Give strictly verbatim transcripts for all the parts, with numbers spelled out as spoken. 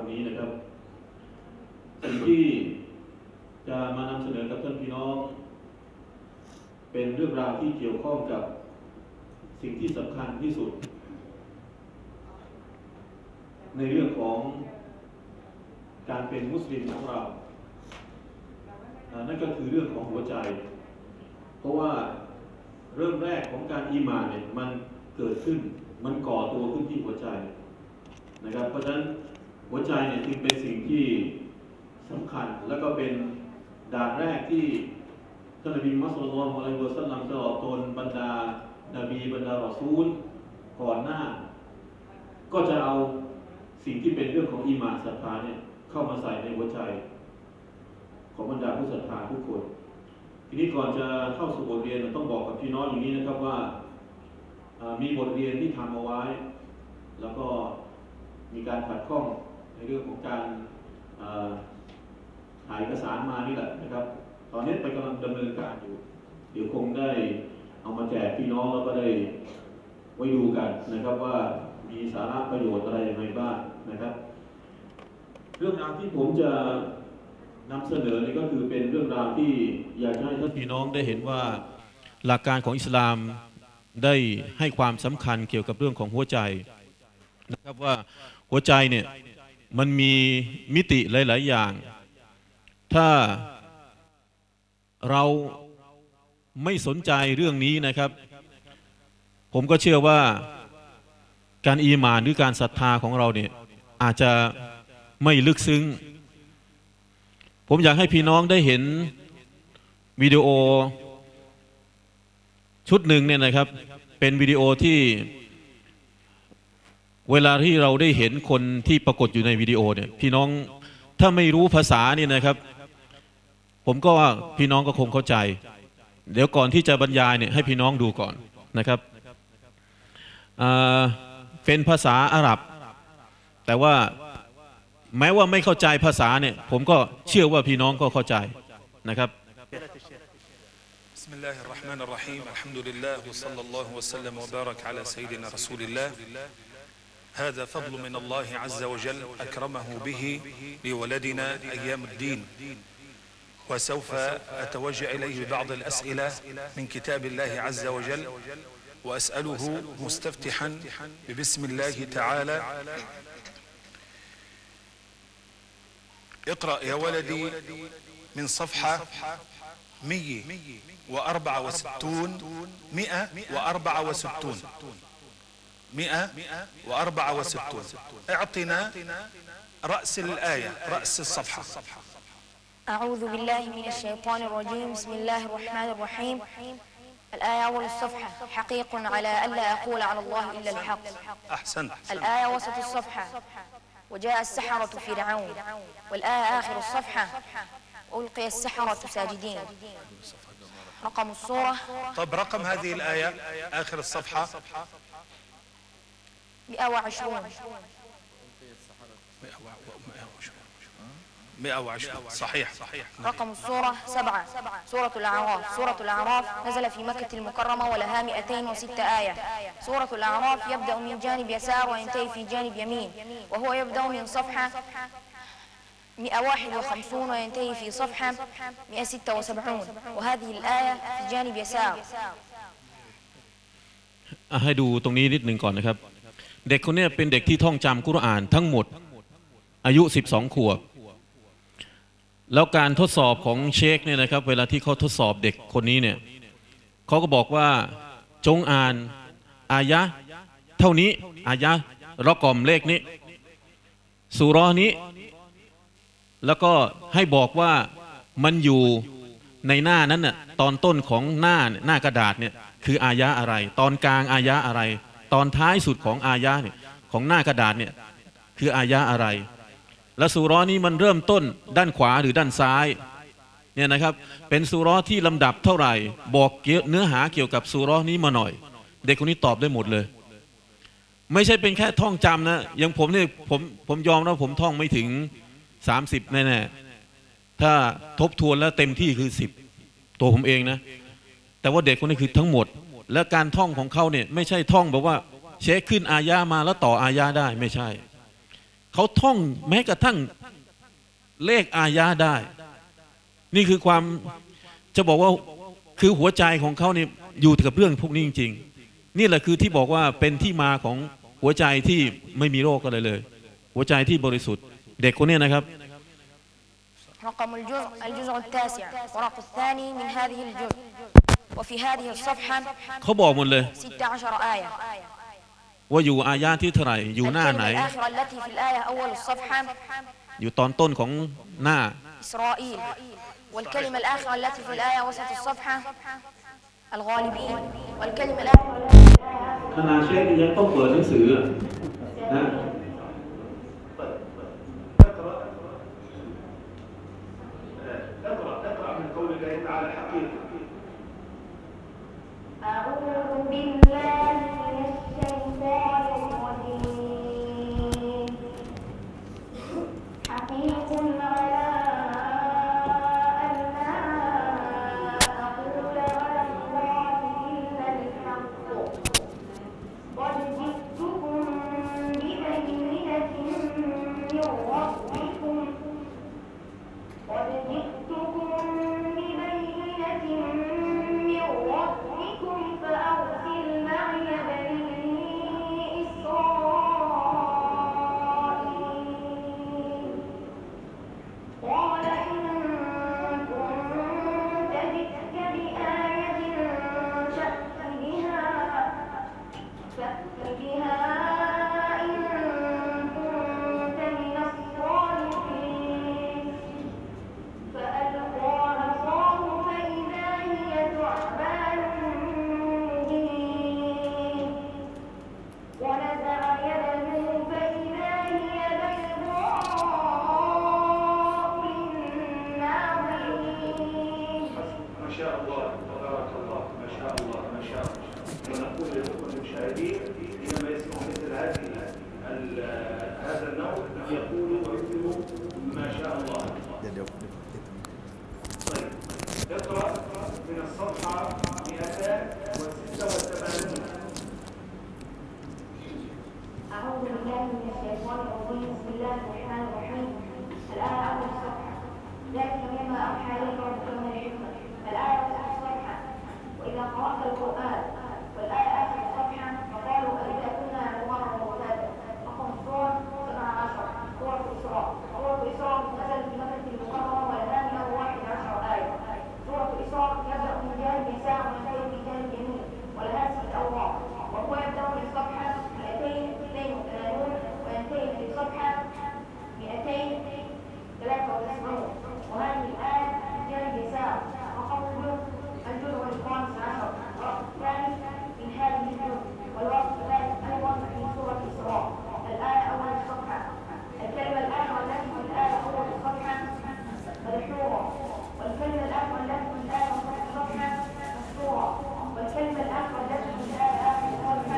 วันนี้นะครับสิ่งที่จะมานำเสนอกับท่านพี่น้องเป็นเรื่องราวที่เกี่ยวข้องกับสิ่งที่สำคัญที่สุดในเรื่องของการเป็นมุสลิมของเรานั่นก็คือเรื่องของหัวใจเพราะว่าเริ่มแรกของการอีหม่านเนี่ยมันเกิดขึ้นมันก่อตัวขึ้นที่หัวใจนะครับเพราะฉะนั้นหัวใจเนี่ยจึงเป็นสิ่งที่สำคัญและก็เป็นด่านแรกที่ท่านนบีมุฮัมมัด ศ็อลลัลลอฮุอะลัยฮิวะซัลลัมตลอดจนบรรดานบีบรรดารอซูลก่อนหน้าก็จะเอาสิ่งที่เป็นเรื่องของอีหม่านศรัทธาเนี่ยเข้ามาใส่ในหัวใจของบรรดาผู้ศรัทธาทุกคนทีนี้ก่อนจะเข้าสู่บทเรียนต้องบอกกับพี่น้องอย่างนี้นะครับว่ามีบทเรียนที่ทำเอาไว้แล้วก็มีการขัดข้องในเรื่องของการถ่ายเอกสารมานี่แหละนะครับตอนนี้ไปกำลังดำเนินการอยู่เดี๋ยวคงได้เอามาแจกพี่น้องแล้วก็ได้ไว้ดูกันนะครับว่ามีสาระประโยชน์อะไรยังไงบ้างนะครับเรื่องราวที่ผมจะนำเสนอนี่ก็คือเป็นเรื่องราวที่อยากให้ท่านพี่น้องได้เห็นว่าหลักการของอิสลามได้ให้ความสำคัญเกี่ยวกับเรื่องของหัวใจนะครับว่าหัวใจเนี่ยมันมีมิติหลายๆอย่างถ้าเราไม่สนใจเรื่องนี้นะครับผมก็เชื่อว่าการอีหม่านหรือการศรัทธาของเราเนี่ยอาจจะไม่ลึกซึ้งผมอยากให้พี่น้องได้เห็นวิดีโอชุดหนึ่งเนี่ยนะครับเป็นวิดีโอที่เวลาที่เราได้เห็นคนที่ปรากฏอยู่ในวิดีโอเนี่ยพี่น้องถ้าไม่รู้ภาษาเนี่ยนะครับผมก็ว่าพี่น้องก็คงเข้าใจเดี๋ยวก่อนที่จะบรรยายเนี่ยให้พี่น้องดูก่อนนะครับเป็นภาษาอาหรับแต่ว่าแม้ว่าไม่เข้าใจภาษาเนี่ยผมก็เชื่อว่าพี่น้องก็เข้าใจนะครับ بسم الله الرحمن الرحيم الحمد لله وصلى الله وسلم وبارك على سيدنا رسول الله هذا فضل من الله عز وجل أكرمه به لولدنا أيام الدين وسوف أتوجه إليه ببعض الأسئلة من كتاب الله عز وجل وأسأله مستفتحا ببسم الله تعالى اقرأ يا ولدي من صفحة مية وأربعة وستون مئة وأربعة وستون مئة وأربعة وستون اعطنا رأس الآية رأس الصفحة أعوذ بالله من الشيطان الرجيم بسم الله الرحمن الرحيم الآية أول الصفحة حقيق على ألا أقول على الله إلا الحق أحسنت الآية وسط الصفحة وجاء السحرة فرعون والآية آخر الصفحة ألقي السحرة ساجدين رقم الصورة طب رقم هذه الآية آخر الصفحة مئة وعشرون مئة وعشرون صحيح رقم الصورة سبعة سورة الأعراف سورة الأعراف نزل في مكة المكرمة ولها مئتين وستة آية سورة الأعراف يبدأ من جانب يسار وينتهي في جانب يمين وهو يبدأ من صفحة مئة وواحد وخمسين وينتهي في صفحة مئة وستة وسبعين وهذه الآية في جانب يسار ให้ดูตรงนี้นิดหนึ่งก่อนนะครับเด็กคนนี้เป็นเด็กที่ท่องจำกุรอานทั้งหมดอายุสิบสองขวบแล้วการทดสอบของเชคเนี่ยนะครับเวลาที่เขาทดสอบเด็กคนนี้เนี่ยเขาก็บอกว่าจงอ่านอายะเท่านี้อายะรอกอมเลขนี้สุเราะห์นี้แล้วก็ให้บอกว่ามันอยู่ในหน้านั้นน่ะตอนต้นของหน้าหน้ากระดาษเนี่ยคืออายะอะไรตอนกลางอายะอะไรตอนท้ายสุดของอายะเนี่ยของหน้ากระดาษเนี่ยคืออายะอะไรและซูเราะห์นี้มันเริ่มต้นด้านขวาหรือด้านซ้ายเนี่ยนะครับเป็นซูเราะห์ที่ลำดับเท่าไหร่บอกเนื้อหาเกี่ยวกับซูเราะห์นี้มาหน่อยเด็กคนนี้ตอบได้หมดเลยไม่ใช่เป็นแค่ท่องจำนะอย่างผมเนี่ยผมผมยอมนะผมท่องไม่ถึงสามสิบแน่ๆถ้าทบทวนแล้วเต็มที่คือสิบตัวผมเองนะแต่ว่าเด็กคนนี้คือทั้งหมดและการท่องของเขาเนี่ยไม่ใช่ท่องแบบว่าเช็คขึ้นอายะมาแล้วต่ออายะได้ไม่ใช่เขาท่องแม้กระทั่งเลขอายะได้ นี่คือความจะบอกว่าคือหัวใจของเขาเนี่ยอยู่กับเรื่องพวกนี้จริงๆนี่แหละคือที่บอกว่าเป็นที่มาของหัวใจที่ไม่มีโรคอะไรเลยหัวใจที่บริสุทธิ์เด็กคนนี้นะครับ رقم الجزء الجزء التاسع ورقم الثاني من هذه الجزء وفي هذه الصفحة เขาบอกหมดเลย ست عشر آية ว่าอยู่อายะที่เท่าไหร่อยู่หน้าไหน الكلمة الآخرة التي في الآية أول الصفحة อยู่ตอนต้นของหน้า إسرائيل والكلمة الآخرة التي في الآية وسط الصفحة الغالبين والكلمة الآخرة ขณะเช็คยังต้องเปิดหนังสือนะ أعوذ بالله من الشيطان الرجيم حقيق على أن لا أقول على الله إلا الحق قد جئتكم ببينة من ربكم قد جئتكم ببينة من ربكم فأرسل معي بني إسرائيل قال إن كنت جئت بآية فأت بها فأت بها إن كنت من الصادقين فألقى عصاه فإذا هي ثعبان مبين ونزع يده فإذا هي بيضاء للناظرين. ما شاء الله تبارك الله ما شاء الله ما شاء الله. ونقول لكم المشاهدين حينما يسمعوا مثل هذه هذا النوع يقولوا ويكتبوا ما شاء الله. طيب اقرأ من الصفحة مئتين وستة وثمانين. أعوذ بالله من الشيطان الرجيم بسم الله الرحمن الرحيم الآية أول الصفحة ذلك مما أوحى إليك ربك من الحكمة الآية وسط الصفحة وإذا قرأت القرآن والآية آخر الصفحة فقالوا أإذا كنا عظاما ورفاتا رقم السور سبع عشر سورة الإسراء سورة الإسراء نزلت في مكة المكرمة والآن واحد عشر آية سورة الإسراء يبدأ من جانب يسار وينتهي في جانب يمين ولها ست أوراق وهو يبدأ من الصفحة مئتين واثنين وثمانين وينتهي في الصفحة مئتين وثلاثة وتسعين وهذه الآية جانب يسار رقم الجزء الجزء الخامس عشر الرقم الثاني من هذه الجزء والوقت الثالث أيضا في سورة الإسراء الآية أول الصفحة الكلمة الآخرة التي في الآية أول الصفحة مدحورة والكلمة الآخرة التي في الآية وسط الصفحة مسطورة والكلمة الآخرة التي في الآية آخر الصفحة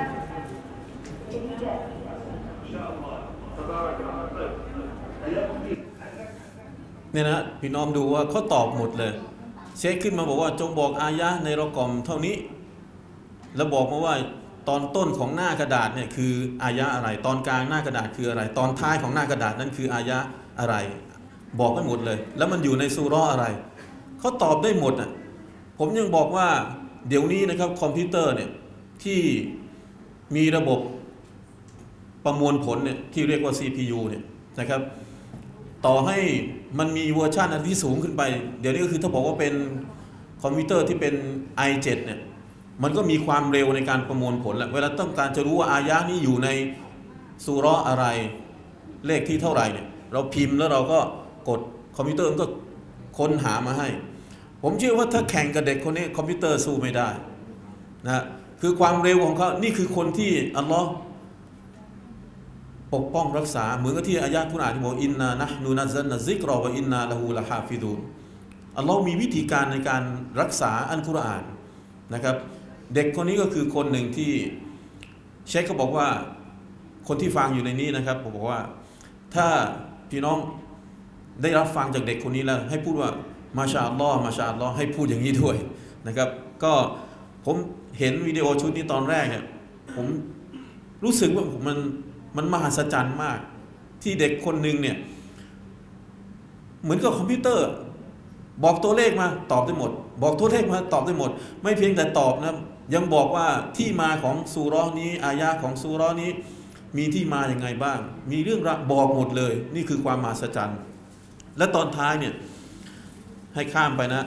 جديدة. ما شاء الله تبارك الله. طيب أياكم فيه. เนี่ยนะพี่น้องดูว่าเขาตอบหมดเลยเช็คขึ้นมาบอกว่าจงบอกอายะในรอกอมเท่านี้แล้วบอกมาว่าตอนต้นของหน้ากระดาษเนี่ยคืออายะอะไรตอนกลางหน้ากระดาษคืออะไรตอนท้ายของหน้ากระดาษนั้นคืออายะอะไรบอกไปหมดเลยแล้วมันอยู่ในซูเราะห์อะไรเขาตอบได้หมดอ่ะผมยังบอกว่าเดี๋ยวนี้นะครับคอมพิวเตอร์เนี่ยที่มีระบบประมวลผลเนี่ยที่เรียกว่า ซี พี ยู เนี่ยนะครับต่อให้มันมีเวอร์ชันอันที่สูงขึ้นไปเดี๋ยวนี้ก็คือถ้าบอกว่าเป็นคอมพิวเตอร์ที่เป็น ไอ เซเว่น เนี่ยมันก็มีความเร็วในการประมวลผลแล้วเวลาต้องการจะรู้ว่าอายะนี้อยู่ในซูเราะห์อะไรเลขที่เท่าไหร่เนี่ยเราพิมพ์แล้วเราก็กดคอมพิวเตอร์มันก็ค้นหามาให้ผมเชื่อว่าถ้าแข่งกับเด็กคนนี้คอมพิวเตอร์สู้ไม่ได้นะคือความเร็วของเขานี่คือคนที่อัลลอฮ์ปกป้องรักษาเหมือนกับที่อายะห์กุรอานที่บอกอินนานะห์นูนัซซัลนะซิกรอวะอินนาละฮูละฮาฟิซูนอัลลอฮ์มีวิธีการในการรักษาอัลกุรอานนะครับเด็กคนนี้ก็คือคนหนึ่งที่เชคเขาบอกว่าคนที่ฟังอยู่ในนี้นะครับผมบอกว่าถ้าพี่น้องได้รับฟังจากเด็กคนนี้แล้วให้พูดว่ามาชาอัลลอฮ์มาชาอัลลอฮ์ให้พูดอย่างนี้ด้วยนะครับก็ผมเห็นวิดีโอชุดนี้ตอนแรกเนี่ยผมรู้สึกว่ามันมันมหัศจรรย์มากที่เด็กคนหนึ่งเนี่ยเหมือนกับคอมพิวเตอร์บอกตัวเลขมาตอบได้หมดบอกตัวเลขมาตอบได้หมดไม่เพียงแต่ตอบนะยังบอกว่าที่มาของซูเราะห์นี้อายะห์ของซูเราะห์นี้มีที่มาอย่างไงบ้างมีเรื่องราวบอกหมดเลยนี่คือความมหัศจรรย์และตอนท้ายเนี่ยให้ข้ามไปนะ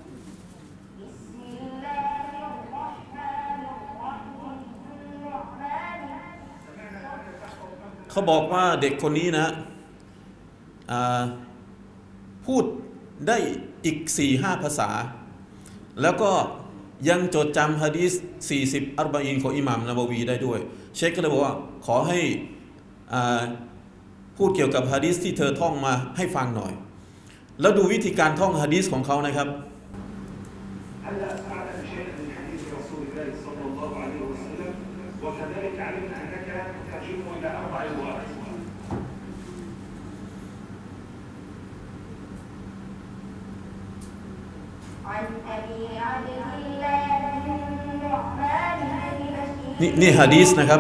เขาบอกว่าเด็กคนนี้นะพูดได้อีก สี่ห้า ภาษาแล้วก็ยังจดจำหะดีษสี่สิบอัรบะอีนของอิหม่ามนบวีได้ด้วยเชคก็เลยบอกว่าขอให้พูดเกี่ยวกับหะดีษที่เธอท่องมาให้ฟังหน่อยแล้วดูวิธีการท่องหะดีษของเขานะครับนี่นี่หะดีษนะครับ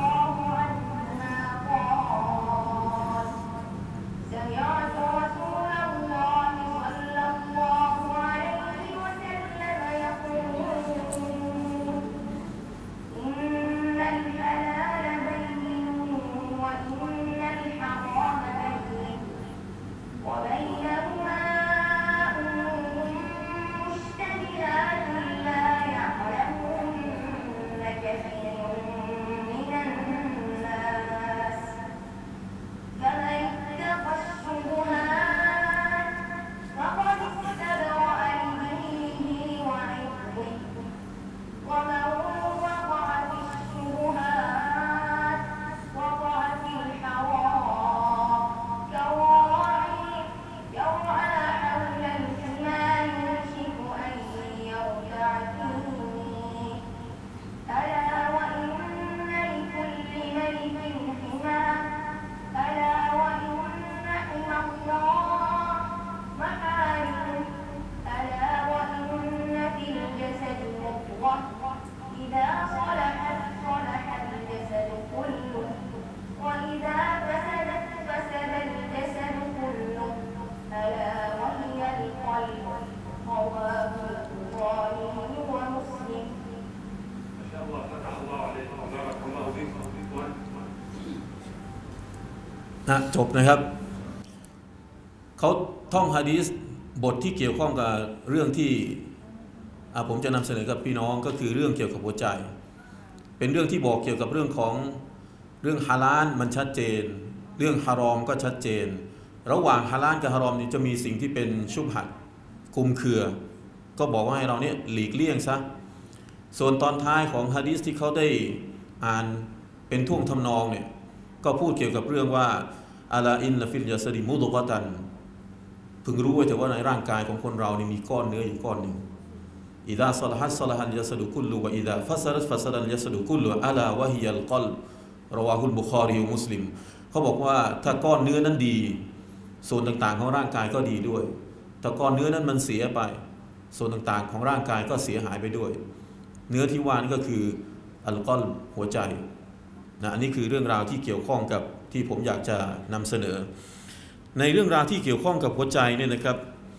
นะจบนะครับเขาท่องหะดีษบทที่เกี่ยวข้องกับเรื่องที่ผมจะนำเสนอกับพี่น้องก็คือเรื่องเกี่ยวกับหัวใจเป็นเรื่องที่บอกเกี่ยวกับเรื่องของเรื่องฮาลาลมันชัดเจนเรื่องฮารอมก็ชัดเจนระหว่างฮาลาลกับฮารอมนี่จะมีสิ่งที่เป็นชุบฮัดคุมเครือก็บอกว่าให้เราเนี่ยหลีกเลี่ยงซะส่วนตอนท้ายของหะดีษที่เขาได้อ่านเป็นท่วงทำนองเนี่ยก็พูดเกี่ยวกับเรื่องว่าอาลาอินละฟิลยาสดิมุดกะตันพึงรู้ไว้เถอะว่าในร่างกายของคนเรานี่มีก้อนเนื้ออยู่ก้อนหนึ่งอิดะซอลฮัสซอลฮัลยาสดุกุลลุวะอิดะฟัสรัตฟัสรัลยาสดุกุลลุอาลาวะฮิยัลกอลรอวาฮุลบุคอรีมุสลิมเขาบอกว่าถ้าก้อนเนื้อนั้นดีส่วนต่างๆของร่างกายก็ดีด้วยถ้าก้อนเนื้อนั้นมันเสียไปส่วนต่างๆของร่างกายก็เสียหายไปด้วยเนื้อที่ว่านี่ก็คืออัลกอลหัวใจนะอันนี้คือเรื่องราวที่เกี่ยวข้องกับที่ผมอยากจะนำเสนอในเรื่องราวที่เกี่ยวข้องกับหัวใจเนี่ยนะครับ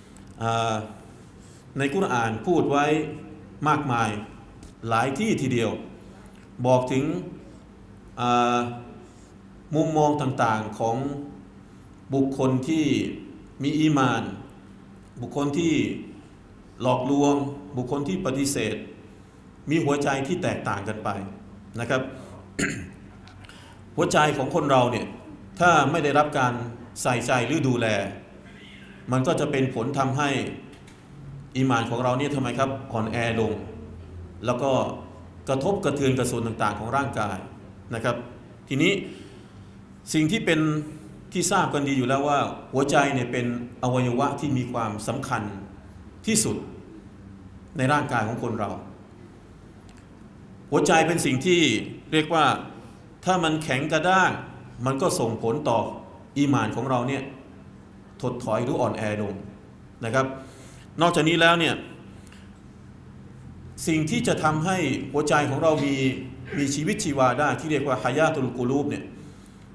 ในกุรอานพูดไว้มากมายหลายที่ทีเดียวบอกถึงมุมมองต่างๆของบุคคลที่มีอีมานบุคคลที่หลอกลวงบุคคลที่ปฏิเสธมีหัวใจที่แตกต่างกันไปนะครับ หัวใจของคนเราเนี่ยถ้าไม่ได้รับการใส่ใจหรือดูแลมันก็จะเป็นผลทำให้อีหม่านของเราเนี่ยทำไมครับอ่อนแอลงแล้วก็กระทบกระเทือนกระส่วนต่างๆของร่างกายนะครับทีนี้สิ่งที่เป็นที่ทราบกันดีอยู่แล้วว่าหัวใจเนี่ยเป็นอวัยวะที่มีความสำคัญที่สุดในร่างกายของคนเราหัวใจเป็นสิ่งที่เรียกว่าถ้ามันแข็งกระด้างมันก็ส่งผลต่ออีหม่านของเราเนี่ยถดถอยหรืออ่อนแอลงนะครับนอกจากนี้แล้วเนี่ยสิ่งที่จะทำให้หัวใจของเรามีมีชีวิตชีวาได้ที่เรียกว่าฮายาตุลกูลูบเนี่ย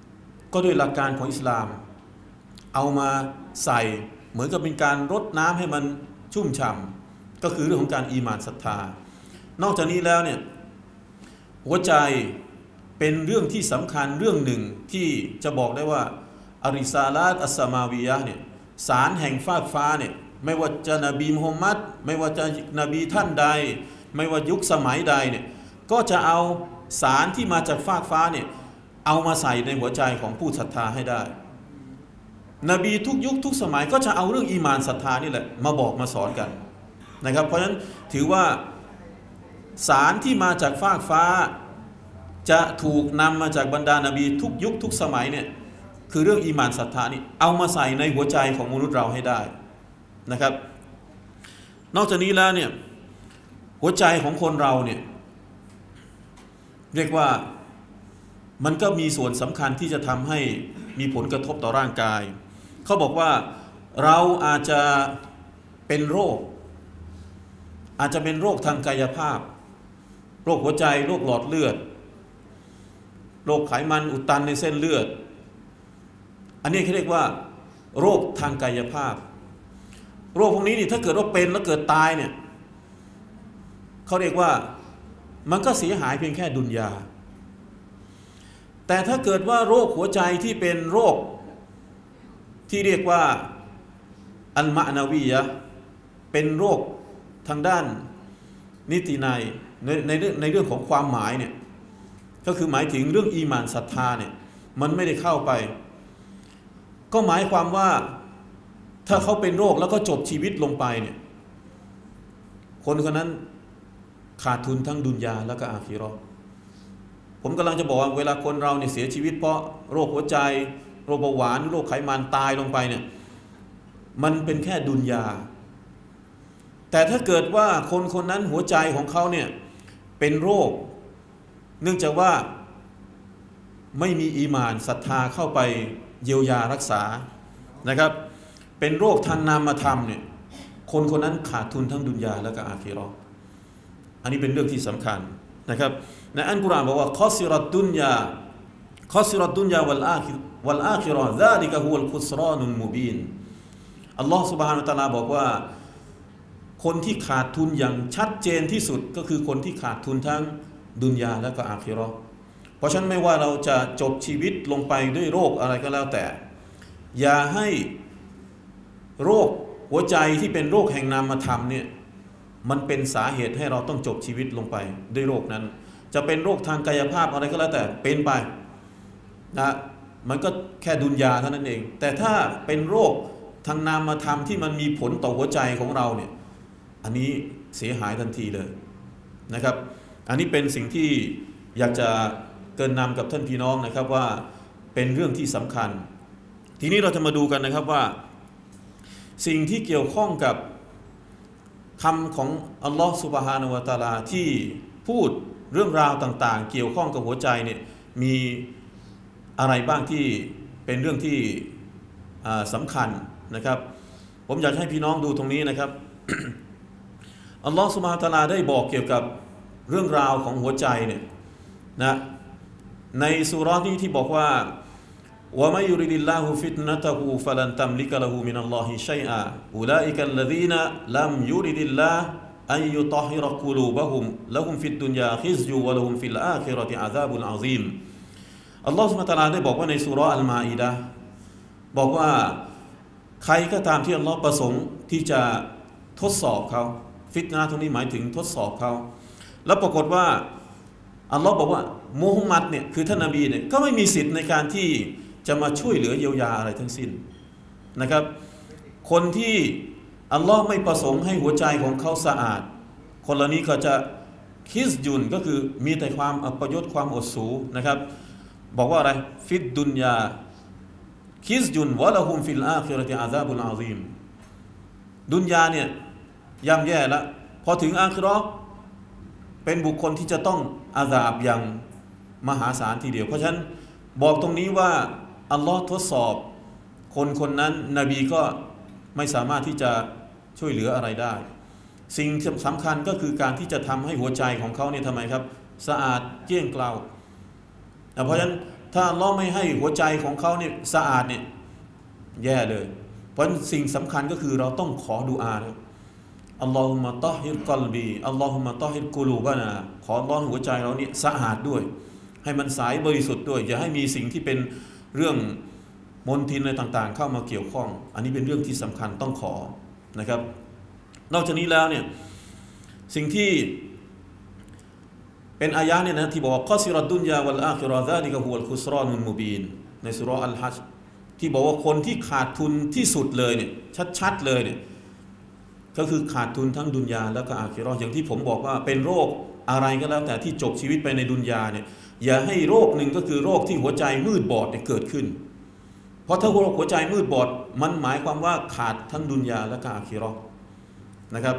ก็ด้วยหลักการของอิสลามเอามาใส่เหมือนกับเป็นการรดน้ำให้มันชุ่มฉ่ำก็คือเรื่องของการอีหม่านศรัทธานอกจากนี้แล้วเนี่ยหัวใจเป็นเรื่องที่สำคัญเรื่องหนึ่งที่จะบอกได้ว่าอาริซาลาตอัสสมาวียะห์เนี่ยสารแห่งฟากฟ้าเนี่ยไม่ว่าจะนบีมุฮัมมัดไม่ว่าจะนบีท่านใดไม่ว่ายุคสมัยใดเนี่ยก็จะเอาสารที่มาจากฟากฟ้าเนี่ยเอามาใส่ในหัวใจของผู้ศรัทธาให้ได้นบีทุกยุคทุกสมัยก็จะเอาเรื่องอีหม่านศรัทธานี่แหละมาบอกมาสอนกันนะครับเพราะฉะนั้นถือว่าสารที่มาจากฟากฟ้าจะถูกนำมาจากบรรดานบีทุกยุคทุกสมัยเนี่ยคือเรื่องอีหม่านศรัทธานี่เอามาใส่ในหัวใจของมนุษย์เราให้ได้นะครับนอกจากนี้แล้วเนี่ยหัวใจของคนเราเนี่ยเรียกว่ามันก็มีส่วนสำคัญที่จะทำให้มีผลกระทบต่อร่างกายเขาบอกว่าเราอาจจะเป็นโรคอาจจะเป็นโรคทางกายภาพโรคหัวใจโรคหลอดเลือดโรคไขมันอุดตันในเส้นเลือดอันนี้เขาเรียกว่าโรคทางกายภาพโรคพวกนี้นี่ถ้าเกิดว่าเป็นแล้วเกิดตายเนี่ยเขาเรียกว่ามันก็เสียหายเพียงแค่ดุนยาแต่ถ้าเกิดว่าโรคหัวใจที่เป็นโรคที่เรียกว่าอัลมะนาวียะเป็นโรคทางด้านนิตินัยในในเรื่องในเรื่องของความหมายเนี่ยก็คือหมายถึงเรื่องอีหม่านศรัทธาเนี่ยมันไม่ได้เข้าไปก็หมายความว่าถ้าเขาเป็นโรคแล้วก็จบชีวิตลงไปเนี่ยคนคนนั้นขาดทุนทั้งดุนยาแล้วก็อาคิเราะห์ผมกำลังจะบอกว่าเวลาคนเราเนี่ยเสียชีวิตเพราะโรคหัวใจโรคเบาหวานโรคไขมันตายลงไปเนี่ยมันเป็นแค่ดุนยาแต่ถ้าเกิดว่าคนคนนั้นหัวใจของเขาเนี่ยเป็นโรคเนื่องจากว่าไม่มีอีหม่านศรัทธาเข้าไปเยียวยารักษานะครับเป็นโรคทางนามธรรมเนี่ยคนคนนั้นขาดทุนทั้งดุนยาและก็อาคิเราะห์อันนี้เป็นเรื่องที่สำคัญนะครับในอัลกุรอานบอกว่าคอซิรัดดุนยาคอซิรัดดุนยาวัลอาคิวัลอาคิเราะห์ซาลิกะฮุวัลคุสรอนุลมุบีนอัลลอฮฺซุบฮานะฮูวะตะอาลาบอกว่าคนที่ขาดทุนอย่างชัดเจนที่สุดก็คือคนที่ขาดทุนทั้งดุนยาและก็อาคิเราะห์เพราะฉะนั้นไม่ว่าเราจะจบชีวิตลงไปด้วยโรคอะไรก็แล้วแต่อย่าให้โรคหัวใจที่เป็นโรคแห่งนามธรรมเนี่ยมันเป็นสาเหตุให้เราต้องจบชีวิตลงไปด้วยโรคนั้นจะเป็นโรคทางกายภาพอะไรก็แล้วแต่เป็นไปนะมันก็แค่ดุนยาเท่านั้นเองแต่ถ้าเป็นโรคทางนามธรรมที่มันมีผลต่อหัวใจของเราเนี่ยอันนี้เสียหายทันทีเลยนะครับอันนี้เป็นสิ่งที่อยากจะเกริ่นนำกับท่านพี่น้องนะครับว่าเป็นเรื่องที่สำคัญทีนี้เราจะมาดูกันนะครับว่าสิ่งที่เกี่ยวข้องกับคำของอัลลอฮฺซุบฮานะฮูวะตะอาลาที่พูดเรื่องราวต่างๆเกี่ยวข้องกับหัวใจเนี่ยมีอะไรบ้างที่เป็นเรื่องที่สำคัญนะครับผมอยากให้พี่น้องดูตรงนี้นะครับ อัลลอฮฺซุบฮานะฮูวะตะอาลาได้บอกเกี่ยวกับเรื่องราวของหัวใจเนี่ยนะในซูเราะห์นี้ที่บอกว่าว่าไม่ยุริดิลลาฮุฟิตนะตะฮูฟะลันตัมลิกะละฮูมินัลลอฮิชัยอาอุลาอิกัลลซีนะลัมยุริดิลลาฮอันยุฏอฮิรกุลูบะฮุมละฮุมฟิดดุนยาคิซยูวะละฮุมฟิลอาคิเราะติอาซาบุนอะซีมอัลลอฮฺซุบฮานะฮูวะตะอาลาได้บอกว่าในซูเราะห์อัลมาอิดะห์บอกว่าใครก็ตามที่อัลลอฮฺประสงค์ที่จะทดสอบเขาฟิตนะห์ตรงนี้หมายถึงทดสอบเขาแล้วปรากฏว่าอัลลอฮฺบอกว่ามุฮัมมัดเนี่ยคือท่านนบีเนี่ยก็ไม่มีสิทธิ์ในการที่จะมาช่วยเหลือเยียวยาอะไรทั้งสิ้นนะครับคนที่อัลลอฮ์ไม่ประสงค์ให้หัวใจของเขาสะอาดคนเหล่านี้ก็จะคิสยุนก็คือมีแต่ความอัปยศความอดสูนะครับบอกว่าอะไรฟิดดุนยาคิสยุนวะละฮุมฟิลอาคิเราะติอาซาบุนอะซีมดุนยาเนี่ยย่ำแย่แล้วพอถึงอาคิเราะห์เป็นบุคคลที่จะต้องอาซาบอย่างมหาศาลทีเดียวเพราะฉะนั้นบอกตรงนี้ว่าอัลลอฮ์ทดสอบคนคนนั้นนบีก็ไม่สามารถที่จะช่วยเหลืออะไรได้สิ่งสำคัญก็คือการที่จะทำให้หัวใจของเขาเนี่ยทำไมครับสะอาดเกลี้ยงเกลาเพราะฉะนั้นถ้าอัลลอฮ์ไม่ให้หัวใจของเขาเนี่ยสะอาดเนี่ยแย่เลยเพราะสิ่งสำคัญก็คือเราต้องขอดุอานะอัลลอฮุมะตอฮิรกัลบีอัลลอฮุมะตอฮิรกุลูบะนาขออัลลอฮ์หัวใจเราเนี่ยสะอาดด้วยให้มันใสบริสุทธิ์ด้วยอย่าให้มีสิ่งที่เป็นเรื่องมลทินอะไรต่างๆเข้ามาเกี่ยวข้องอันนี้เป็นเรื่องที่สำคัญต้องขอนะครับนอกจากนี้แล้วเนี่ยสิ่งที่เป็นอายะห์เนี่ยนะที่บอกว่า قَصِرَ الدُّنْيَا وَالْآخِرَةَ ذَلِكَ هُوَ الْخُسْرَانُ الْمُبِينُ ในซูเราะห์อัลฮัจญ์ที่บอกว่าคนที่ขาดทุนที่สุดเลยเนี่ยชัดๆเลยเนี่ยก็คือขาดทุนทั้งดุนยาแล้วก็อาคิเราะห์อย่างที่ผมบอกว่าเป็นโรคอะไรก็แล้วแต่ที่จบชีวิตไปในดุนยาเนี่ยอย่าให้โรคหนึ่งก็คือโรคที่หัวใจมืดบอดเนี่ยเกิดขึ้นเพราะถ้าหัวใจมืดบอดมันหมายความว่าขาดทั้งดุนยาและก็อาคิเราะห์นะครับ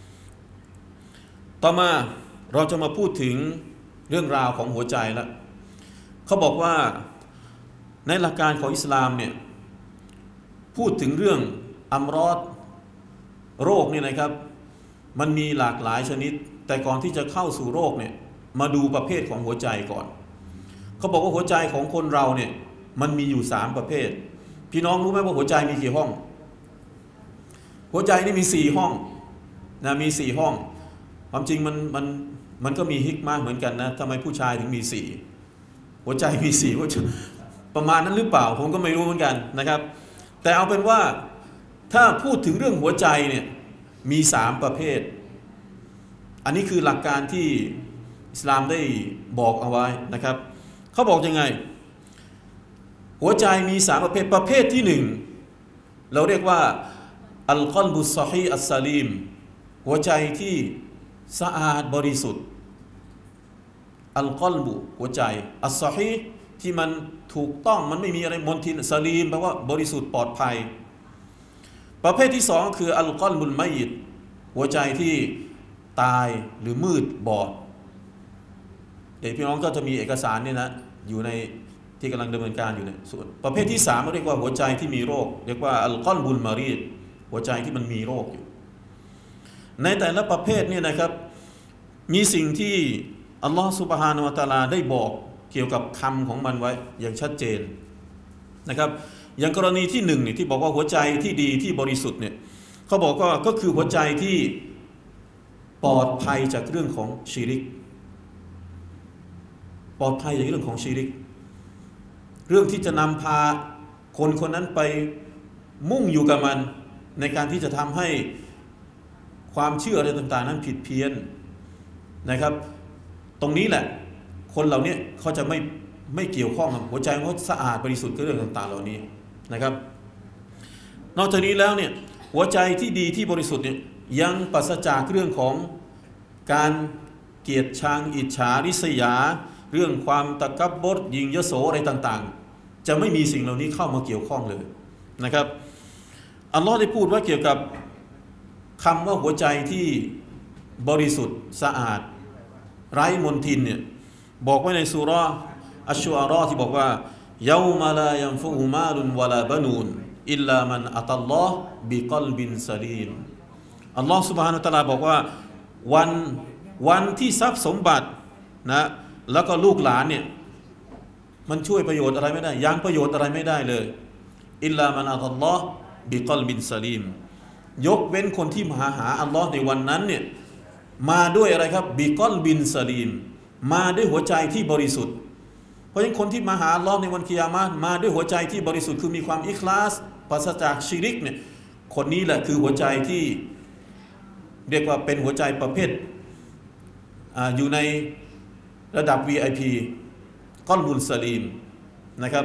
ต่อมาเราจะมาพูดถึงเรื่องราวของหัวใจแล้วเขาบอกว่าในหลักการของอิสลามเนี่ยพูดถึงเรื่องอัมรอดโรคเนี่ยนะครับมันมีหลากหลายชนิดแต่ก่อนที่จะเข้าสู่โรคเนี่ยมาดูประเภทของหัวใจก่อนเขาบอกว่าหัวใจของคนเราเนี่ยมันมีอยู่สามประเภทพี่น้องรู้ไหมว่าหัวใจมีกี่ห้องหัวใจนี่มีสี่ห้องนะมีสี่ห้องความจริงมันมันมันก็มีฮิกมากเหมือนกันนะทำไมผู้ชายถึงมีสี่หัวใจมีสี่หัวใจประมาณนั้นหรือเปล่าผมก็ไม่รู้เหมือนกันนะครับแต่เอาเป็นว่าถ้าพูดถึงเรื่องหัวใจเนี่ยมีสามประเภทอันนี้คือหลักการที่อิสลามได้บอกเอาไว้นะครับเขาบอกยังไงหัวใจมีสามประเภทประเภทที่หนึ่งเราเรียกว่าอัลกอลบุสซอฮีอัสซาลีมหัวใจที่สะอาดบริสุทธิ์อัลกอลบุหัวใจอัสซอฮีที่มันถูกต้องมันไม่มีอะไรมลทินซาลีมแปลว่าบริสุทธิ์ปลอดภัยประเภทที่สองคืออัลกอลบุลมัยยิตหัวใจที่ตายหรือมืดบอดเด็กพี่น้องก็จะมีเอกสารเนี่ยนะอยู่ในที่กำลังดำเนินการอยู่เนี่ยส่วนประเภทที่สามเรียกว่าหัวใจที่มีโรคเรียกว่าอัลกอลบุลมารีดหัวใจที่มันมีโรคอยู่ในแต่ละประเภทเนี่ยนะครับมีสิ่งที่อัลลอฮฺซุบฮานะฮูวะตะอาลาได้บอกเกี่ยวกับคำของมันไว้อย่างชัดเจนนะครับอย่างกรณีที่หนึ่งเนี่ยที่บอกว่าหัวใจที่ดีที่บริสุทธิ์เนี่ยเขาบอกว่าก็คือหัวใจที่ปลอดภัยจากเรื่องของชิริกปลอดภัยจากเรื่องของชิริกเรื่องที่จะนำพาคนคนนั้นไปมุ่งอยู่กับมันในการที่จะทำให้ความเชื่ออะไรต่างๆนั้นผิดเพี้ยนนะครับตรงนี้แหละคนเหล่านี้เขาจะไม่ไม่เกี่ยวข้องกับหัวใจเขาสะอาดบริสุทธิ์กับเรื่องต่างๆเหล่านี้นะครับนอกจากนี้แล้วเนี่ยหัวใจที่ดีที่บริสุทธิ์เนี่ยยังปราศจากเรื่องของการเกลียดชังอิจฉาริษยาเรื่องความตะกับบดยิงยโสอะไรต่างๆจะไม่มีสิ่งเหล่านี้เข้ามาเกี่ยวข้องเลยนะครับอัลลอฮ์ได้พูดว่าเกี่ยวกับคำว่าหัวใจที่บริสุทธิ์สะอาดไร้มลทินเนี่ยบอกไว้ในซูเราะห์อัชชูอาเราะห์ที่บอกว่าเยามาลายันฟุอุมาลุนวะลาบะนูนอิลลามันอัตัลลอฮ์บิกัลบินซะลีมอัลลอฮ์ซุบฮานะฮูวะตะอาลาบอกว่าวันวันที่ทรัพย์สมบัตินะแล้วก็ลูกหลานเนี่ยมันช่วยประโยชน์อะไรไม่ได้ยังประโยชน์อะไรไม่ได้เลยอิลลามันอัตัลลอฮ์บิกัลบินซะลีมยกเว้นคนที่มาหาอัลลอฮ์ในวันนั้นเนี่ยมาด้วยอะไรครับบิกัลบินซะลีมมาด้วยหัวใจที่บริสุทธิ์เพราะฉะนั้นคนที่มาหาอัลลอฮ์ในวันกิยามะฮ์มาด้วยหัวใจที่บริสุทธิ์คือมีความอิคลาสปราศจากชิริกเนี่ยคนนี้แหละคือหัวใจที่เรียกว่าเป็นหัวใจประเภท อ, อยู่ในระดับ วี ไอ พี ก้อนบุลสลีมนะครับ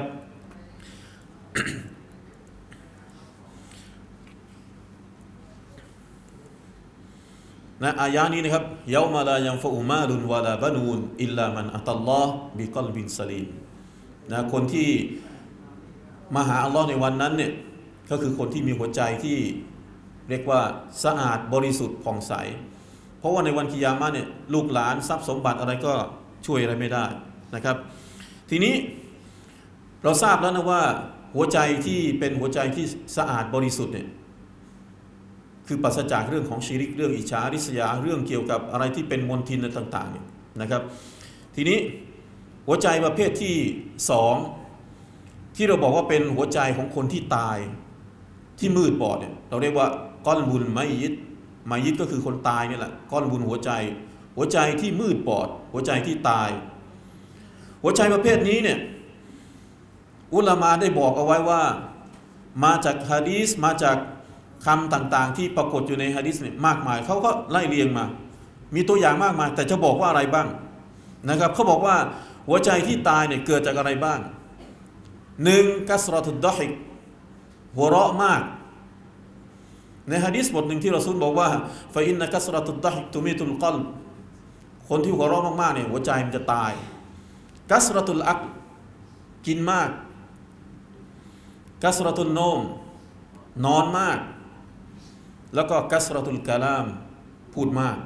นะอายะนี้นะครับเยามาลายันฟะอุมาลุนวะลาบะนูนอิลลามันอัตัลลอฮ์บิกัลบินสลีมนะคนที่มาหาอัลลอฮ์ในวันนั้นเนี่ยก็คือคนที่มีหัวใจที่เรียกว่าสะอาดบริสุทธิ์ผ่องใสเพราะว่าในวันกิยามะฮ์เนี่ยลูกหลานทรัพย์สมบัติอะไรก็ช่วยอะไรไม่ได้นะครับทีนี้เราทราบแล้วนะว่าหัวใจที่เป็นหัวใจที่สะอาดบริสุทธิ์เนี่ยคือปราศจากเรื่องของชิริกเรื่องอิจฉาริษยาเรื่องเกี่ยวกับอะไรที่เป็นมลทินต่างๆเนี่ยนะครับทีนี้หัวใจประเภทที่สองที่เราบอกว่าเป็นหัวใจของคนที่ตายที่มืดบอดเนี่ยเราเรียกว่าก้อนบุญไมยิดไมยิดก็คือคนตายนี่แหละก้อนบุญหัวใจหัวใจที่มืดบอดหัวใจที่ตายหัวใจประเภทนี้เนี่ยอุลามาได้บอกเอาไว้ว่ามาจากหะดีษมาจากคำต่างๆที่ปรากฏอยู่ในหะดีษเนี่ยมากมายเขาก็ไล่เรียงมามีตัวอย่างมากมายแต่จะบอกว่าอะไรบ้างนะครับเขาบอกว่าหัวใจที่ตายเนี่ยเกิดจากอะไรบ้างหนึ่งกัสรตุดดอฮิกหัวเราะมากในหะดีษบทหนึ่งที่รอซูลบอกว่าฟะอินนะกัสรตุดดอฮิกตุมีตุลกัลบคนที่หัวเราะมากๆเนี่ยหัวใจมันจะตายกัสรตุลอักกินมากกัสรตุลโนมนอนมากแล้วก็กัสรตุลกะลามพูดมาก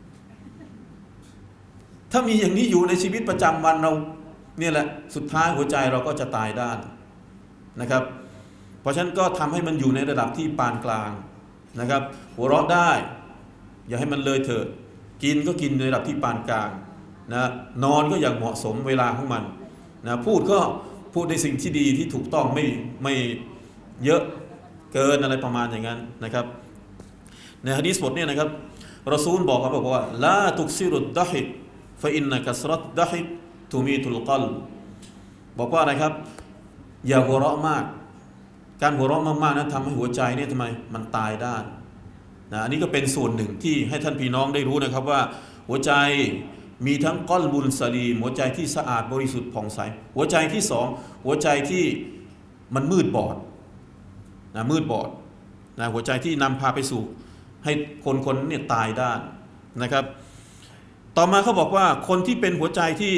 ถ้ามีอย่างนี้อยู่ในชีวิตประจำวันเราเนี่ยแหละสุดท้ายหัวใจเราก็จะตายด้านนะครับเพราะฉะนั้นก็ทำให้มันอยู่ในระดับที่ปานกลางนะครับหัวเราะได้อย่าให้มันเลยเถิดกินก็กินในระดับที่ปานกลางนะนอนก็อย่างเหมาะสมเวลาของมันนะพูดก็พูดในสิ่งที่ดีที่ถูกต้องไม่ไม่เยอะเกินอะไรประมาณอย่างนั้นนะครับในหะดีษบทนี้นะครับรอซูลบอกบอกว่าลาตุกซิรุดดะฮิกฟะอินนะกัสรัตดะฮิกตุมีตุลกัลบอกว่าอะไรครับอย่าหัวเราะมากการหัวเราะมากๆนั้นทำให้หัวใจเนี่ยทำไมมันตายได้นะอันนี้ก็เป็นส่วนหนึ่งที่ให้ท่านพี่น้องได้รู้นะครับว่าหัวใจมีทั้งก้อนบุญสลีมหัวใจที่สะอาดบริสุทธิ์ผ่องใสหัวใจที่สองหัวใจที่มันมืดบอดนะมืดบอดนะหัวใจที่นำพาไปสู่ให้คนคนเนี่ยตายได้นะครับต่อมาเขาบอกว่าคนที่เป็นหัวใจที่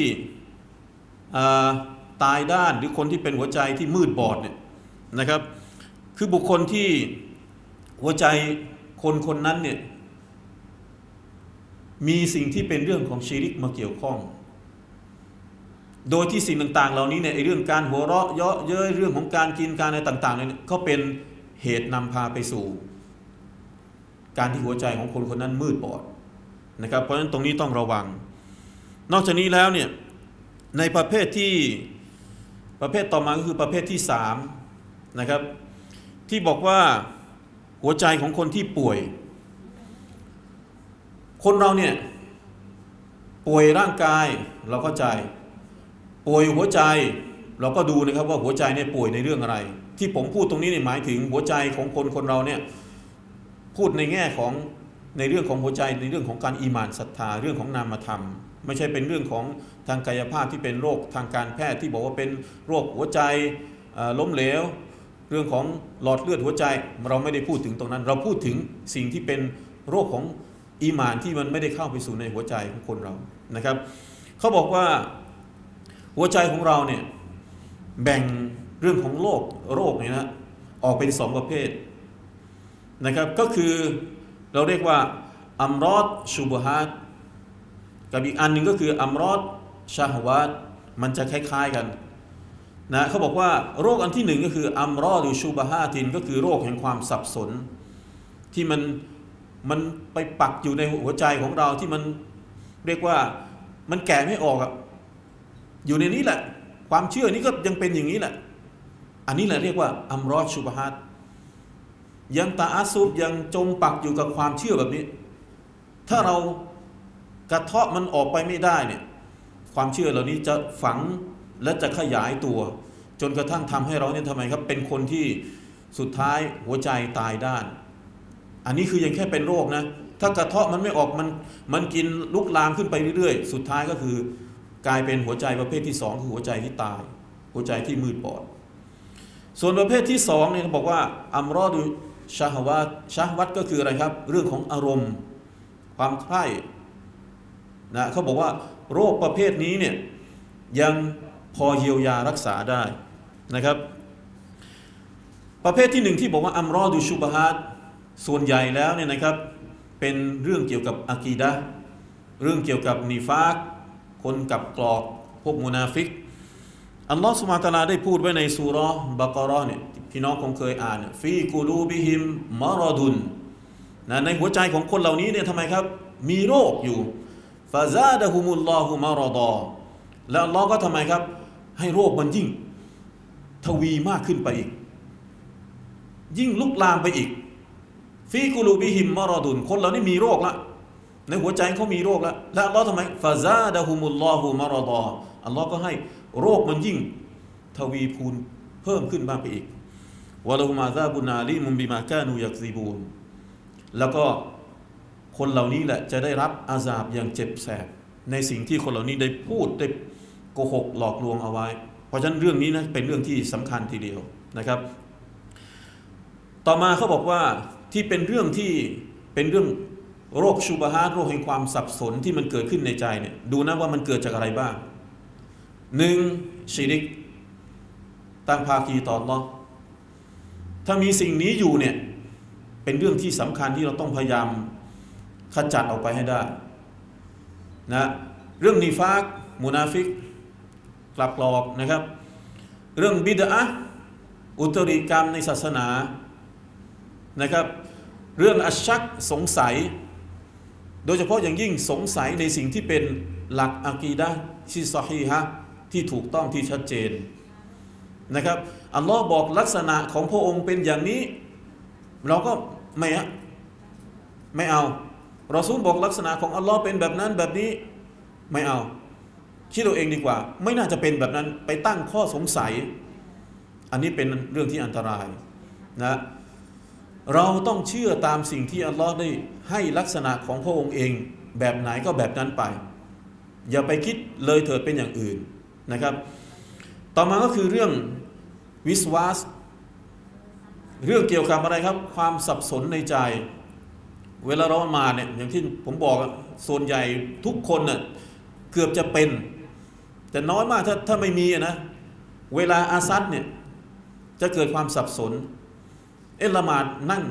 ตายด้านหรือคนที่เป็นหัวใจที่มืดบอดเนี่ยนะครับคือบุคคลที่หัวใจคนคนนั้นเนี่ยมีสิ่งที่เป็นเรื่องของชิริกมาเกี่ยวข้องโดยที่สิ่งต่างๆเหล่านี้เนี่ยไอ้เรื่องการหัวเราะเยาะเย้ยเรื่องของการกินการอะไรต่างๆเนี่ยก็เป็นเหตุนำพาไปสู่การที่หัวใจของคนคนนั้นมืดบอดนะครับเพราะฉะนั้นตรงนี้ต้องระวังนอกจากนี้แล้วเนี่ยในประเภทที่ประเภทต่อมาก็คือประเภทที่สามนะครับที่บอกว่าหัวใจของคนที่ป่วยคนเราเนี่ยป่วยร่างกายเราเข้าใจป่วยหัวใจเราก็ดูนะครับว่าหัวใจเนี่ยป่วยในเรื่องอะไรที่ผมพูดตรงนี้เนี่ยหมายถึงหัวใจของคนคนเราเนี่ยพูดในแง่ของในเรื่องของหัวใจในเรื่องของการอีหม่านศรัทธาเรื่องของนามธรรมไม่ใช่เป็นเรื่องของทางกายภาพที่เป็นโรคทางการแพทย์ที่บอกว่าเป็นโรคหัวใจล้มเหลวเรื่องของหลอดเลือดหัวใจเราไม่ได้พูดถึงตรงนั้นเราพูดถึงสิ่งที่เป็นโรคของอีหม่านที่มันไม่ได้เข้าไปสู่ในหัวใจของคนเรานะครับเขาบอกว่าหัวใจของเราเนี่ยแบ่งเรื่องของโรคโรคเนี่ยนะออกเป็นสองประเภทนะครับก็คือเราเรียกว่าอัมรอดชูบฮาตกับอีกอันหนึ่งก็คืออัมรอดชาฮวาตมันจะคล้ายๆกันนะเขาบอกว่าโรคอันที่หนึ่งก็คืออัมรอดูชูบฮาตินก็คือโรคแห่งความสับสนที่มันมันไปปักอยู่ในหัวใจของเราที่มันเรียกว่ามันแก่ไม่ออกอะอยู่ในนี้แหละความเชื่อนี้ก็ยังเป็นอย่างนี้แหละอันนี้แหละเรียกว่าอัมรอดชูบฮาตยังตาอาซุบยังจมปักอยู่กับความเชื่อแบบนี้ถ้าเรากระเทาะมันออกไปไม่ได้เนี่ยความเชื่อเหล่านี้จะฝังและจะขยายตัวจนกระทั่งทำให้เราเนี่ยทำไมครับเป็นคนที่สุดท้ายหัวใจตายด้านอันนี้คือยังแค่เป็นโรคนะถ้ากระเทาะมันไม่ออกมันมันกินลุกลามขึ้นไปเรื่อยๆสุดท้ายก็คือกลายเป็นหัวใจประเภทที่สองคือหัวใจที่ตายหัวใจที่มืดบอดส่วนประเภทที่สองเนี่ยเขาบอกว่าอัมรอดูชาฮวัตชาฮวัตก็คืออะไรครับเรื่องของอารมณ์ความใคร่นะเขาบอกว่าโรคประเภทนี้เนี่ยยังพอเยียวยารักษาได้นะครับประเภทที่หนึ่งที่บอกว่าอัมรอดูชูบฮาตส่วนใหญ่แล้วเนี่ยนะครับเป็นเรื่องเกี่ยวกับอะกีดะห์เรื่องเกี่ยวกับนิฟากคนกับกรอกพวกมุนาฟิกอัลลอฮฺซุบฮานะฮูวะตะอาลาได้พูดไว้ในซูเราะห์บะเกาะห์เนี่ยพี่น้องคงเคยอ่านฟีกูลูบิฮิมมารอดุนนะในหัวใจของคนเหล่านี้เนี่ยทำไมครับมีโรคอยู่ฟาซาดะฮุมุลลอฮุมารอฎอแล้วอัลลอฮ์ก็ทำไมครับให้โรคมันยิ่งทวีมากขึ้นไปอีกยิ่งลุกลามไปอีกฟีกุลูบิฮิมมารอดุนคนเรานี่มีโรคละในหัวใจเขามีโรคแล้วแล้วอัลลอฮ์ทำไมฟาซาดะฮุมุลลอฮุมารอดออัลลอฮ์ก็ให้โรคมันยิ่งทวีคูณเพิ่มขึ้นมากไปอีกวะละฮุมอาซาบุนอาลีมุมบิมากานูยักซิบูนแล้วก็คนเหล่านี้แหละจะได้รับอาซาบอย่างเจ็บแสบในสิ่งที่คนเหล่านี้ได้พูดได้โกหกหลอกลวงเอาไว้เพราะฉะนั้นเรื่องนี้นะเป็นเรื่องที่สำคัญทีเดียวนะครับต่อมาเขาบอกว่าที่เป็นเรื่องที่เป็นเรื่องโรคชุบฮาตโรคแห่งความสับสนที่มันเกิดขึ้นในใจเนี่ยดูนะว่ามันเกิดจากอะไรบ้างหนึ่งชิริกตั้งภาคีต่ออัลเลาะห์ถ้ามีสิ่งนี้อยู่เนี่ยเป็นเรื่องที่สำคัญที่เราต้องพยายามขจัดออกไปให้ได้นะเรื่องนิฟากมุนาฟิกกลับหลอกนะครับเรื่องบิดอะห์อุตริกรรมในศาสนานะครับเรื่องอัชชักสงสัยโดยเฉพาะอย่างยิ่งสงสัยในสิ่งที่เป็นหลักอะกีดะห์ที่ซอฮีฮะห์ที่ถูกต้องที่ชัดเจนนะครับอัลลอฮ์บอกลักษณะของพระองค์เป็นอย่างนี้เราก็ไม่อะไม่เอารอซูลบอกลักษณะของอัลลอฮ์เป็นแบบนั้นแบบนี้ไม่เอาคิดตัวเองดีกว่าไม่น่าจะเป็นแบบนั้นไปตั้งข้อสงสัยอันนี้เป็นเรื่องที่อันตรายนะเราต้องเชื่อตามสิ่งที่อัลลอฮ์ได้ให้ลักษณะของพระองค์เองแบบไหนก็แบบนั้นไปอย่าไปคิดเลยเถิดเป็นอย่างอื่นนะครับต่อมาก็คือเรื่องวิสวาสเรื่องเกี่ยวกับอะไรครับความสับสนในใจเวลาเรามาเนี่ยอย่างที่ผมบอกส่วนใหญ่ทุกคนน่ะเกือบจะเป็นแต่น้อยมากถ้าถ้าไม่มีนะเวลาอาซัดเนี่ยจะเกิดความสับสนเอ๊ะละหมาดนั่ง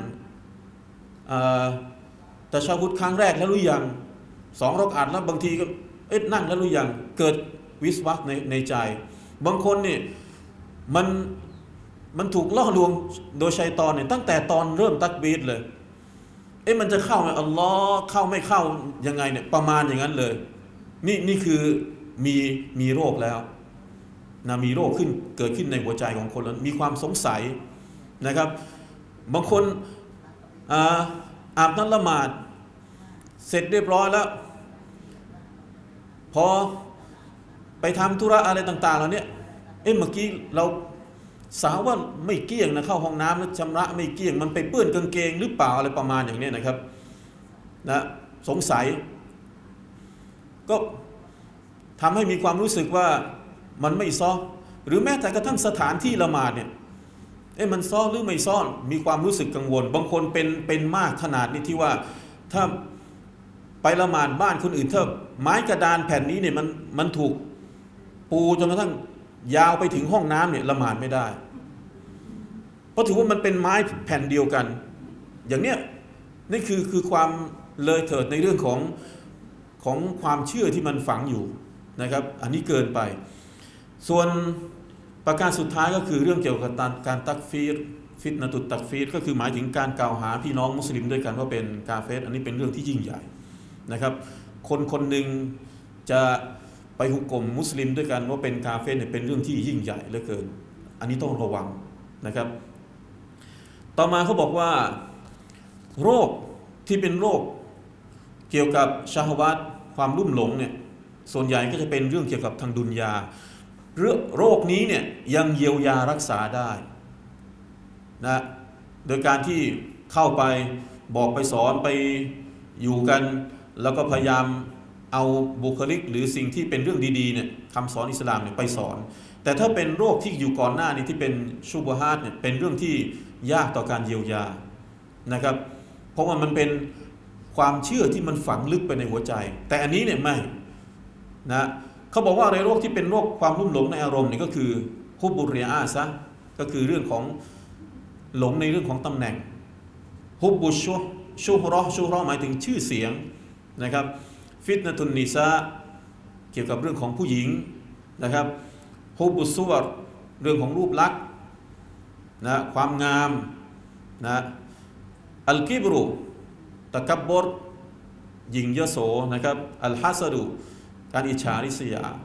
ตะชะฮุดครั้งแรกแล้วหรือยังสองรอกอัดแล้วบางทีก็เอ๊ะนั่งแล้วหรือยังเกิดวิสวาสในในใจบางคนเนี่ยมันมันถูกล่อลวงโดยชัยฏอนเนี่ยตั้งแต่ตอนเริ่มตักบีรเลยเอ๊ะมันจะเข้าไหมอัลลอฮ์เข้าไม่เข้ายังไงเนี่ยประมาณอย่างนั้นเลยนี่นี่คือมีมีโรคแล้วนะมีโรคขึ้นเกิดขึ้นในหัวใจของคนแล้วมีความสงสัยนะครับบางคนอาอาบน้ำละหมาดเสร็จเรียบร้อยแล้วพอไปทำธุระอะไรต่างๆเหล่านี้เอ๊ะเมื่อกี้เราสาวว่าไม่เกี้ยงนะเข้าห้องน้ำแล้วชำระไม่เกี้ยงมันไปเปื้อนกางเกงหรือเปล่าอะไรประมาณอย่างนี้นะครับนะสงสัยก็ทำให้มีความรู้สึกว่ามันไม่ซ้อหรือแม้แต่กระทั่งสถานที่ละหมาดเนี่ยเอ๊ะมันซ้อหรือไม่ซ้อมีความรู้สึกกังวลบางคนเป็นเป็นมากขนาดนี้ที่ว่าถ้าไปละหมาดบ้านคนอื่นถ้าไม้กระดานแผ่นนี้เนี่ยมันมันถูกปูจนกระทั่งยาวไปถึงห้องน้ำเนี่ยละหมาดไม่ได้เพราะถือว่ามันเป็นไม้แผ่นเดียวกันอย่างเนี้ยนี่คือคือความเลยเถิดในเรื่องของของความเชื่อที่มันฝังอยู่นะครับอันนี้เกินไปส่วนประการสุดท้ายก็คือเรื่องเกี่ยวกับการตักฟีรฟิตนะตุตักฟีรก็คือหมายถึงการกล่าวหาพี่น้องมุสลิมด้วยกันว่าเป็นกาเฟรอันนี้เป็นเรื่องที่ยิ่งใหญ่นะครับคนคนหนึ่งจะไปหุกกลมมุสลิมด้วยกันว่าเป็นกาเฟรเนี่ยเป็นเรื่องที่ยิ่งใหญ่เหลือเกินอันนี้ต้องระวังนะครับต่อมาเขาบอกว่าโรคที่เป็นโรคเกี่ยวกับชะฮวาตความลุ่มหลงเนี่ยส่วนใหญ่ก็จะเป็นเรื่องเกี่ยวกับทางดุนยาโรคนี้เนี่ยยังเยียวยารักษาได้นะโดยการที่เข้าไปบอกไปสอนไปอยู่กันแล้วก็พยายามเอาบุคลิกหรือสิ่งที่เป็นเรื่องดีๆเนี่ยคำสอนอิสลามเนี่ยไปสอนแต่ถ้าเป็นโรคที่อยู่ก่อนหน้านี้ที่เป็นชุบฮาตเนี่ยเป็นเรื่องที่ยากต่อการเยียวยานะครับเพราะว่ามันเป็นความเชื่อที่มันฝังลึกไปในหัวใจแต่อันนี้เนี่ยไม่นะเขาบอกว่าในโรคที่เป็นโรคความลุ่มหลงในอารมณ์นี่ก็คือฮุบบุริอาซะก็คือเรื่องของหลงในเรื่องของตำแหน่งฮุบบุชุชูฮรอชูฮรอหมายถึงชื่อเสียงนะครับฟิตนะตุนนิซาเกี่ยวกับเรื่องของผู้หญิงนะครับฮุบบุซุวรเรื่องของรูปลักษณ์นะความงามนะอัลกิบรุตะกับบรหยิ่งยโสนะครับอัลฮัสดุการอิจฉาริษยา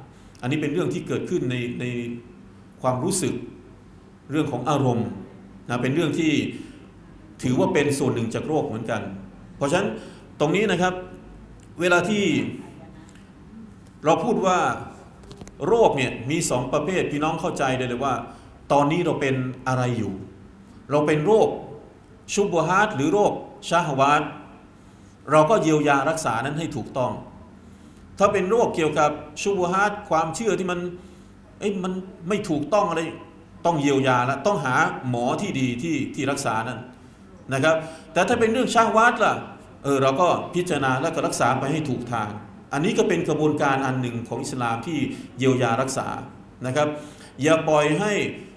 อันนี้เป็นเรื่องที่เกิดขึ้นในในความรู้สึกเรื่องของอารมณ์นะเป็นเรื่องที่ถือว่าเป็นส่วนหนึ่งจากโรคเหมือนกันเพราะฉะนั้นตรงนี้นะครับเวลาที่เราพูดว่าโรคเนี่ยมีสองประเภทพี่น้องเข้าใจเลยเลยว่าตอนนี้เราเป็นอะไรอยู่เราเป็นโรคชุบฮาตหรือโรคชาฮวาตเราก็เยียวยารักษานั้นให้ถูกต้องถ้าเป็นโรคเกี่ยวกับชุบฮาตความเชื่อที่มันเอ้ยมันไม่ถูกต้องอะไรต้องเยียวยาแล้วต้องหาหมอที่ดีที่ที่รักษานั้นนะครับแต่ถ้าเป็นเรื่องชาฮวาตล่ะเออเราก็พิจารณาแล้วก็รักษาไปให้ถูกทางอันนี้ก็เป็นกระบวนการอันหนึ่งของอิสลามที่เยียวยารักษานะครับอย่าปล่อยให้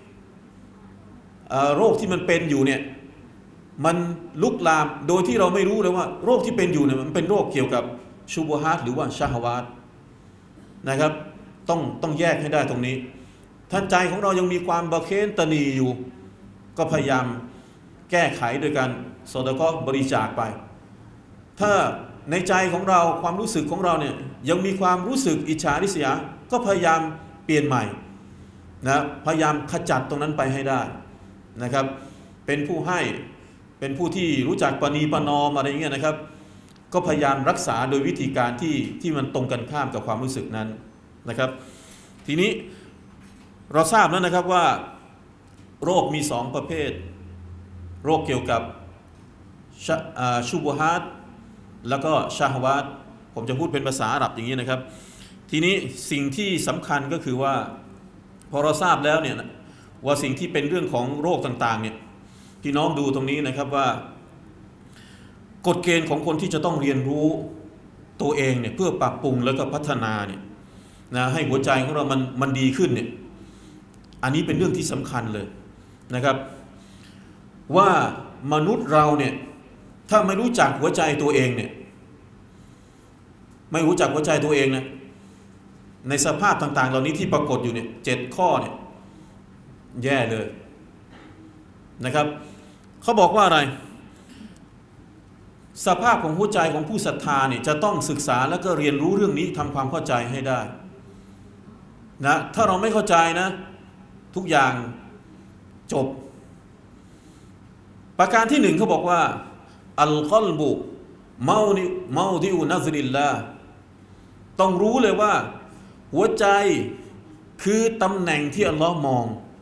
โรคที่มันเป็นอยู่เนี่ยมันลุกลามโดยที่เราไม่รู้เลยว่าโรคที่เป็นอยู่เนี่ยมันเป็นโรคเกี่ยวกับชูบฮาตหรือว่าชาฮวาตนะครับต้องต้องแยกให้ได้ตรงนี้ท่านใจของเรายังมีความบะเคนตนีอยู่ก็พยายามแก้ไขโดยการซอดะกอฮ์บริจาคไปถ้าในใจของเราความรู้สึกของเราเนี่ยยังมีความรู้สึกอิจฉาริษยาก็พยายามเปลี่ยนใหม่นะพยายามขจัดตรงนั้นไปให้ได้นะครับเป็นผู้ให้เป็นผู้ที่รู้จักปณีประนอมอะไรอย่างเงี้ยนะครับก็พยายามรักษาโดยวิธีการที่ที่มันตรงกันข้ามกับความรู้สึกนั้นนะครับทีนี้เราทราบแล้วนะครับว่าโรคมีสองประเภทโรคเกี่ยวกับชูบฮาตแล้วก็ชาฮวาตผมจะพูดเป็นภาษาอาหรับอย่างนี้นะครับทีนี้สิ่งที่สำคัญก็คือว่าพอเราทราบแล้วเนี่ยว่าสิ่งที่เป็นเรื่องของโรคต่างๆเนี่ยพี่น้องดูตรงนี้นะครับว่ากฎเกณฑ์ของคนที่จะต้องเรียนรู้ตัวเองเนี่ยเพื่อปรับปรุงแล้วก็พัฒนาเนี่ยนะให้หัวใจของเรามันมันดีขึ้นเนี่ยอันนี้เป็นเรื่องที่สำคัญเลยนะครับว่ามนุษย์เราเนี่ยถ้าไม่รู้จักหัวใจตัวเองเนี่ยไม่รู้จักหัวใจตัวเองนะในสภาพต่างๆเหล่านี้ที่ปรากฏอยู่เนี่ยเจ็ดข้อเนี่ยแย่เลยนะครับเขาบอกว่าอะไรสภาพของหัวใจของผู้ศรัทธาเนี่ยจะต้องศึกษาแล้วก็เรียนรู้เรื่องนี้ทำความเข้าใจให้ได้นะถ้าเราไม่เข้าใจนะทุกอย่างจบประการที่หนึ่งเขาบอกว่าอัลกอลบุเมาดิเมาดิอุนัซริลลาต้องรู้เลยว่าหัวใจคือตำแหน่งที่อัลลอฮ์มอง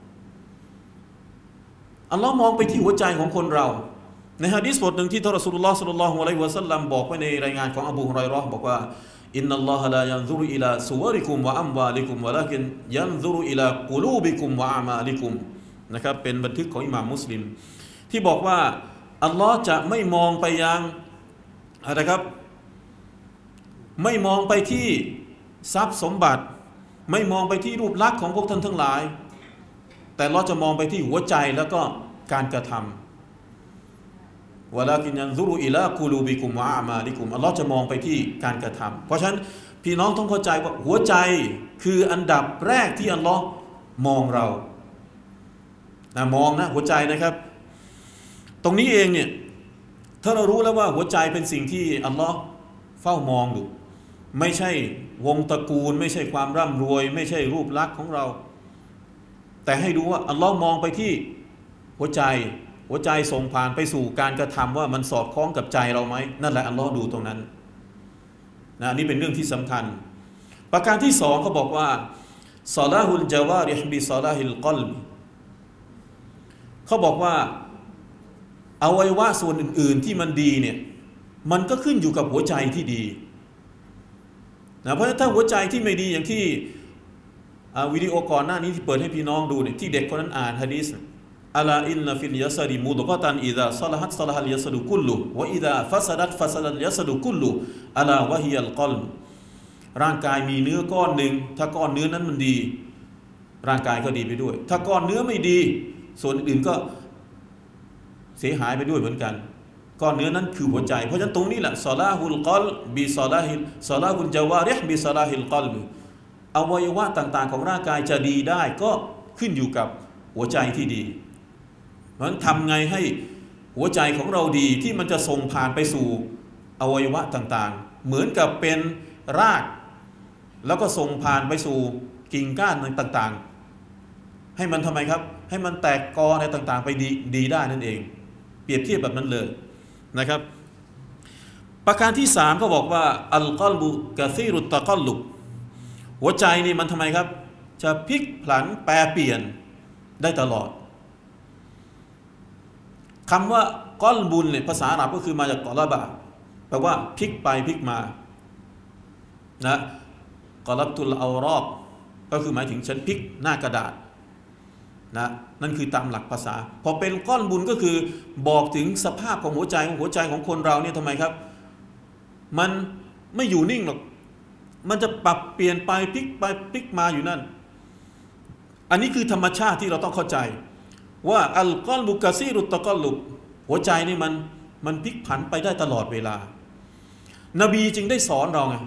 อัลลอฮ์มองไปที่หัวใจของคนเราในหะดีษบทหนึ่งที่ท่านรอซูลุลลอฮ์ศ็อลลัลลอฮุอะลัยฮิวะซัลลัมบอกไว้ในรายงานของอบูฮุรอยเราะห์บอกว่าอินนัลลอฮะลายันซุรุอิลาซุวริกุมวะอัมวาลิกุมวะลากินยันซุรุอิลากุลูบิกุมวะอามาลิกุมนะครับเป็นบันทึกของอิหม่ามมุสลิมที่บอกว่าอัลลอฮ์จะไม่มองไปยังอะไรครับไม่มองไปที่ทรัพย์สมบัติไม่มองไปที่รูปลักษณ์ของพวกท่านทั้งหลายแต่อัลลอฮ์จะมองไปที่หัวใจแล้วก็การกระทำวะลากินยันซุรุอิลากุลูบิกุมวะอามาลิกุมอัลลอฮ์จะมองไปที่การกระทำเพราะฉะนั้นพี่น้องต้องเข้าใจว่าหัวใจคืออันดับแรกที่อัลลอฮ์มองเรานะมองนะหัวใจนะครับตรงนี้เองเนี่ยถ้าเรารู้แล้วว่าหัวใจเป็นสิ่งที่อัลลอฮ์เฝ้ามองอยู่ไม่ใช่วงตระกูลไม่ใช่ความร่ำรวยไม่ใช่รูปลักษณ์ของเราแต่ให้ดูว่าอัลลอฮ์มองไปที่หัวใจหัวใจส่งผ่านไปสู่การกระทำว่ามันสอดคล้องกับใจเราไหมนั่นแหละอัลลอฮ์ดูตรงนั้นนะนี่เป็นเรื่องที่สำคัญประการที่สองเขาบอกว่าซอลาฮุลจาวาริฮบิซอลาฮิลกอลบเขาบอกว่าอวัยวะส่วนอื่นๆที่มันดีเนี่ยมันก็ขึ้นอยู่กับหัวใจที่ดีนะเพราะถ้าหัวใจที่ไม่ดีอย่างที่วิดีโอก่อนหน้านี้ที่เปิดให้พี่น้องดูเนี่ยที่เด็กคนนั้นอ่านหะดีษอัลาอินนฟิลยัสดีมุดกะตันอิซาซอลฮัตซอลฮัลยัสดุกุลลุวะอิซาฟัสดัตฟัสดัลยัสดุกุลลุอัลาวะฮิยัลกอลบร่างกายมีเนื้อก้อนหนึ่งถ้าก้อนเนื้อนั้นมันดีร่างกายก็ดีไปด้วยถ้าก้อนเนื้อไม่ดีส่วนอื่นก็เสียหายไปด้วยเหมือนกันก้อนเนื้อนั้นคือหัวใจเพราะฉะนั้นตรงนี้แหละซอลาฮุลกอลบิซอลาฮิลซอลาฮุลจาวาริฮบิซอลาฮิลกอลบอวัยวะต่างๆของร่างกายจะดีได้ก็ขึ้นอยู่กับหัวใจที่ดีเพราะฉะนั้นทำไงให้หัวใจของเราดีที่มันจะส่งผ่านไปสู่อวัยวะต่างๆเหมือนกับเป็นรากแล้วก็ส่งผ่านไปสู่กิ่งก้านต่างๆให้มันทำไมครับให้มันแตกกออะไรต่างๆไปดีดีได้นั่นเองเปรียบเทียบแบบนั้นเลยนะครับประการที่สามเขาบอกว่าอัลกอลบุกะซีรุตตะกอลลุบหัวใจนี่มันทำไมครับจะพลิกผันแปรเปลี่ยนได้ตลอดคำว่ากอลบุนเนี่ยภาษาอาหรับก็คือมาจากกอลบะแปลว่าพลิกไปพลิกมานะกอลับตุลเอารอบก็คือหมายถึงฉันพลิกหน้ากระดาษนะนั่นคือตามหลักภาษาพอเป็นก้อนบุญก็คือบอกถึงสภาพของหัวใจของหัวใจของคนเราเนี่ยทำไมครับมันไม่อยู่นิ่งหรอกมันจะปรับเปลี่ยนไปพลิกไปพลิกมาอยู่นั่นอันนี้คือธรรมชาติที่เราต้องเข้าใจว่าอัลกอลบุกะซีรุตตะกอลลุบหัวใจนี่มันมันพลิกผันไปได้ตลอดเวลานบีจึงได้สอนเราไง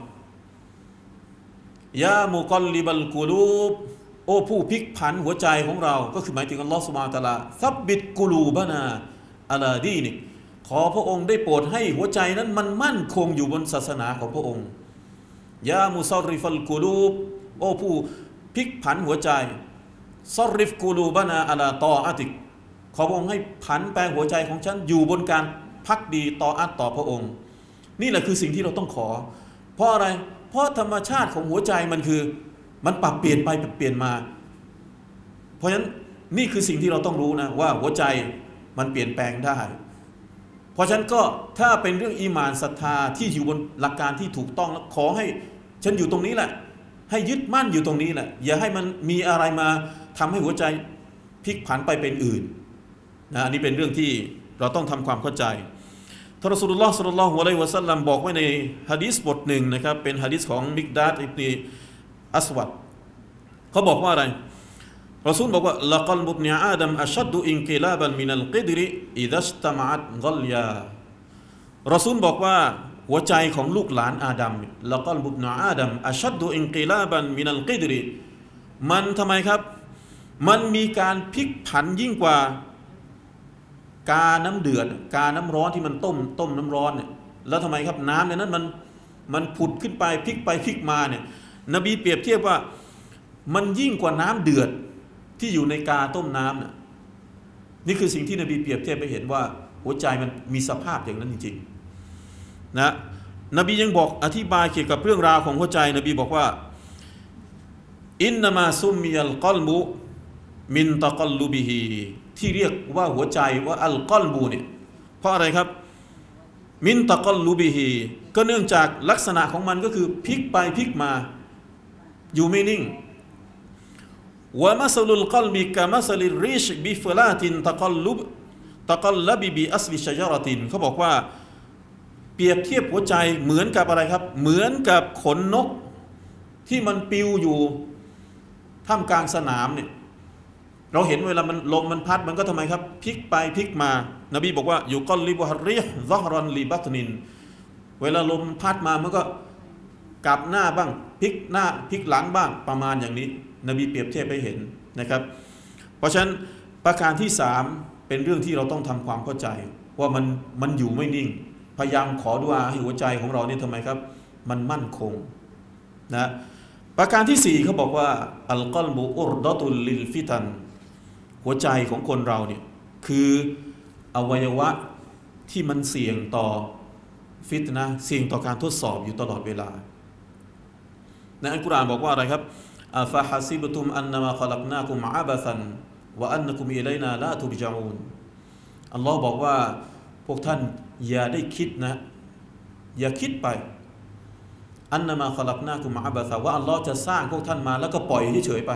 ยามุกอลลิบัลกุลูบโอ้ผู้พลิกผันหัวใจของเราก็คือหมายถึงอัลลอฮฺซุบฮานะฮูวะตะอาลาซับบิตกุลูบะนาอะลาดีนิกขอพระองค์ได้โปรดให้หัวใจนั้นมันมั่นคงอยู่บนศาสนาของพระองค์ยามุซอริฟัลกุลูบโอ้ผู้พลิกผันหัวใจซอริฟกุลูบะนาอะลาตออะติกขอพระองค์ให้ผันแปลงหัวใจของฉันอยู่บนการพักดีต่ออัตต่อพระองค์นี่แหละคือสิ่งที่เราต้องขอเพราะอะไรเพราะธรรมชาติของหัวใจมันคือมันปรับเปลี่ยนไปปรับเปลี่ยนมาเพราะฉะนั้นนี่คือสิ่งที่เราต้องรู้นะว่าหัวใจมันเปลี่ยนแปลงได้เพราะฉะนั้นก็ถ้าเป็นเรื่องอีหม่านศรัทธาที่อยู่บนหลักการที่ถูกต้องแล้วขอให้ฉันอยู่ตรงนี้แหละให้ยึดมั่นอยู่ตรงนี้แหละอย่าให้มันมีอะไรมาทำให้หัวใจพลิกผันไปเป็นอื่นนะอันนี้เป็นเรื่องที่เราต้องทำความเข้าใจท่านรอซูลุลลอฮ์ ศ็อลลัลลอฮุอะลัยฮิวะซัลลัมบอกไว้ในหะดีษบทหนึ่งนะครับเป็นหะดีษของมิกดาดอิบนุอัสวัดเขาบอกว่าอะไรรอซูลบอกว่าละกัลบุบนิอาดัมอัชัดดุอินกิลาบันมินัลกิดริอิดัชตะมะอัตกัลยารอซูลบอกว่าหัวใจของลูกหลานอาดัมละกัลบุบนิอาดัมอัชัดดุอินกิลาบันมินัลกิดริมันทำไมครับมันมีการพลิกผันยิ่งกว่ากาน้ำเดือดกาน้ำร้อนที่มันต้มต้มน้ำร้อนเนี่ยแล้วทำไมครับน้ำในนั้นมันมันผุดขึ้นไปพลิกไปพลิกมาเนี่ยนบีเปรียบเทียบว่ามันยิ่งกว่าน้ำเดือดที่อยู่ในกาต้มน้ำน่ะนี่คือสิ่งที่นบีเปรียบเทียบไปเห็นว่าหัวใจมันมีสภาพอย่างนั้นจริงๆนะนบียังบอกอธิบายเกี่ยวกับเรื่องราวของหัวใจนบีบอกว่าอินนามาซุมมิยัลกอลบุมินตะกอลลุบิฮีที่เรียกว่าหัวใจว่าอัลกอลบูเนี่ยเพราะอะไรครับมินตะกอลลูบิฮีก็เนื่องจากลักษณะของมันก็คือพลิกไปพลิกมาอยู่ไม่นิ่งวะมัสลุลกอลบิกะมัสลิรริชบิฟลาตินตะกอลลุบตะกอลลบิบิอัสลิชะญะเราะตินเขาบอกว่าเปรียบเทียบหัวใจเหมือนกับอะไรครับเหมือนกับขนนกที่มันปิวอยู่ท่ามกลางสนามเนี่ยเราเห็นเวลามันลมมันพัดมันก็ทำไมครับพลิกไปพลิกมานบีบอกว่าอยู่ก้อนลิบฮัรริฮ์ซอฮรอนลีบัตนินเวลาลมพัดมามันก็กลับหน้าบ้างพลิกหน้าพลิกหลังบ้างประมาณอย่างนี้นบีเปรียบเทียบให้เห็นนะครับเพราะฉะนั้นประการที่สามเป็นเรื่องที่เราต้องทำความเข้าใจว่ามันมันอยู่ไม่นิ่งพยายามขอดุอาให้หัวใจของเราเนี่ยทำไมครับมันมั่นคงนะประการที่สี่เขาบอกว่าอัลกอลบุอุรดะตุลลิลฟิตันหัวใจของคนเราเนี่ยคืออวัยวะที่มันเสี่ยงต่อฟิตนะห์เสี่ยงต่อการทดสอบอยู่ตลอดเวลาในอัลกุรอานบอกว่าอะไรครับอะฟะฮะซิบตุมอันนะมาคอลักนากุมอะบะซันวะอันนะกุมอิลัยนาลาตุรญะอูนอัลลอฮ์บอกว่าพวกท่านอย่าได้คิดนะอย่าคิดไปอันนะมาคอลักนากุมอะบะซะว่าอัลลอฮ์จะสร้างพวกท่านมาแล้วก็ปล่อยเฉยๆไป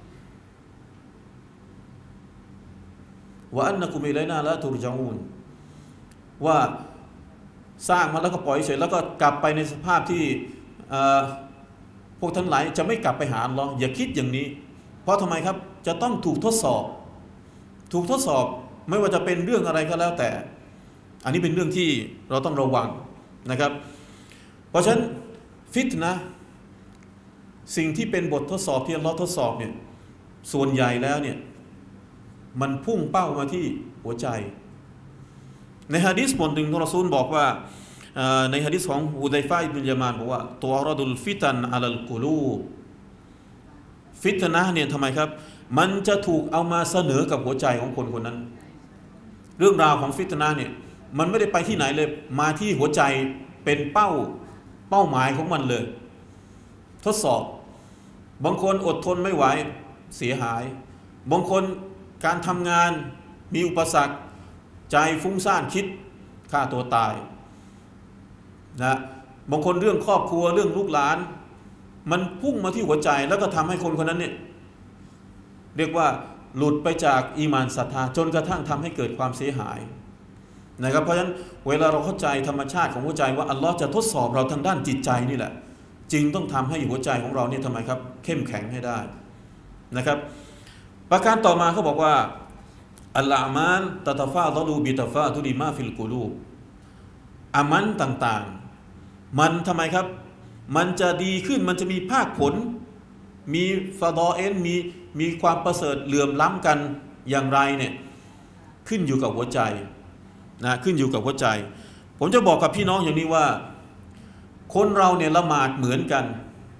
ว่าอันนะกุมิไลนาละตุรญะอูนว่าสร้างมาแล้วก็ปล่อยเฉยแล้วก็กลับไปในสภาพที่พวกท่านหลายจะไม่กลับไปหาอัลลอฮ์อย่าคิดอย่างนี้เพราะทำไมครับจะต้องถูกทดสอบถูกทดสอบไม่ว่าจะเป็นเรื่องอะไรก็แล้วแต่อันนี้เป็นเรื่องที่เราต้องระวังนะครับเพราะฉะนั้นฟิตนะห์สิ่งที่เป็นบททดสอบที่อัลลอฮ์ทดสอบเนี่ยส่วนใหญ่แล้วเนี่ยมันพุ่งเป้ามาที่หัวใจในหะดีษบทหนึ่งท่านรอซูลบอกว่าในหะดีษของอุดัยฟะอิบนุลยามานบอกว่าตัวรดุลฟิตันอะลัลกุลูบฟิตนะห์เนี่ยทำไมครับมันจะถูกเอามาเสนอกับหัวใจของคนคนนั้นเรื่องราวของฟิตนะห์เนี่ยมันไม่ได้ไปที่ไหนเลยมาที่หัวใจเป็นเป้าเป้าหมายของมันเลยทดสอบบางคนอดทนไม่ไหวเสียหายบางคนการทำงานมีอุปสรรคใจฟุ้งซ่านคิดฆ่าตัวตายนะบางคนเรื่องครอบครัวเรื่องลูกหลานมันพุ่งมาที่หัวใจแล้วก็ทำให้คนคนนั้นเนี่ยเรียกว่าหลุดไปจากอีมานศรัทธาจนกระทั่งทำให้เกิดความเสียหายนะครับเพราะฉะนั้นเวลาเราเข้าใจธรรมชาติของหัวใจว่าอัลลอฮ์จะทดสอบเราทางด้านจิตใจนี่แหละจึงต้องทำให้หัวใจของเราเนี่ยทำไมครับเข้มแข็งให้ได้นะครับประการต่อมาเขาบอกว่าอัลลอฮ์มานตะตะฟาดลูบิตะฟาตุลิมาฟิลกุลูบอามันต่างๆมันทำไมครับมันจะดีขึ้นมันจะมีภาคผลมีฟาดอเอลมีมีความประเสริฐเหลื่อมล้ำกันอย่างไรเนี่ยขึ้นอยู่กับหัวใจนะขึ้นอยู่กับหัวใจผมจะบอกกับพี่น้องอย่างนี้ว่าคนเราเนี่ยละหมาดเหมือนกัน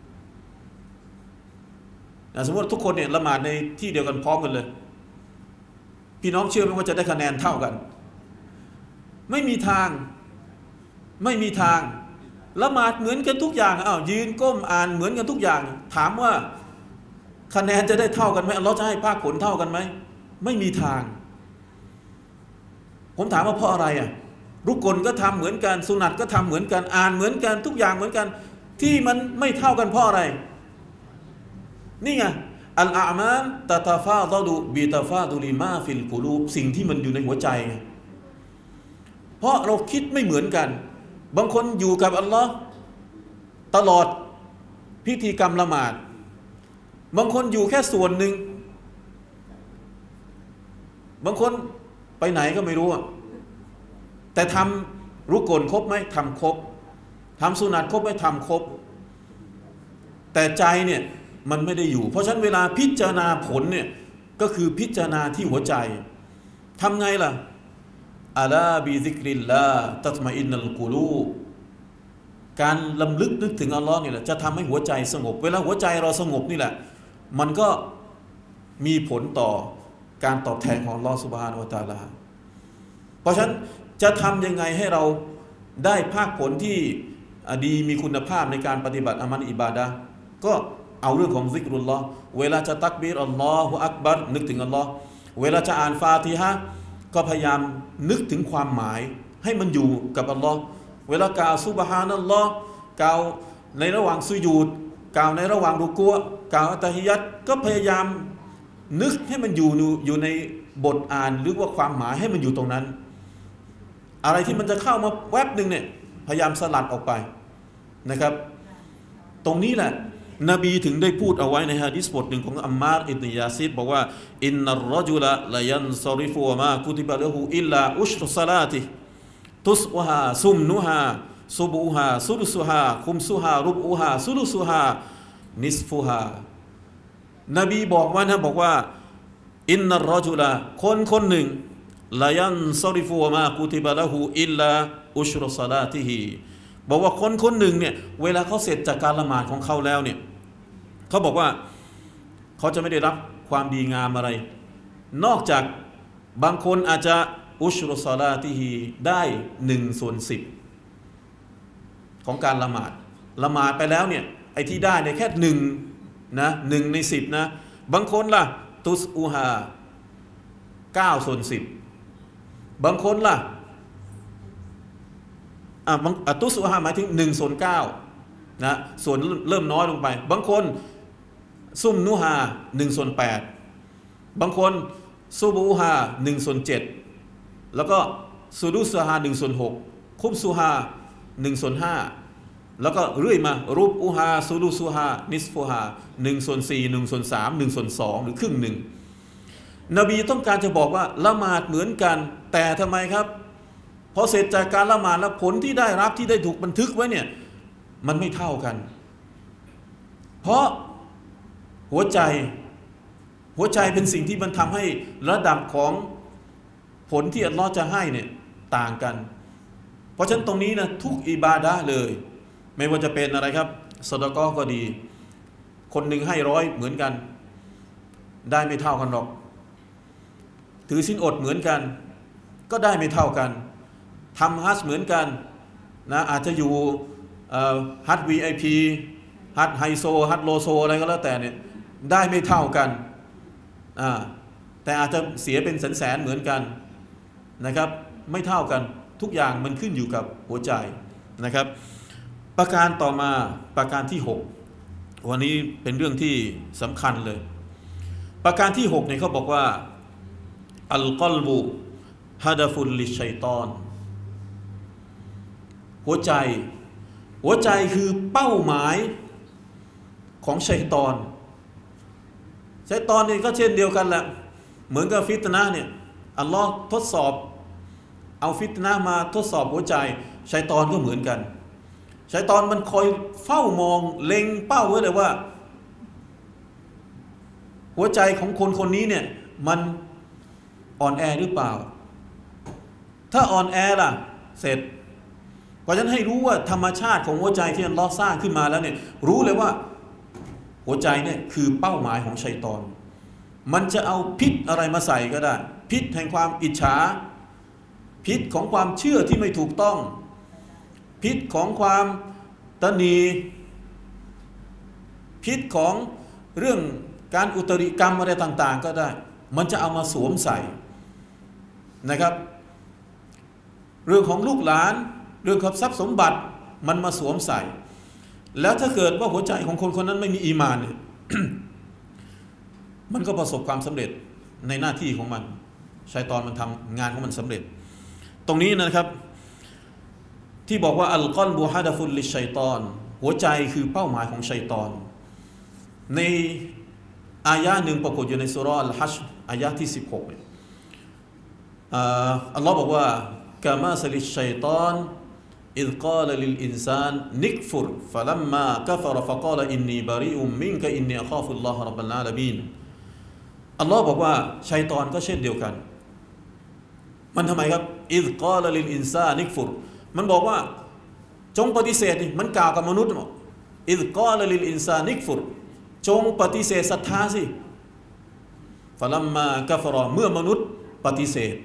นะสมมติทุกคนเนี่ยละหมาดในที่เดียวกันพร้อมกันเลยพี่น้องเชื่อไหมว่าจะได้คะแนนเท่ากันไม่มีทางไม่มีทางละหมาดเหมือนกันทุกอย่างอ้าวยืนก้มอ่านเหมือนกันทุกอย่างถามว่าคะแนนจะได้เท่ากันไหมอัลเลาะห์จะให้ภาคผลเท่ากันไหมไม่มีทางผมถามว่าเพราะอะไรอ่ะรุกลก็ทำเหมือนกันสุนัตก็ทำเหมือนกันอ่านเหมือนกันทุกอย่างเหมือนกันที่มันไม่เท่ากันเพราะอะไรนี่ไงอัลอามาลตะตะฟาดลูบิตะฟาดุลิมาฟิลกุลูบสิ่งที่มันอยู่ในหัวใจไงเพราะเราคิดไม่เหมือนกันบางคนอยู่กับอัลลอฮ์ตลอดพิธีกรรมละหมาดบางคนอยู่แค่ส่วนหนึ่งบางคนไปไหนก็ไม่รู้แต่ทำรุกลครบไหมทำครบทำสุนัตครบไหมทำครบแต่ใจเนี่ยมันไม่ได้อยู่เพราะฉะนั้นเวลาพิจารณาผลเนี่ยก็คือพิจารณาที่หัวใจทำไงล่ะอัลาบิซิกริลลาตัตมะอินนัลกุลูบการลำลึกนึกถึงอัลลอฮ์นี่แหละจะทำให้หัวใจสงบเวลาหัวใจเราสงบนี่แหละมันก็มีผลต่อการตอบแทนของอัลลอฮ์ซุบฮานะฮูวะตะอาลาเพราะฉะนั้นจะทำยังไงให้เราได้ภาคผลที่ดีมีคุณภาพในการปฏิบัติอามัลอิบาดะห์ก็เอาเรื่องของซิกรุลลอฮ์เวลาจะตักบีรอัลลอฮุอักบัรนึกถึงอัลลอฮ์เวลาจะอ่านฟาติฮะห์ก็พยายามนึกถึงความหมายให้มันอยู่กับอัลลอฮ์เวลากล่าวซุบฮานัลลอฮ์กล่าวในระหว่างซุญูดกล่าวในระหว่างรุกูอ์กล่าวอัตฮิยัตก็พยายามนึกให้มันอยู่อยู่ในบทอ่านหรือว่าความหมายให้มันอยู่ตรงนั้นอะไรที่มันจะเข้ามาแวบหนึ่งเนี่ยพยายามสลัดออกไปนะครับตรงนี้แหละนบีถึงได้พูดเอาไว้ในหะดีษบทหนึ่งของอัมมาร์อิบนุยาซิรบอกว่าอินนัรรจุลลายันซอริฟุวะมากุติบะละฮูอิลลาอุชรุศลาติตุสวะฮาซุมนุฮาซุบูฮาซุลุสุฮาคุมซุฮารุบอูฮาซุลุสุฮานิสฟุฮานบีบอกว่านะบอกว่าอินนัรรจุลคนคนหนึ่งลายันซอริฟุวะมากุติบะละฮูอิลลาอุชรุศลาติฮิบอกว่าคนคนหนึ่งเนี่ยเวลาเขาเสร็จจากการละหมาดของเขาแล้วเนี่ยเขาบอกว่าเขาจะไม่ได้รับความดีงามอะไรนอกจากบางคนอาจจะอุชรุศลาติฮีได้หนึ่งส่วนสิบของการละหมาดละหมาดไปแล้วเนี่ยไอ้ที่ได้เนี่ยแค่หนึ่งนะหนึ่งในสิบนะบางคนล่ะตุสอูฮาเก้าส่วนสิบบางคนล่ะอ่ะตุสอูฮาหมายถึงหนึ่งส่วนเก้านะส่วนเริ่มน้อยลงไปบางคนซุมนุฮาหนึ่งส่วนแปดบางคนซูบูฮาหนึ่งส่วนเจ็ดแล้วก็ซูดุสฮาหนึ่งส่วนหกคุบซูฮาหนึ่งส่วนห้าแล้วก็เรื่อยมารูปอูฮาซูดุซูฮานิสฟูฮาหนึ่งส่วนสี่หนึ่งส่วนสามหนึ่งส่วนสองหรือครึ่งหนึ่งนบีต้องการจะบอกว่าละหมาดเหมือนกันแต่ทำไมครับพอเสร็จจากการละหมาดแล้วผลที่ได้รับที่ได้ถูกบันทึกไว้เนี่ยมันไม่เท่ากันเพราะหัวใจหัวใจเป็นสิ่งที่มันทำให้ระดับของผลที่อัลลอฮ์จะให้เนี่ยต่างกันเพราะฉะนั้นตรงนี้นะทุกอิบาดะห์เลยไม่ว่าจะเป็นอะไรครับซอดาเกาะห์ก็ดีคนหนึ่งให้ร้อยเหมือนกันได้ไม่เท่ากันหรอกถือศีลอดเหมือนกันก็ได้ไม่เท่ากันทำฮัจญ์เหมือนกันนะอาจจะอยู่ฮัจญ์ วี ไอ พี ฮัจญ์ไฮโซฮัจญ์โลโซอะไรก็แล้วแต่เนี่ยได้ไม่เท่ากันอ่าแต่อาจจะเสียเป็นแสนๆเหมือนกันนะครับไม่เท่ากันทุกอย่างมันขึ้นอยู่กับหัวใจนะครับประการต่อมาประการที่หกวันนี้เป็นเรื่องที่สำคัญเลยประการที่หกเนี่ยเขาบอกว่าอัลกอลบุฮะดะฟุลลิชัยฏอนหัวใจหัวใจคือเป้าหมายของชัยฏอนชัยฏอนนี่ก็เช่นเดียวกันแหละเหมือนกับฟิตนะห์เนี่ยอัลลอฮ์ทดสอบเอาฟิตนะห์มาทดสอบหัวใจชัยฏอนก็เหมือนกันชัยฏอนมันคอยเฝ้ามองเล็งเป้าไว้เลยว่าหัวใจของคนคนนี้เนี่ยมันอ่อนแอหรือเปล่าถ้าอ่อนแอล่ะเสร็จเพราะฉะนั้นให้รู้ว่าธรรมชาติของหัวใจที่อัลเลาะห์สร้างขึ้นมาแล้วเนี่ยรู้เลยว่าหัวใจเนี่ยคือเป้าหมายของชัยฏอนมันจะเอาพิษอะไรมาใส่ก็ได้พิษแห่งความอิจฉาพิษของความเชื่อที่ไม่ถูกต้องพิษของความตณีพิษของเรื่องการอุตริกรรมอะไรต่างๆก็ได้มันจะเอามาสวมใส่นะครับเรื่องของลูกหลานเรื่องของทรัพย์สมบัติมันมาสวมใส่แล้วถ้าเกิดว่าหัวใจของคนคนนั้นไม่มีอีมานเนี่ย มันก็ประสบความสำเร็จในหน้าที่ของมันชัยฏอนมันทำงานของมันสำเร็จตรงนี้นะครับที่บอกว่าอัลกอลบุฮะดะฟุลลิชัยฏอนหัวใจคือเป้าหมายของชัยฏอนในอายะหนึ่งปรากฏอยู่ในซูเราะห์อัลฮัชรอายะที่สิบหกเนี่ยอัลลอฮ์บอกว่ากะมาซะลิชัยฏอนอิซกาลลิลอินซานนิกฟุรฟะลัมมากัฟรฟะกาลอินนีบะรีอุมมินกะอินนีอะคาฟุลลอฮะร็อบบัลอาละมีนอัลลอฮ์บอกว่าชัยฏอนก็เช่นเดียวกันมันทำไมครับอิซกาลลิลอินซานิกฟุรมันบอกว่าจงปฏิเสธนี่มันกล่าวกับมนุษย์อิซกาลลิลอินซานิกฟุรจงปฏิเสธศรัทธาสิฟะลัมมากัฟรอเมื่อมนุษย์ปฏิเสธ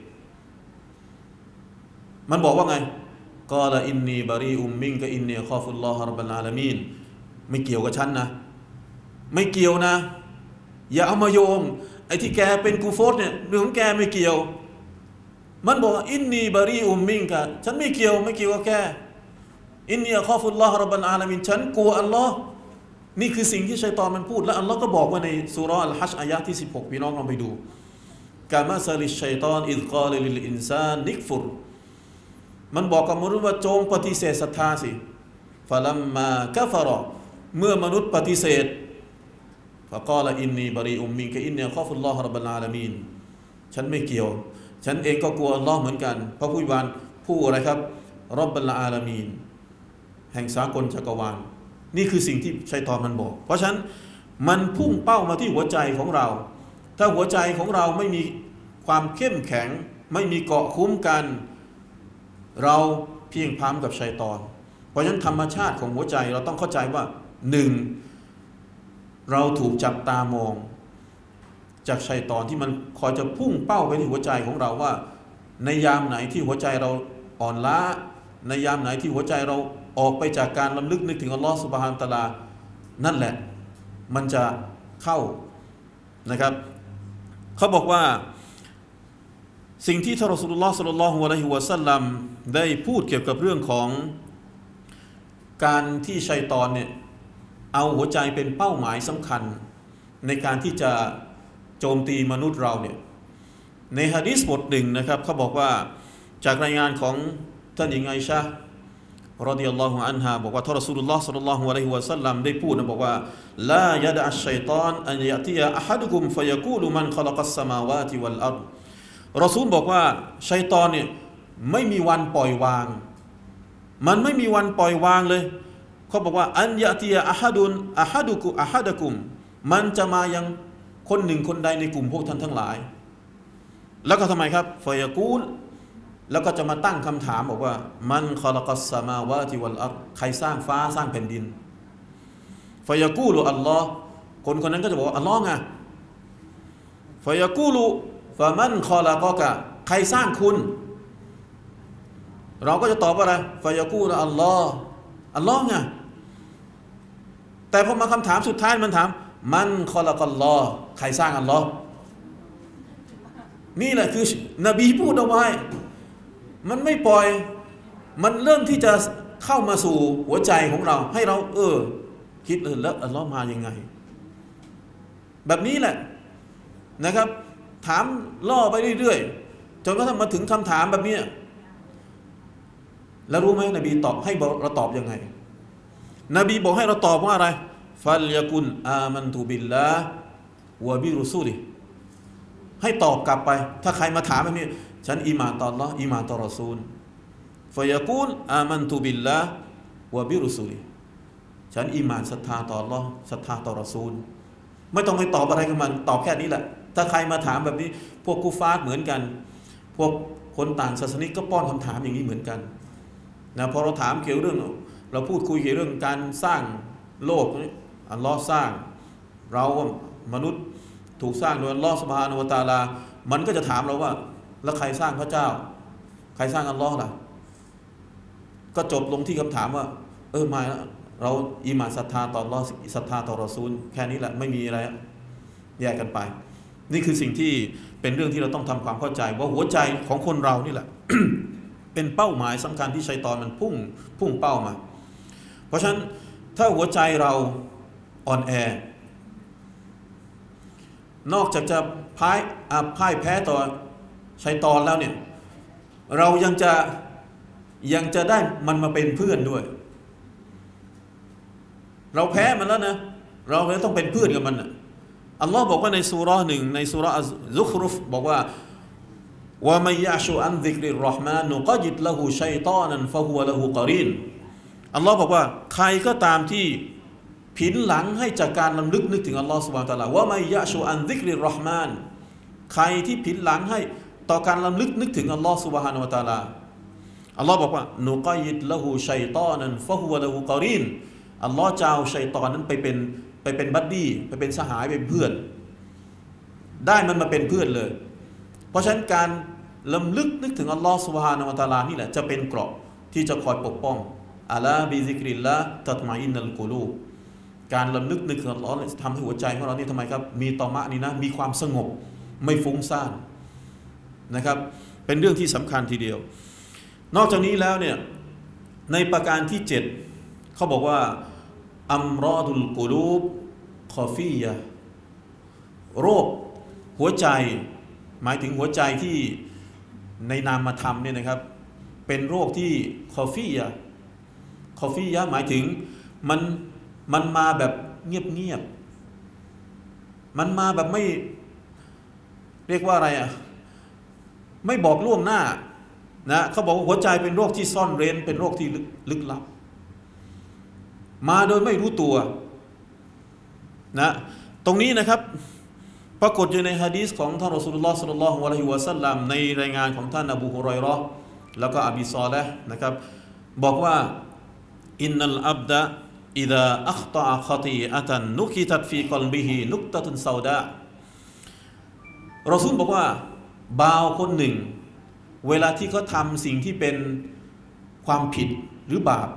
มันบอกว่าไงกาลอินนีบะรีอุมมินกะอินนีคอฟุลลอฮะร็อบบัลอาละมีนไม่เกี่ยวกับฉันนะไม่เกี่ยวนะอย่าเอามาโยงไอ้ที่แกเป็นกูโฟสเนี่ยเรื่องของแกไม่เกี่ยวมันบอกอินนีบะรีอุมมินกะฉันไม่เกี่ยวไม่เกี่ยวกับแกอินนีคอฟุลลอฮะร็อบบัลอาละมีนฉันกลัวอัลลอฮ์นี่คือสิ่งที่ชัยฏอนมันพูดและอัลลอฮ์ก็บอกไว้ในซูเราะห์อัลฮัชรอายะที่สิบหกพี่น้องลองไปดูกะมาซะลิชัยฏอนอิซกาลลิลอินซานนิกฟุรมันบอกกับมนุษย์ว่าจงปฏิเสธศรัทธาสิฟะลัมมากัฟรอเมื่อมนุษย์ปฏิเสธฟะกาลอินนีบะรีอุมมินกะอินนีคอฟุลลอฮะร็อบบัลอาละมีนฉันไม่เกี่ยวฉันเองก็กลัวอัลลอฮ์เหมือนกันพระผู้อวยพรผู้อะไรครับร็อบบัลอาละมีนแห่งสากลจักรวาลนี่คือสิ่งที่ชัยฏอนมันบอกเพราะฉะนั้นมันพุ่งเป้ามาที่หัวใจของเราถ้าหัวใจของเราไม่มีความเข้มแข็งไม่มีเกาะคุ้มกันเราเพียงพร้ำกับชัยฏอนเพราะฉะนั้นธรรมชาติของหัวใจเราต้องเข้าใจว่าหนึ่งเราถูกจับตามองจากชัยฏอนที่มันคอยจะพุ่งเป้าไปที่หัวใจของเราว่าในยามไหนที่หัวใจเราอ่อนล้าในยามไหนที่หัวใจเราออกไปจากการรำลึกนึกถึงอัลลอฮฺซุบฮานะฮูวะตะอาลานั่นแหละมันจะเข้านะครับเขาบอกว่าสิ่งที่ท่านรอซูลุลลอฮ์ ศ็อลลัลลอฮุอะลัยฮิวะซัลลัมได้พูดเกี่ยวกับเรื่องของการที่ชัยฏอนเนี่ยเอาหัวใจเป็นเป้าหมายสำคัญในการที่จะโจมตีมนุษย์เราเนี่ยในหะดีษบทหนึ่งนะครับเขาบอกว่าจากรายงานของท่านหญิงไอชะห์รอฎิยัลลอฮุอันฮาบอกว่าท่านรอซูลุลลอฮ์ ศ็อลลัลลอฮุอะลัยฮิวะซัลลัมได้พูดนะบอกว่าลายะดะอัชชัยฏอนอันยะติยะอะฮัดุกุมฟะยะกูลุมันคอลักัสสมาวาติวัลอัรฎรอซูลบอกว่าชัยฏอนเนี่ยไม่มีวันปล่อยวางมันไม่มีวันปล่อยวางเลยเขาบอกว่าอันยะติยะอะฮัดุนอะฮัดุกุอะฮัดะกุมมันจะมายังคนหนึ่งคนใดในกลุ่มพวกท่านทั้งหลายแล้วก็ทำไมครับฟะยะกูลแล้วก็จะมาตั้งคำถามบอกว่ามันคอลักัสสมาวาติวัลอัรฎใครสร้างฟ้าสร้างแผ่นดินฟะยะกูลุอัลลอฮ์คนคนนั้นก็จะบอกว่าอัลลอฮ์ไงฟายากูลุฟะมันคอลากอกะใครสร้างคุณเราก็จะตอบว่าอะไรฟายากูลอัลลอฮ์อัลลอฮ์ไงแต่พอมาคำถามสุดท้ายมันถามมันคอลากัลลอฮ์ใครสร้างอัลลอฮ์นี่แหละคือนบีพูดเอาไว้มันไม่ปล่อยมันเริ่มที่จะเข้ามาสู่หัวใจของเราให้เราเออคิดเออแล้วอัลลอฮ์มายังไงแบบนี้แหละนะครับถามล่อไปเรื่อยๆจนกระทั่งมาถึงคำถามแบบนี้แล้วรู้ไหมนบีตอบให้เราตอบยังไงนบีบอกให้เราตอบว่าอะไรฟัลยกุนอามันตุบิลลาห์วะบิรุซูลิให้ตอบกลับไปถ้าใครมาถามแบบนี้ฉันอีหม่านต่ออัลเลาะห์อีหม่านต่อรอซูลฟายกูลอามันตุบิลลาห์วะบิรุซูลิฉันอีหม่านศรัทธาต่ออัลเลาะห์ศรัทธาต่อรอซูลไม่ต้องไปตอบอะไรกับมันตอบแค่นี้แหละถ้าใครมาถามแบบนี้พวกกุฟาร์เหมือนกันพวกคนต่างศาสนิกก็ป้อนคำถามอย่างนี้เหมือนกันนะพอเราถามเกี่ยวเรื่องเราพูดคุยเกี่ยวเรื่องการสร้างโลกอัลลอฮ์สร้างเรามนุษย์ถูกสร้างโดยอัลลอฮ์ซุบฮานะฮูวะตะอาลามันก็จะถามเราว่าแล้วใครสร้างพระเจ้าใครสร้างอัลลอฮ์ล่ะก็จบลงที่คำถามว่าเออมาเราอีหม่านศรัทธาต่ออัลลอฮ์ศรัทธาต่อรอซูลแค่นี้แหละไม่มีอะไรแยกกันไปนี่คือสิ่งที่เป็นเรื่องที่เราต้องทำความเข้าใจว่าหัวใจของคนเรานี่แหละ เป็นเป้าหมายสำคัญที่ชัยฏอนมันพุ่งพุ่งเป้ามาเพราะฉะนั้นถ้าหัวใจเราอ่อนแอนอกจากจะพ่ายพ่ายแพ้ต่อชัยฏอนแล้วเนี่ยเรายังจะยังจะได้มันมาเป็นเพื่อนด้วยเราแพ้มันแล้วนะเราเลยต้องเป็นเพื่อนกับมันนะอัลลอฮ์บอกว่าในซูเราะห์หนึ่งในซูเราะห์อัซซุครุฟบอกว่าว่ามัยยะชูอันซิกริรเราะห์มานุกอญิดละฮูชัยฏอนันฟะฮุวะละฮูกอรีนอัลลอฮ์บอกว่าใครก็ตามที่ผินหลังให้จากการรำลึกนึกถึงอัลลอฮ์ซุบฮานะฮูวะตะอาลาว่ามัยยะชูอันซิกริรเราะห์มานใครที่ผินหลังให้ต่อการรำลึกนึกถึงอัลลอฮ์ซุบฮานะฮูวะตะอาลาอัลลอฮ์บอกว่านุกอญิดละฮูชัยฏอนันฟะฮุวะละฮูกอรีนอัลลอฮ์จะเอาชัยฏอนนั้นไปเป็นไปเป็นบัดดี้ไปเป็นสหายเป็นเพื่อนได้มันมาเป็นเพื่อนเลยเพราะฉะนั้นการลำลึกนึกถึงอัลลอฮ์ซุบฮานะฮูวะตะอาลานี่แหละจะเป็นเกราะที่จะคอยปกป้องอะลาบิซิกริลละตัตมาอินนัลกุลูบการลำลึกนึกถึงอัลลอฮ์ทำให้หัวใจของเรานี่ทำไมครับมีตอมะนี่นะมีความสงบไม่ฟุ้งซ่านนะครับเป็นเรื่องที่สำคัญทีเดียวนอกจากนี้แล้วเนี่ยในประการที่เจ็ดเขาบอกว่าอัมรอดุลกุลูบคอฟียะโรคหัวใจหมายถึงหัวใจที่ในนามธรรมเนี่ยนะครับเป็นโรคที่คอฟียะคอฟียะหมายถึงมันมันมาแบบเงียบๆมันมาแบบไม่เรียกว่าอะไรอ่ะไม่บอกล่วงหน้านะเขาบอกว่าหัวใจเป็นโรคที่ซ่อนเร้นเป็นโรคที่ลึกลับมาโดยไม่รู้ตัวนะตรงนี้นะครับปรากฏอยู่ในหะดีษของท่านรอซูลุลลอฮ์ ศ็อลลัลลอฮุอะลัยฮิวะซัลลัมในรายงานของท่านอบูฮุรอยเราะห์แล้วก็อบีซอลิห์นะครับบอกว่าอินนัลอับดะอิซาอัคตะคอตีอะตันนุกิตัตฟีกอลบิฮินุกตะตุนซาดารอซูลบอกว่าบ่าวคนหนึ่งเวลาที่เขาทำสิ่งที่เป็นความผิดหรือบาป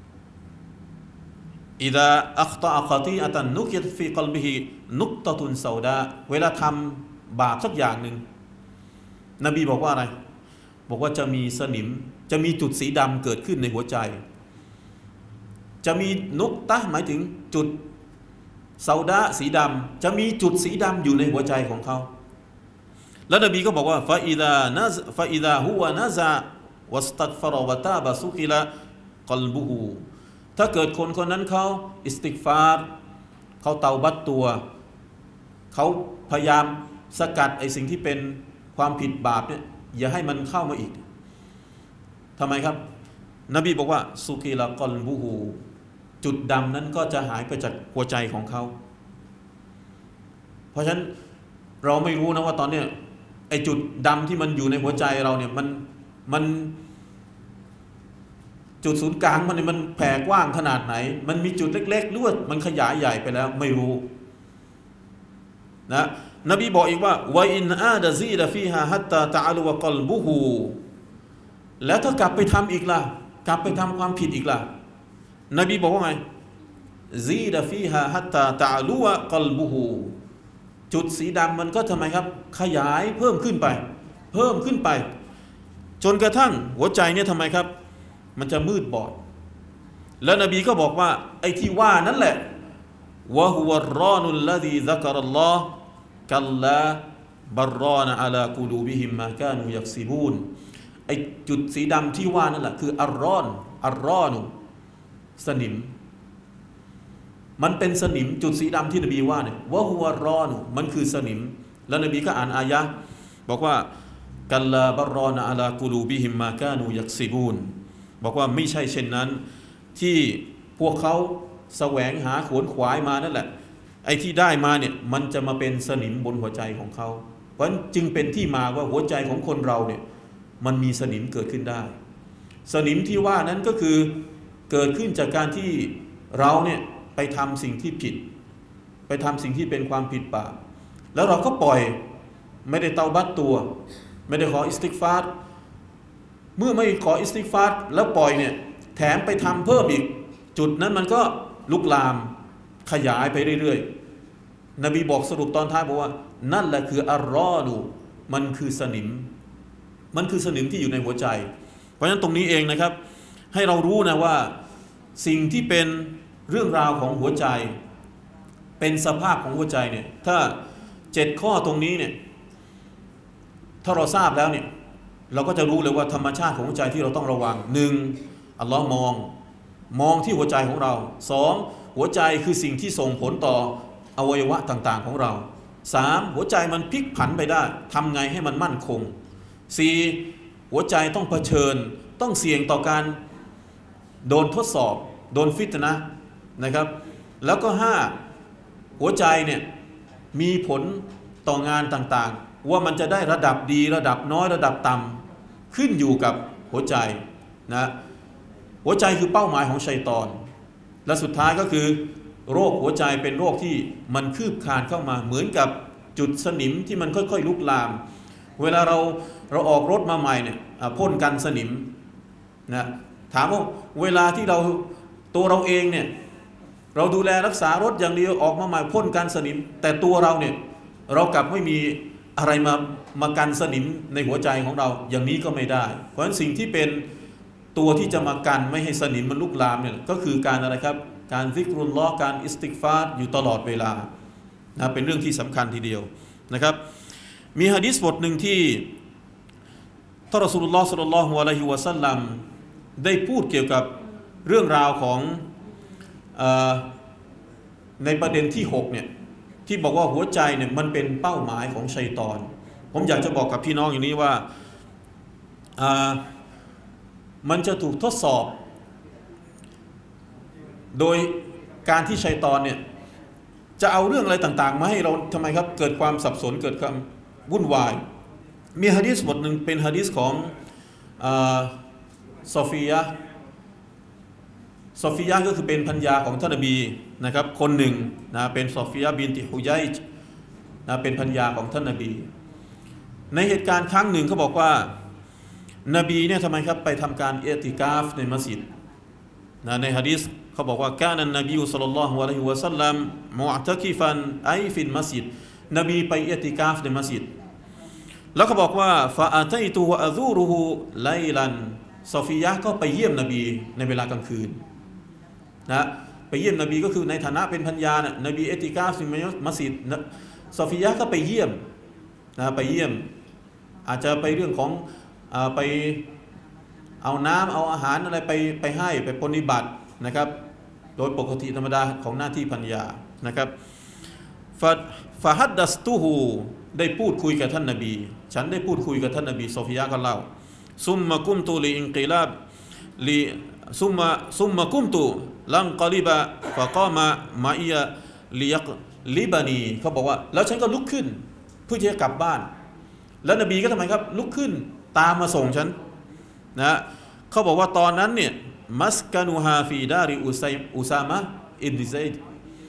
อิดะอัคตะคอตีอะตันนุกิตัตฟีกอลบิฮินุกตะตุนซาดาเวลาทำบาปสักอย่างหนึ่งนบีบอกว่าอะไรบอกว่าจะมีสนิมจะมีจุดสีดำเกิดขึ้นในหัวใจจะมีนุกตะหมายถึงจุดซาดาสีดำจะมีจุดสีดำอยู่ในหัวใจของเขาแล้วนบีก็บอกว่าฟาอิดานะฟาอิดาฮุวะนะซะวัสตัฆฟะรวะตาบะซุกิละกอลบุฮูถ้าเกิดคนคนนั้นเขาอิสติฆฟาร์เขาเตาบัตตัวเขาพยายามสกัดไอ้สิ่งที่เป็นความผิดบาปเนี่ยอย่าให้มันเข้ามาอีกทำไมครับนบีบอกว่าซุกิละกอลบุฮูจุดดำนั้นก็จะหายไปจากหัวใจของเขาเพราะฉะนั้นเราไม่รู้นะว่าตอนเนี้ยไอ้จุดดำที่มันอยู่ในหัวใจเราเนี่ยมันมันจุดศูนย์กลางมันเนี่ยมันแผ่กว้างขนาดไหนมันมีจุดเล็กๆหรือว่ามันขยายใหญ่ไปแล้วไม่รู้นะนบีบอกอีกว่าวะอินอาดะซีดะฟีฮาฮัตตาตะอลุวะกลบุฮูแล้วถ้ากลับไปทำอีกล่ะกลับไปทำความผิดอีกล่ะนบีบอกว่าไงซีดะฟีฮาฮัตตาตะอลุวะกลบุฮูจุดสีดำมันก็ทำไมครับขยายเพิ่มขึ้นไป เพิ่มขึ้นไปจนกระทั่งหัวใจเนี่ยทำไมครับมันจะมืดบอดแล้วนบีก็บอกว่าไอ้ที่ว่านั่นแหละวะฮุวัรรอนุลลซีซักะรัลลอฮ์กัลลาบัรรอนะอะลากุลูบิฮิมมา กานูยักซิบูนไอ้จุดสีดำที่ว่านั่นแหละคืออัรรอนอัรรอนุสนิมมันเป็นสนิมจุดสีดำที่นบีว่าเนี่ยวะฮุวัรรอนุมันคือสนิมแล้วนบีก็อ่านอายะห์บอกว่ากัลลาบัรรอนะอะลากุลูบิฮิมมา กานูยักซิบูนบอกว่าไม่ใช่เช่นนั้นที่พวกเขาแสวงหาขวนขวายมานั่นแหละไอ้ที่ได้มาเนี่ยมันจะมาเป็นสนิมบนหัวใจของเขาเพราะฉะนั้นจึงเป็นที่มาว่าหัวใจของคนเราเนี่ยมันมีสนิมเกิดขึ้นได้สนิมที่ว่านั้นก็คือเกิดขึ้นจากการที่เราเนี่ยไปทำสิ่งที่ผิดไปทำสิ่งที่เป็นความผิดบาปแล้วเราก็ปล่อยไม่ได้เตาบัตตัวไม่ได้ขออิสติกฟาร์เมื่อไม่ขออิสติกฟาร์แล้วปล่อยเนี่ยแถมไปทำเพิ่มอีกจุดนั้นมันก็ลุกลามขยายไปเรื่อยๆนบีบอกสรุปตอนท้ายบอกว่านั่นแหละคืออัรรอดูมันคือสนิมมันคือสนิมที่อยู่ในหัวใจเพราะฉะนั้นตรงนี้เองนะครับให้เรารู้นะว่าสิ่งที่เป็นเรื่องราวของหัวใจเป็นสภาพของหัวใจเนี่ยถ้าเจ็ดข้อตรงนี้เนี่ยถ้าเราทราบแล้วเนี่ยเราก็จะรู้เลยว่าธรรมชาติของหัวใจที่เราต้องระวังหนึ่งอัลลอฮ์มองมองที่หัวใจของเราสองหัวใจคือสิ่งที่ส่งผลต่ออวัยวะต่างๆของเราสามหัวใจมันพลิกผันไปได้ทำไงให้มันมั่นคงสี่หัวใจต้องเผชิญต้องเสี่ยงต่อการโดนทดสอบโดนฟิตนะห์นะครับแล้วก็ห้าหัวใจเนี่ยมีผลต่องานต่างๆว่ามันจะได้ระดับดีระดับน้อยระดับต่ำขึ้นอยู่กับหัวใจนะหัวใจคือเป้าหมายของชัยฏอนและสุดท้ายก็คือโรคหัวใจเป็นโรคที่มันคืบคลานเข้ามาเหมือนกับจุดสนิมที่มันค่อยๆลุกลามเวลาเราเราออกรถมาใหม่เนี่ยพ่นกันสนิมนะถามว่าเวลาที่เราตัวเราเองเนี่ยเราดูแลรักษารถอย่างเดียวออกมาใหม่พ่นกันสนิมแต่ตัวเราเนี่ยเรากลับไม่มีอะไรมามากันสนิมในหัวใจของเราอย่างนี้ก็ไม่ได้เพราะฉะนั้นสิ่งที่เป็นตัวที่จะมากันไม่ให้สนิมมันลุกลามเนี่ยก็คือการอะไรครับการซิกรุลลอฮ์การอิสติกฟาร์อยู่ตลอดเวลานะเป็นเรื่องที่สำคัญทีเดียวนะครับมีหะดีษบทหนึ่งที่ท่านรอซูลุลลอฮ์ ศ็อลลัลลอฮุอะลัยฮิวะซัลลัมได้พูดเกี่ยวกับเรื่องราวของเอ่อในประเด็นที่หกเนี่ยที่บอกว่าหัวใจเนี่ยมันเป็นเป้าหมายของชัยฏอนผมอยากจะบอกกับพี่น้องอย่างนี้ว่าอ่ามันจะถูกทดสอบโดยการที่ชัยฏอนเนี่ยจะเอาเรื่องอะไรต่างๆมาให้เราทำไมครับเกิดความสับสนเกิดความวุ่นวายมีหะดีษบทหนึ่งเป็นหะดีษของซอฟียะห์ซอฟียะห์ก็คือเป็นภรรยาของท่านนบีนะครับคนหนึ่งนะเป็นซอฟียะห์บินติฮุยัยจ์นะเป็นภรรยาของท่านนบีในเหตุการณ์ครั้งหนึ่งเขาบอกว่านบีเนี่ยทำไมครับไปทำการอิอ์ติกาฟในมัสยิดนะในหะดีษเขาบอกว่ากานันนบีศ็อลลัลลอฮุอะลัยฮิวะซัลลัมมุอ์ตะกิฟันไอฟิลมัสยิดนบีไปอิอ์ติกาฟในมัสยิดแล้วเขาบอกว่าฟาอาตัยตุวะอะซูรุฮูไลลันซอฟียะห์ก็ไปเยี่ยมนบีในเวลากลางคืนนะไปเยี่ยมนบีก็คือในฐานะเป็นภรรยานะนบีอิอ์ติกาฟในมัสยิดซอฟียะห์ก็ไปเยี่ยมนะไปเยี่ยมอาจจะไปเรื่องของไปเอาน้ำเอาอาหารอะไรไปไปให้ไปปฏิบัตินะครับโดยปกติธรรมดาของหน้าที่ภรรยานะครับฟาฟาฮัดดัสตูฮูได้พูดคุยกับท่านนบีฉันได้พูดคุยกับท่านนบีซอฟียะห์ก็เล่าซุมมะกุมตุลีอินกิลาบลีซุมมะซุมมะกุมตุลังกอลิบะฟะกอมะมาอียะลิยักลิบานีเขาบอกว่าแล้วฉันก็ลุกขึ้นเพื่อจะกลับบ้านแล้วนบีก็ทำไมครับลุกขึ้นตามมาส่งฉันนะเขาบอกว่าตอนนั้นเนี่ยมัสกานูฮาฟีดาริอุซัยอุซามะอิบนิซัยดต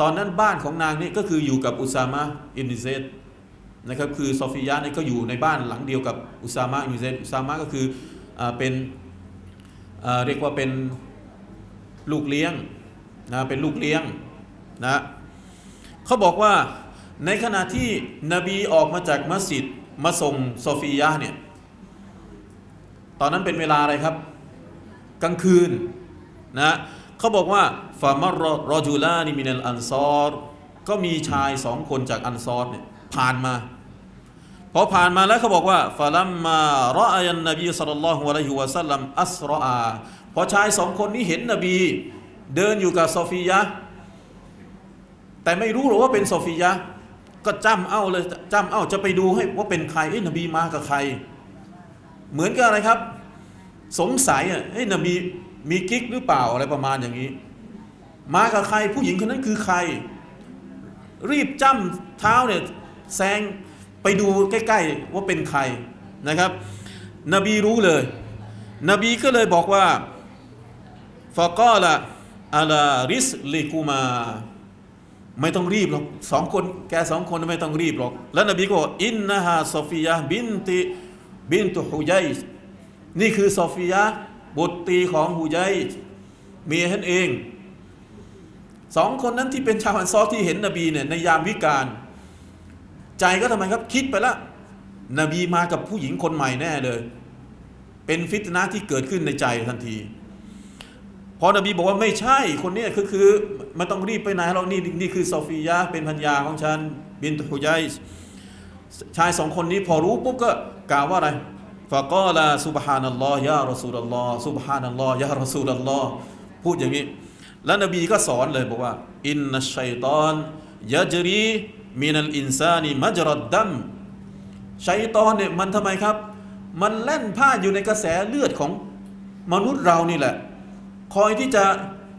ตอนนั้นบ้านของนางนี่ก็คืออยู่กับอุซามะอิบนุเซดนะครับคือซอฟียะนี่ก็อยู่ในบ้านหลังเดียวกับอุซามะอิบนุเซดอุซามะก็คืออ่าเป็นอ่าเรียกว่าเป็นลูกเลี้ยงนะเป็นลูกเลี้ยงนะเขาบอกว่าในขณะที่นบีออกมาจากมัสยิดมาส่งซอฟียะเนี่ยตอนนั้นเป็นเวลาอะไรครับกลางคืนนะเขาบอกว่าฟามารรอจูลานิมินัลอันซอรก็มีชายสองคนจากอันซอรเนี่ยผ่านมาพอผ่านมาแล้วเขาบอกว่าฟาลัมมารออายันนบีศ็อลลัลลอฮุอะลัยฮิวะซัลลัมอัสรออาพอชายสองคนนี้เห็นนบีเดินอยู่กับซอฟียะแต่ไม่รู้หรอกว่าเป็นซอฟียะก็จ้ำเอาเลยจ้ำเอาจะไปดูให้ว่าเป็นใครเอ้นบีมากับใครเหมือนกับอะไรครับสงสัยอ่ะเอ้นบีมีกิ๊กหรือเปล่าอะไรประมาณอย่างนี้มากับใครผู้หญิงคนนั้นคือใครรีบจ้ำเท้าเนี่ยแซงไปดูใกล้ๆว่าเป็นใครนะครับนบีรู้เลยนบีก็เลยบอกว่าฟะกอละอะลาริสลิกุมาไม่ต้องรีบหรอกสองคนแกสองคนไม่ต้องรีบหรอกแล้วนบีก็บอกอินนะฮาซอฟียะบินติบินตุฮุยัยนี่คือซอฟียะบุตรีของฮุยัยเมียท่านเองสองคนนั้นที่เป็นชาวอันซอรที่เห็นนบีเนี่ยในยามวิกาลใจก็ทำไมครับคิดไปแล้วนบีมากับผู้หญิงคนใหม่แน่เลยเป็นฟิตนะห์ที่เกิดขึ้นในใจทันทีพอนบีบอกว่าไม่ใช่คนนี้คือคือไม่ต้องรีบไปไหนหรอกนี่นี่คือซอฟียะเป็นภรรยาของฉันบินตุฮุยัยชายสองคนนี้พอรู้ปุ๊บก็กล่าวว่าอะไรฟะกอลาซุบฮานัลลอฮ์ยารอซูลุลลอฮ์ซุบฮานัลลอฮ์ยารอซูลุลลอฮ์พูดอย่างนี้แล้วนบีก็สอนเลยบอกว่าอินนัชชัยฏอนยะจรีมินัลอินซานีมัจรัดดัมชัยฏอนเนี่ยมันทำไมครับมันเล่นผ้าอยู่ในกระแสเลือดของมนุษย์เรานี่แหละคอยที่จะ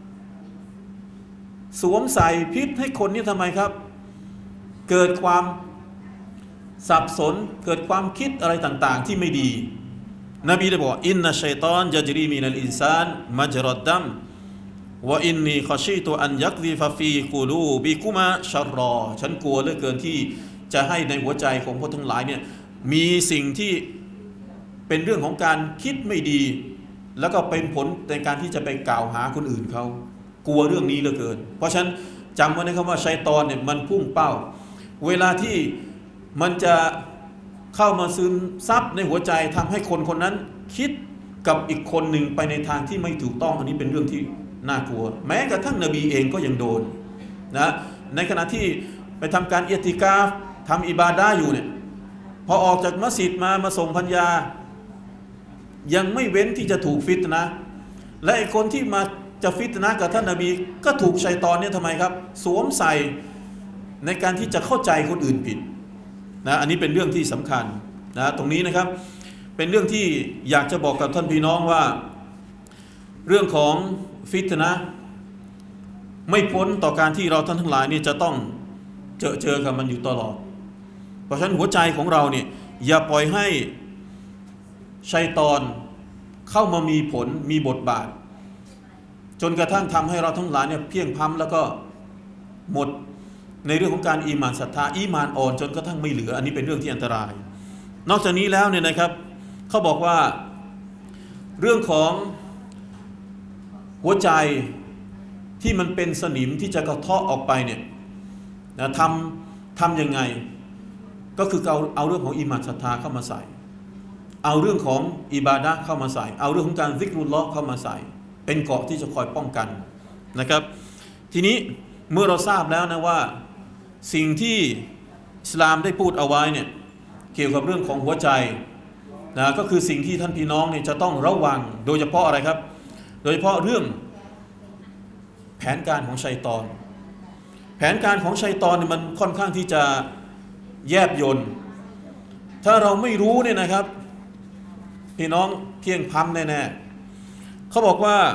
สวมใส่พิษให้คนนี้ทำไมครับเกิดความสับสนเกิดความคิดอะไรต่างๆที่ไม่ดีนบีได้บอกอินนัชชัยฏอนยะจรีมินัลอินซานมัจรัดดัมว่าอินนีขอชีตัวอันยักดีฟาฟีกูลูบิกุมาชัรรอฉันกลัวเหลือเกินที่จะให้ในหัวใจของพวกทั้งหลายเนี่ยมีสิ่งที่เป็นเรื่องของการคิดไม่ดีแล้วก็เป็นผลในการที่จะไปกล่าวหาคนอื่นเขากลัวเรื่องนี้เหลือเกินเพราะฉะนั้นจำไว้นะครับว่าชัยฏอนเนี่ยมันพุ่งเป้าเวลาที่มันจะเข้ามาซึมซับในหัวใจทำให้คนคนนั้นคิดกับอีกคนหนึ่งไปในทางที่ไม่ถูกต้องอันนี้เป็นเรื่องที่น่ากลัวแม้กระทั่งนบีเองก็ยังโดนนะในขณะที่ไปทำการอิติกาฟทำอิบาดะห์อยู่เนี่ยพอออกจากมัสยิดมามาส่งภรรยายังไม่เว้นที่จะถูกฟิตนะห์และไอ้คนที่มาจะฟิตนะห์กับท่านนบีก็ถูกชัยฏอนเนี่ยทำไมครับสวมใส่ในการที่จะเข้าใจคนอื่นผิดนะอันนี้เป็นเรื่องที่สำคัญนะตรงนี้นะครับเป็นเรื่องที่อยากจะบอกกับท่านพี่น้องว่าเรื่องของฟิตนะห์ไม่พ้นต่อการที่เราท่านทั้งหลายนี่จะต้องเจอเจอกับมันอยู่ตลอดเพราะฉะนั้นหัวใจของเราเนี่ยอย่าปล่อยให้ชัยฏอนเข้ามามีผลมีบทบาทจนกระทั่งทำให้เราทั้งหลายเนี่ยเพียงพล้ำแล้วก็หมดในเรื่องของการอีหม่านศรัทธาอีหม่านอ่อนจนกระทั่งไม่เหลืออันนี้เป็นเรื่องที่อันตรายนอกจากนี้แล้วเนี่ยนะครับเขาบอกว่าเรื่องของหัวใจที่มันเป็นสนิมที่จะกระเทาะออกไปเนี่ยนะทำทำยังไงก็คือเอาเอาเรื่องของอีหม่านศรัทธาเข้ามาใส่เอาเรื่องของอิบาดะห์เข้ามาใส่เอาเรื่องของการซิกรุลลอฮ์เข้ามาใส่เป็นเกราะที่จะคอยป้องกันนะครับทีนี้เมื่อเราทราบแล้วนะว่าสิ่งที่อิสลามได้พูดเอาไว้เนี่ยเกี่ยวกับเรื่องของหัวใจนะก็คือสิ่งที่ท่านพี่น้องเนี่ยจะต้องระวังโดยเฉพาะอะไรครับโดยเฉพาะเรื่องแผนการของชัยฏอนแผนการของชัยฏอนเนี่ยมันค่อนข้างที่จะแยบยลถ้าเราไม่รู้เนี่ยนะครับพี่น้องเพียงพล้ำแน่ๆเขาบอกว่า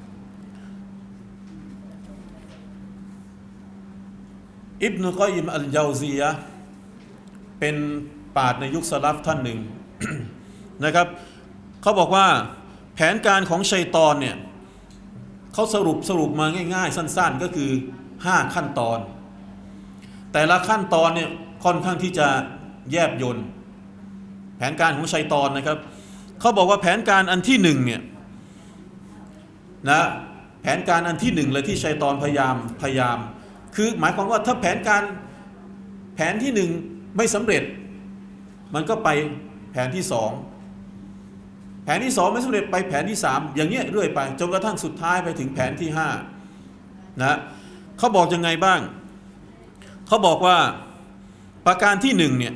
อิบนุกอยยิมอัลญาวซียะห์เป็นปราชญ์ในยุคสลัฟท่านหนึ่ง นะครับเขาบอกว่าแผนการของชัยฏอนเนี่ยเขาสรุปสรุปมาง่ายๆสั้นๆก็คือห้าขั้นตอนแต่ละขั้นตอนเนี่ยค่อนข้างที่จะแยบยลแผนการของชัยฏอนนะครับเขาบอกว่าแผนการอันที่หนึ่งเนี่ยนะแผนการอันที่หนึ่งเลยที่ชัยฏอนพยายามพยายามคือหมายความว่าถ้าแผนการแผนที่หนึ่งไม่สำเร็จมันก็ไปแผนที่สองแผนที่สองไม่สำเร็จไปแผนที่สามอย่างเงี้ยเรื่อยไปจนกระทั่งสุดท้ายไปถึงแผนที่ห้านะเขาบอกยังไงบ้างเขาบอกว่าประการที่หนึ่งเนี่ย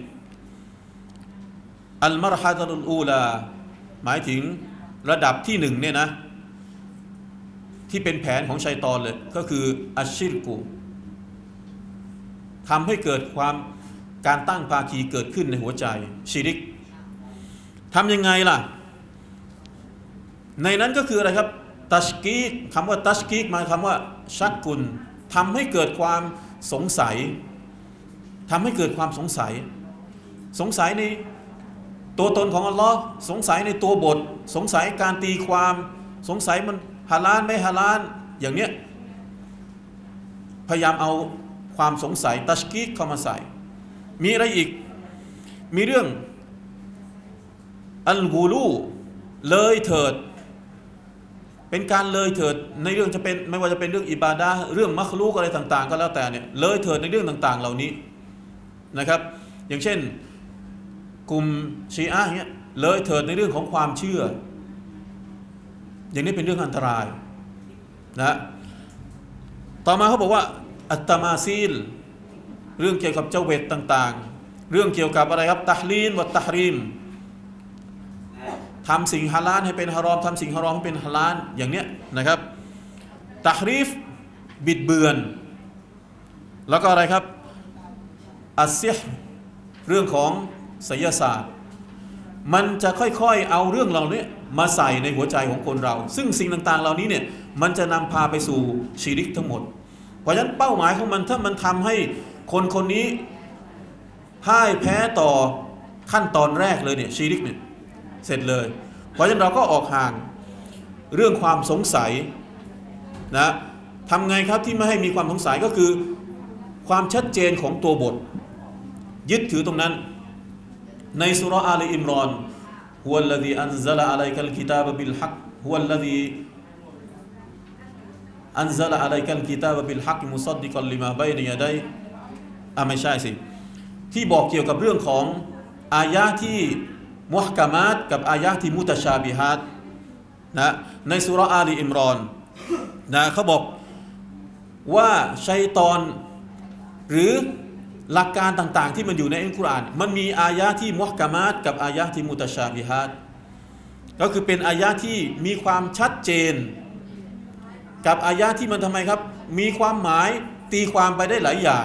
อัลมารฮะตุลอูลาหมายถึงระดับที่หนึ่งเนี่ยนะที่เป็นแผนของชัยฏอนเลยก็คืออัชชิรกุทำให้เกิดความการตั้งภาคีเกิดขึ้นในหัวใจชิริกทำยังไงล่ะในนั้นก็คืออะไรครับตัชกีกคำว่าตัชกีกหมายคำว่าชักกุลทำให้เกิดความสงสัยทำให้เกิดความสงสัยสงสัยในตัวตนของอัลลอฮ์สงสัยในตัวบทสงสัยการตีความสงสัยมันฮาลาลไม่ฮาลาลอย่างเนี้ยพยายามเอาความสงสัยตัชกีกเข้ามาใส่มีอะไรอีกมีเรื่องอัลกูลูเลยเถิดเป็นการเลยเถิดในเรื่องจะเป็นไม่ว่าจะเป็นเรื่องอิบาดะห์เรื่องมัคลูกอะไรต่างๆก็แล้วแต่เนี่ยเลยเถิดในเรื่องต่างๆเหล่านี้นะครับอย่างเช่นกลุ่มชีอะห์เนี่ยเลยเถิดในเรื่องของความเชื่ออย่างนี้เป็นเรื่องอันตรายนะต่อมาเขาบอกว่าอัตตามาซีลเรื่องเกี่ยวกับเจ้าเวทต่างๆเรื่องเกี่ยวกับอะไรครับตัฮลีลวัตตัฮรีมทำสิ่งฮาลาลให้เป็นฮารอมทำสิ่งฮารอมให้เป็นฮาลาลอย่างเนี้ยนะครับตัฮรีฟบิดเบือนแล้วก็อะไรครับอัสซิฮ์เรื่องของไสยศาสตร์มันจะค่อยๆเอาเรื่องเหล่านี้มาใส่ในหัวใจของคนเราซึ่งสิ่งต่างๆเหล่านี้เนี่ยมันจะนำพาไปสู่ชิริกทั้งหมดเพราะฉะนั้นเป้าหมายของมันถ้ามันทำให้คนคนนี้พ่ายแพ้ต่อขั้นตอนแรกเลยเนี่ยชิริกเนี่ยเสร็จเลยเพราะฉะนั้นเราก็ออกห่างเรื่องความสงสัยนะทำไงครับที่ไม่ให้มีความสงสัยก็คือความชัดเจนของตัวบทยึดถือตรงนั้นในสุเราะห์อาลีอิมรอนฮุวัลลซีอันซะละอะลัยกัลกิตาบะบิลฮักฮุวัลลซีอันซะละอะลัยกัลกิตาบะบิลฮักมุซัดดิกัลลิมาบัยนะยะดัยอ่ะไม่ใช่สิที่บอกเกี่ยวกับเรื่องของอายะห์ที่มุฮกะมาตกับอายะห์ที่มุตะชาบิฮาตนะในสุเราะห์อาลีอิมรอนนะเขาบอกว่าชัยฏอนหรือหลักการต่างๆที่มันอยู่ในอัลกุรอานมันมีอายะห์ที่มุฮกะมาตกับอายะห์ที่มุตะชาบิฮาตก็คือเป็นอายะห์ที่มีความชัดเจนกับอายะห์ที่มันทำไมครับมีความหมายตีความไปได้หลายอย่าง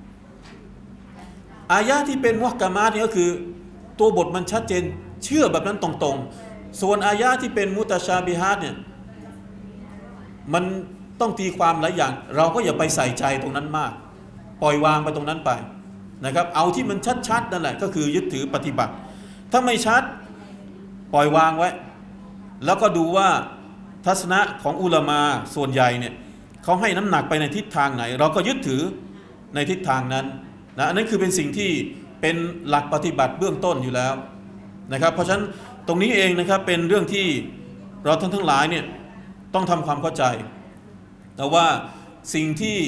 อายะห์ที่เป็นมุฮกะมาตนี่ก็คือตัวบทมันชัดเจนเชื่อแบบนั้นตรงๆส่วนอายะห์ที่เป็นมุตะชาบิฮาตเนี่ยมันต้องตีความหลายอย่างเราก็อย่าไปใส่ใจตรงนั้นมากปล่อยวางไปตรงนั้นไปนะครับเอาที่มันชัดๆนั่นแหละก็คือยึดถือปฏิบัติถ้าไม่ชัดปล่อยวางไว้แล้วก็ดูว่าทัศนะของอุลามะส่วนใหญ่เนี่ยเขาให้น้ำหนักไปในทิศทางไหนเราก็ยึดถือในทิศทางนั้นนะอันนั้นคือเป็นสิ่งที่เป็นหลักปฏิบัติเบื้องต้นอยู่แล้วนะครับเพราะฉะนั้นตรงนี้เองนะครับเป็นเรื่องที่เราทั้งทั้งหลายเนี่ยต้องทำความเข้าใจแต่ว่าสิ่งที่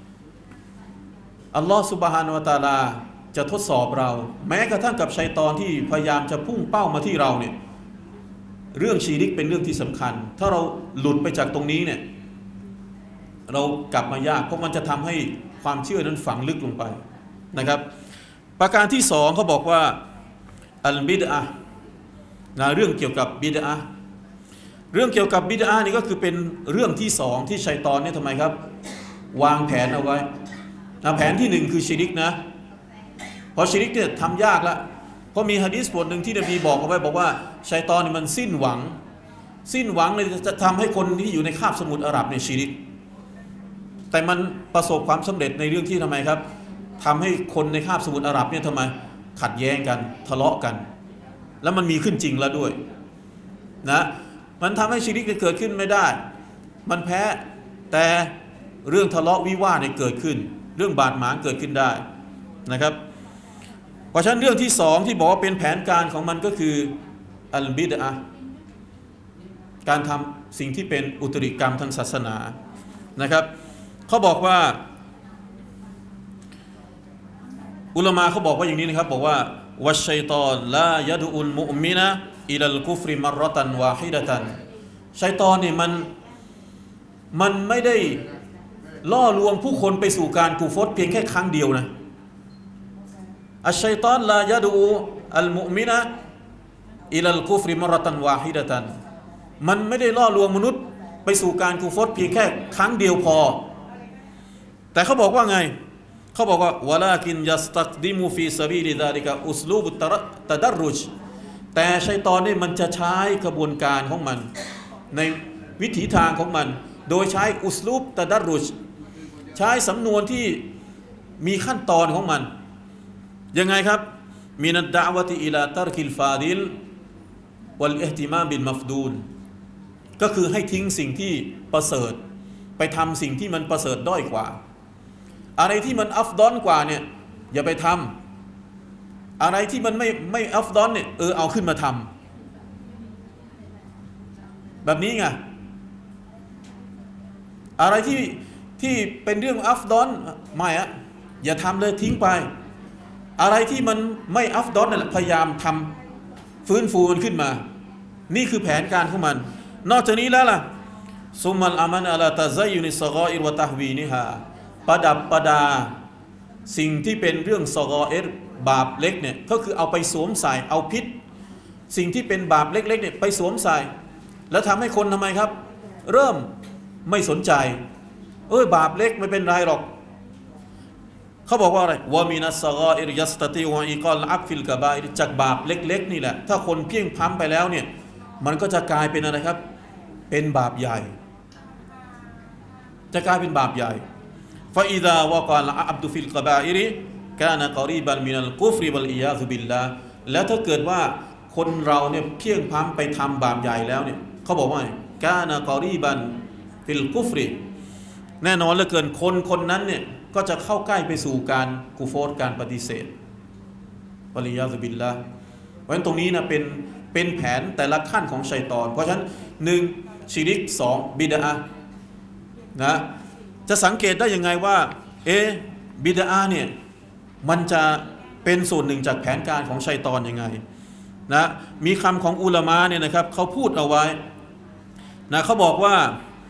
อัลลอฮฺซุบฮานะฮูวะตะอาลาจะทดสอบเราแม้กระทั่งกับชัยฏอนที่พยายามจะพุ่งเป้ามาที่เราเนี่ยเรื่องชีริกเป็นเรื่องที่สำคัญถ้าเราหลุดไปจากตรงนี้เนี่ยเรากลับมายากเพราะมันจะทำให้ความเชื่อนั้นฝังลึกลงไปนะครับประการที่สองเขาบอกว่าอัลบิดอะห์นะเรื่องเกี่ยวกับบิดอะห์เรื่องเกี่ยวกับบิดอะห์นี่ก็คือเป็นเรื่องที่สองที่ชัยฏอนเนี่ยทำไมครับวางแผนเอาไว้นะแผนที่หนึ่งคือชิริกนะเพราะชิริกเนี่ยทำยากละเพราะมีหะดีษบทหนึ่งที่นบีบอกเอาไว้บอกว่าชัยฏอนนี่มันสิ้นหวังสิ้นหวังเลยจะทำให้คนที่อยู่ในคาบสมุทรอาหรับในชิริกแต่มันประสบความสำเร็จในเรื่องที่ทำไมครับทำให้คนในคาบสมุทรอาหรับเนี่ยทำไมขัดแย้งกันทะเลาะกันแล้วมันมีขึ้นจริงแล้วด้วยนะมันทำให้ชิริกเกิดขึ้นไม่ได้มันแพ้แต่เรื่องทะเลาะวิวาทเนี่ยเกิดขึ้นเรื่องบาดหมางเกิดขึ้นได้นะครับเพราะฉะนั้นเรื่องที่สองที่บอกว่าเป็นแผนการของมันก็คืออัลบิดอะห์การทำสิ่งที่เป็นอุตริกรรมทางศาสนานะครับเขาบอกว่าอุลามะเขาบอกว่าอย่างนี้นะครับบอกว่าวัชชัยฏอนลายะดูอุลมุอ์มินะอิลัลกุฟริมัรเราะตันวาฮิดะตันชัยฏอนนี่มันมันไม่ได้ล่อลวงผู้คนไปสู่การกุฟรเพียงแค่ครั้งเดียวนะอัชชัยฏอนลายะดูอัลมุอ์มินะอิลัลกุฟริมัรเราะตันวาฮิดะตันมันไม่ได้ล่อลวงมนุษย์ไปสู่การกุฟรเพียงแค่ครั้งเดียวพอแต่เขาบอกว่าไงเขาบอกว่าวะลากินยัสตักดิมูฟีซะบีลิซาลิกะอุสลูบุตตะดัรรุจแต่ชัยฏอนนี่มันจะใช้กระบวนการของมันในวิถีทางของมันโดยใช้อุสลูบตะดัรรุจใช้สำนวนที่มีขั้นตอนของมันยังไงครับมินัดดะอ์วะติอิลาตัรกิลฟาดิลวัลอิห์ติมามบิลมัฟดูลก็คือให้ทิ้งสิ่งที่ประเสริฐไปทำสิ่งที่มันประเสริฐด้อยกว่าอะไรที่มันอัฟดอนกว่าเนี่ยอย่าไปทำอะไรที่มันไม่ไม่อัฟดอนเนี่ยเออเอาขึ้นมาทำแบบนี้ไงอะไรที่ที่เป็นเรื่องอัฟดอนไม่อะอย่าทำเลยทิ้งไปอะไรที่มันไม่อัฟดอนนั่นแหละพยายามทำฟื้นฟูมันขึ้นมานี่คือแผนการของมันนอกจากนี้แล้วล่ะซุมมัลอามันอะลาตะซัยยุนิศฆออิรวะตะฮวีนิฮาประดับประดาสิ่งที่เป็นเรื่องซอกอเอร์บาปเล็กเนี่ยก็คือเอาไปสวมใส่เอาพิษสิ่งที่เป็นบาปเล็กๆเนี่ยไปสวมใส่แล้วทำให้คนทำไมครับเริ่มไม่สนใจเอ้ยบาปเล็กไม่เป็นไรหรอกเขาบอกว่าอะไรวะมินัสซอกออิรยัสตะติวะอิกอลอัฟฟิลกะบาอิรจากบาปเล็กๆนี่แหละถ้าคนเพียงพล้ำไปแล้วเนี่ยมันก็จะกลายเป็นอะไรครับเป็นบาปใหญ่จะกลายเป็นบาปใหญ่فإذا وقع العبد في الكبائر كان قريبا من الكفر والعياذ بالله แล้วถ้าเกิดว่าคนเราเนี่ยเพียงพล้ำไปทำบาปใหญ่แล้วเนี่ยเขาบอกว่า كان قريبا في الكفر แน่นอนเหลือเกินคนคนนั้นเนี่ยก็จะเข้าใกล้ไปสู่การกุฟรการปฏิเสธวัลิยาซุบิลลาห์เพราะฉะนั้นตรงนี้นะเป็นเป็นแผนแต่ละขั้นของชัยฏอนเพราะฉะนั้นหนึ่งชิริกสองบิดอะห์นะจะสังเกตได้ยังไงว่าเอบิดอะห์เนี่ยมันจะเป็นส่วนหนึ่งจากแผนการของชัยฏอนยังไงนะมีคำของอุลามะเนี่ยนะครับเขาพูดเอาไว้นะเขาบอกว่า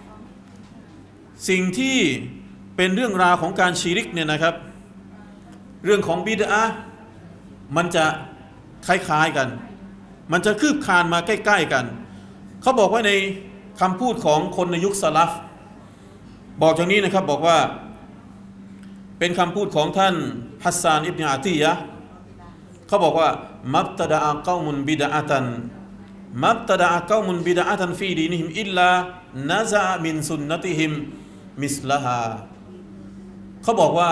สิ่งที่เป็นเรื่องราวของการชิริกเนี่ยนะครับเรื่องของบิดอะห์มันจะคล้ายๆกันมันจะคืบคลานมาใกล้ๆกันเขาบอกว่าในคำพูดของคนในยุคสลัฟบอกอย่างนี้นะครับบอกว่าเป็นคำพูดของท่านฮัสซานอิบนุอาติยะห์เขาบอกว่ามับตะดะอะกอมุนบิดอะตันมับตะดะอะกอมุนบิดอะตันฟีดีนิฮิมอิลลานะซะมินซุนนะติฮิมมิสลาฮาเขาบอกว่า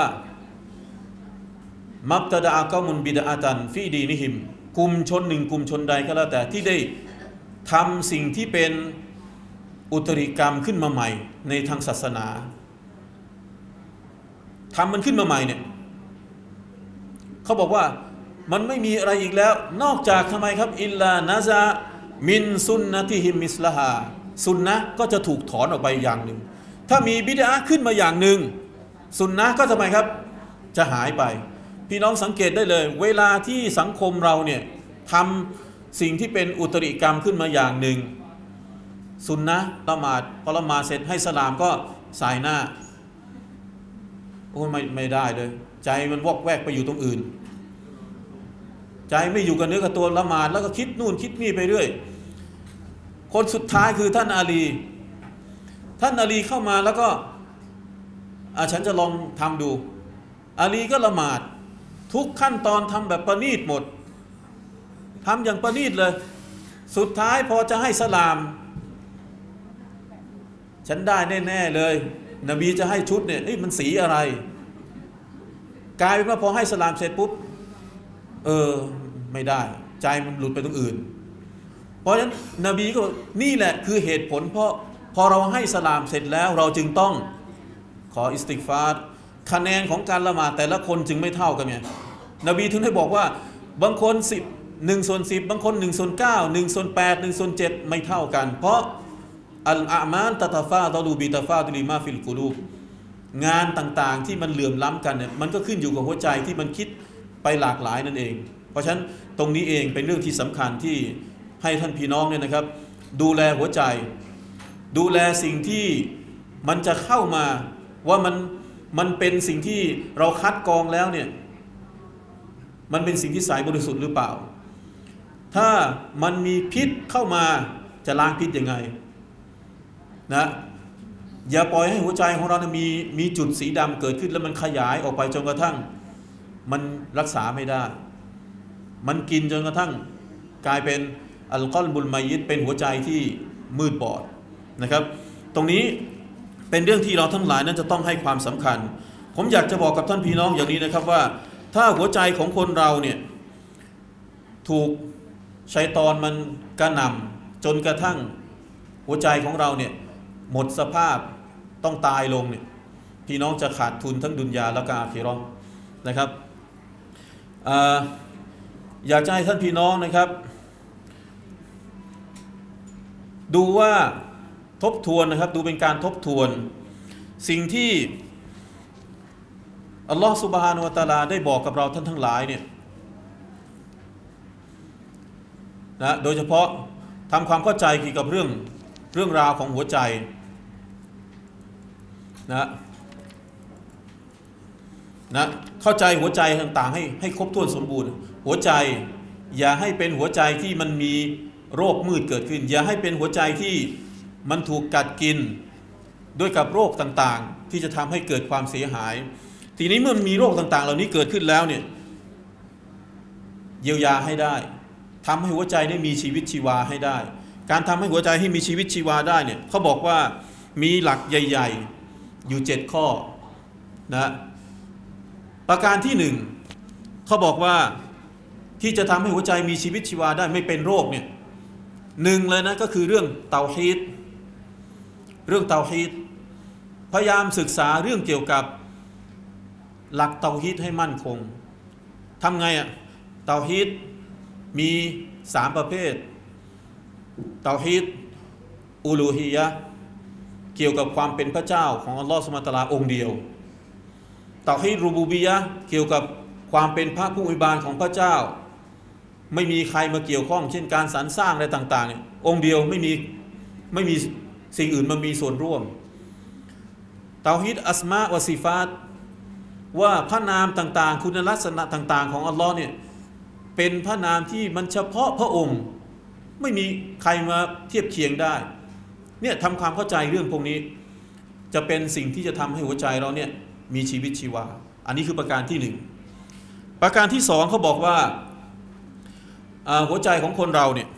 มับตะดะอะกอมุนบิดอะตันฟีดีนิฮิมกลุ่มชนหนึ่งกลุ่มชนใดก็แล้วแต่ที่ได้ทำสิ่งที่เป็นอุตริกรรมขึ้นมาใหม่ในทางศาสนาทำมันขึ้นมาใหม่เนี่ยเขาบอกว่ามันไม่มีอะไรอีกแล้วนอกจากทำไมครับอิลลานะซะมินซุนนะติฮิมมิสลาฮาซุนนะก็จะถูกถอนออกไปอย่างหนึ่งถ้ามีบิดอะห์ขึ้นมาอย่างหนึ่งซุนนะก็ทำไมครับจะหายไปพี่น้องสังเกตได้เลยเวลาที่สังคมเราเนี่ยทำสิ่งที่เป็นอุตริกรรมขึ้นมาอย่างหนึ่งซุนนะละหมาดพอละหมาดเสร็จให้สลามก็สายหน้าโอ้ไม่ไม่ได้เลยใจมันวอกแวกไปอยู่ตรงอื่นใจไม่อยู่กับเนื้อกับตัวละหมาดแล้วก็คิดนู่นคิดนี่ไปเรื่อยคนสุดท้ายคือท่านอาลีท่านอาลีเข้ามาแล้วก็อ่ะฉันจะลองทำดูอาลีก็ละหมาดทุกขั้นตอนทำแบบประณีตหมดทำอย่างประณีตเลยสุดท้ายพอจะให้สลามฉันได้แน่ๆเลยนบีจะให้ชุดเนี่ยมันสีอะไรกลายเป็นว่าพอให้สลามเสร็จปุ๊บเออไม่ได้ใจมันหลุดไปตรงอื่นเพราะฉะนั้นนบีก็นี่แหละคือเหตุผลเพราะพอเราให้สลามเสร็จแล้วเราจึงต้องขออิสติกฟาร์คะแนนของการละหมาดแต่ละคนจึงไม่เท่ากันไงนบีถึงได้บอกว่าบางคนสิบหนึ่งส่วนสิบบางคนหนึ่งส่วนเก้าหนึ่งส่วนแปดหนึ่งส่วนเจ็ดไม่เท่ากันเพราะอัลอามาลตะตะฟาตะลูบิตะฟาตุลิมาฟิลกุลูบงานต่างๆที่มันเหลื่อมล้ำกันเนี่ยมันก็ขึ้นอยู่กับหัวใจที่มันคิดไปหลากหลายนั่นเองเพราะฉะนั้นตรงนี้เองเป็นเรื่องที่สำคัญที่ให้ท่านพี่น้องเนี่ยนะครับดูแลหัวใจดูแลสิ่งที่มันจะเข้ามาว่ามันมันเป็นสิ่งที่เราคัดกรองแล้วเนี่ยมันเป็นสิ่งที่ใสบริสุทธิ์หรือเปล่าถ้ามันมีพิษเข้ามาจะล้างพิษยังไงนะอย่าปล่อยให้หัวใจของเรามีมีจุดสีดำเกิดขึ้นแล้วมันขยายออกไปจนกระทั่งมันรักษาไม่ได้มันกินจนกระทั่งกลายเป็นอัลกอลบุลมัยยิดเป็นหัวใจที่มืดบอดนะครับตรงนี้เป็นเรื่องที่เราทั้งหลายนั้นจะต้องให้ความสำคัญผมอยากจะบอกกับท่านพี่น้องอย่างนี้นะครับว่าถ้าหัวใจของคนเราเนี่ยถูกชัยฏอนมันกระหน่ำจนกระทั่งหัวใจของเราเนี่ยหมดสภาพต้องตายลงเนี่ยพี่น้องจะขาดทุนทั้งดุนยาและกาอาคิเราะห์นะครับอยากจะให้ท่านพี่น้องนะครับดูว่าทบทวนนะครับดูเป็นการทบทวนสิ่งที่อัลลอฮฺซุบฮานะฮูวะตะอาลาได้บอกกับเราท่านทั้งหลายเนี่ยนะโดยเฉพาะทำความเข้าใจเกี่ยวกับเรื่องเรื่องราวของหัวใจนะนะเข้าใจหัวใจต่างๆให้ให้ครบถ้วนสมบูรณ์หัวใจอย่าให้เป็นหัวใจที่มันมีโรคมืดเกิดขึ้นอย่าให้เป็นหัวใจที่มันถูกกัดกินด้วยกับโรคต่างๆที่จะทำให้เกิดความเสียหายทีนี้เมื่อมีโรคต่างๆเหล่านี้เกิดขึ้นแล้วเนี่ยเยียวยาให้ได้ทำให้หัวใจได้มีชีวิตชีวาให้ได้การทำให้หัวใจให้มีชีวิตชีวาได้เนี่ยเขาบอกว่ามีหลักใหญ่ๆอยู่เจ็ดข้อนะประการที่หนึ่งเขาบอกว่าที่จะทำให้หัวใจมีชีวิตชีวาได้ไม่เป็นโรคเนี่ยหนึ่งเลยนะก็คือเรื่องเตาฮีดเรื่องเตาฮีดพยายามศึกษาเรื่องเกี่ยวกับหลักเตาฮีดให้มั่นคงทำไงอะเตาฮีดมีสามประเภทเตาฮีดอูลูฮียะห์เกี่ยวกับความเป็นพระเจ้าของอัลลอฮฺซุบฮานะฮูวะตะอาลาองค์เดียวเตาฮีดรูบูบียะห์เกี่ยวกับความเป็นพระผู้อภิบาลของพระเจ้าไม่มีใครมาเกี่ยวข้องเช่นการสรรสร้างอะไรต่างๆเนี่ยองค์เดียวไม่มีไม่มีสิ่งอื่นมามีส่วนร่วมเตาฮีดอัสมาอ์วะซิฟาตว่าพระนามต่างๆคุณลักษณะต่างๆของอัลลอฮ์เนี่ยเป็นพระนามที่มันเฉพาะพระองค์ไม่มีใครมาเทียบเคียงได้เนี่ยทำความเข้าใจเรื่องพวกนี้จะเป็นสิ่งที่จะทำให้หัวใจเราเนี่ยมีชีวิตชีวาอันนี้คือประการที่หนึ่งประการที่สองเขาบอกว่าหัวใจของคนเราเนี่ย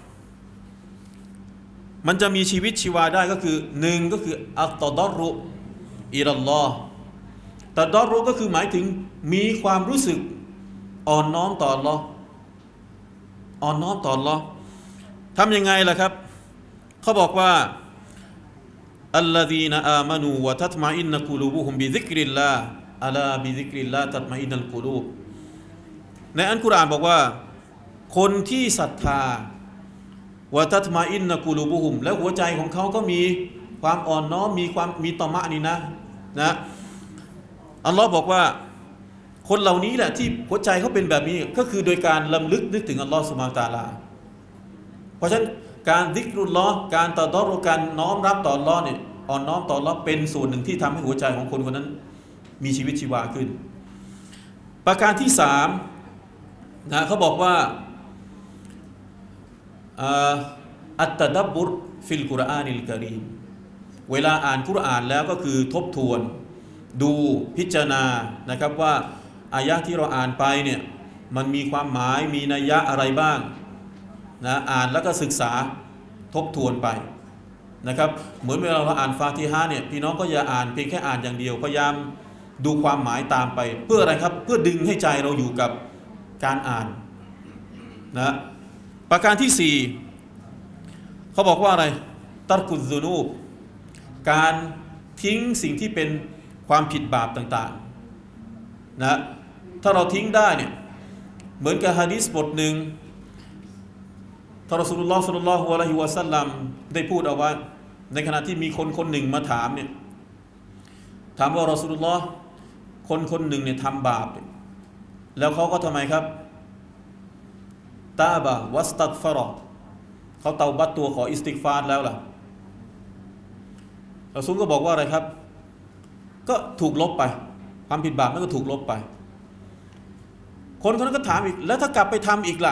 มันจะมีชีวิตชีวาได้ก็คือหนึ่งก็คืออัตตะดอรรุอิลัลลอฮ์ตะดอรรุก็คือหมายถึงมีความรู้สึกอ่อนน้อมต่ออัลลอฮ์อ่อนน้อมต่ออัลลอฮ์ทำยังไงล่ะครับเขาบอกว่าอัลลซีนอามานูวะตัตมะอินนะกุลูบุฮุมบิซิกริลลาฮ์อะลาบิซิกริลลาฮ์ตัตมะอินนัลกุลูบในอัลกุรอานบอกว่าคนที่ศรัทธาวะตัตมะอินนะกุลูบุฮุมแล้วหัวใจของเขาก็มีความอ่อนน้อมมีความมีตอมะนี่นะนะอัลลอฮ์บอกว่าคนเหล่านี้แหละที่หัวใจเขาเป็นแบบนี้ก็คือโดยการลำลึกนึกถึงอัลลอฮ์ซุบฮานะฮูวะตะอาลาเพราะฉะนั้นการซิกรุลลอฮ์การตะดอรรุการน้อมรับต่ออัลลอฮ์เนี่ยอ่อนน้อมต่ออัลลอฮ์เป็นส่วนหนึ่งที่ทำให้หัวใจของคนคนนั้นมีชีวิตชีวาขึ้นประการที่สามนะเขาบอกว่าอัตตะดับบุรฟิลกุรอานิลกะรีมเวลาอ่านกุรอานแล้วก็คือทบทวนดูพิจารณานะครับว่าอายะห์ที่เราอ่านไปเนี่ยมันมีความหมายมีนัยยะอะไรบ้างนะอ่านแล้วก็ศึกษาทบทวนไปนะครับเหมือนเวลาเราอ่านฟาติฮะห์เนี่ยพี่น้องก็อย่าอ่านเพียงแค่อ่านอย่างเดียวพยายามดูความหมายตามไปเพื่ออะไรครับเพื่อดึงให้ใจเราอยู่กับการอ่านนะประการที่สี่เขาบอกว่าอะไรตัรกุซซุนูบการทิ้งสิ่งที่เป็นความผิดบาปต่างๆนะถ้าเราทิ้งได้เนี่ยเหมือนกับหะดีษบทหนึ่งท่านรอซูลุลลอฮ์ ศ็อลลัลลอฮุอะลัยฮิวะซัลลัมได้พูดเอาไว้ในขณะที่มีคนคนหนึ่งมาถามเนี่ยถามว่ารอซูลุลลอฮ์คนคนหนึ่งเนี่ยทำบาปแล้วเขาก็ทำไมครับตาบะวัสตัฆฟารอเขาเตาบัตตัวขออิสติฆฟารแล้วล่ะรอซูลก็บอกว่าอะไรครับก็ถูกลบไปความผิดบาปนั่นก็ถูกลบไปคนคนนั้นก็ถามอีกแล้วถ้ากลับไปทำอีกล่ะ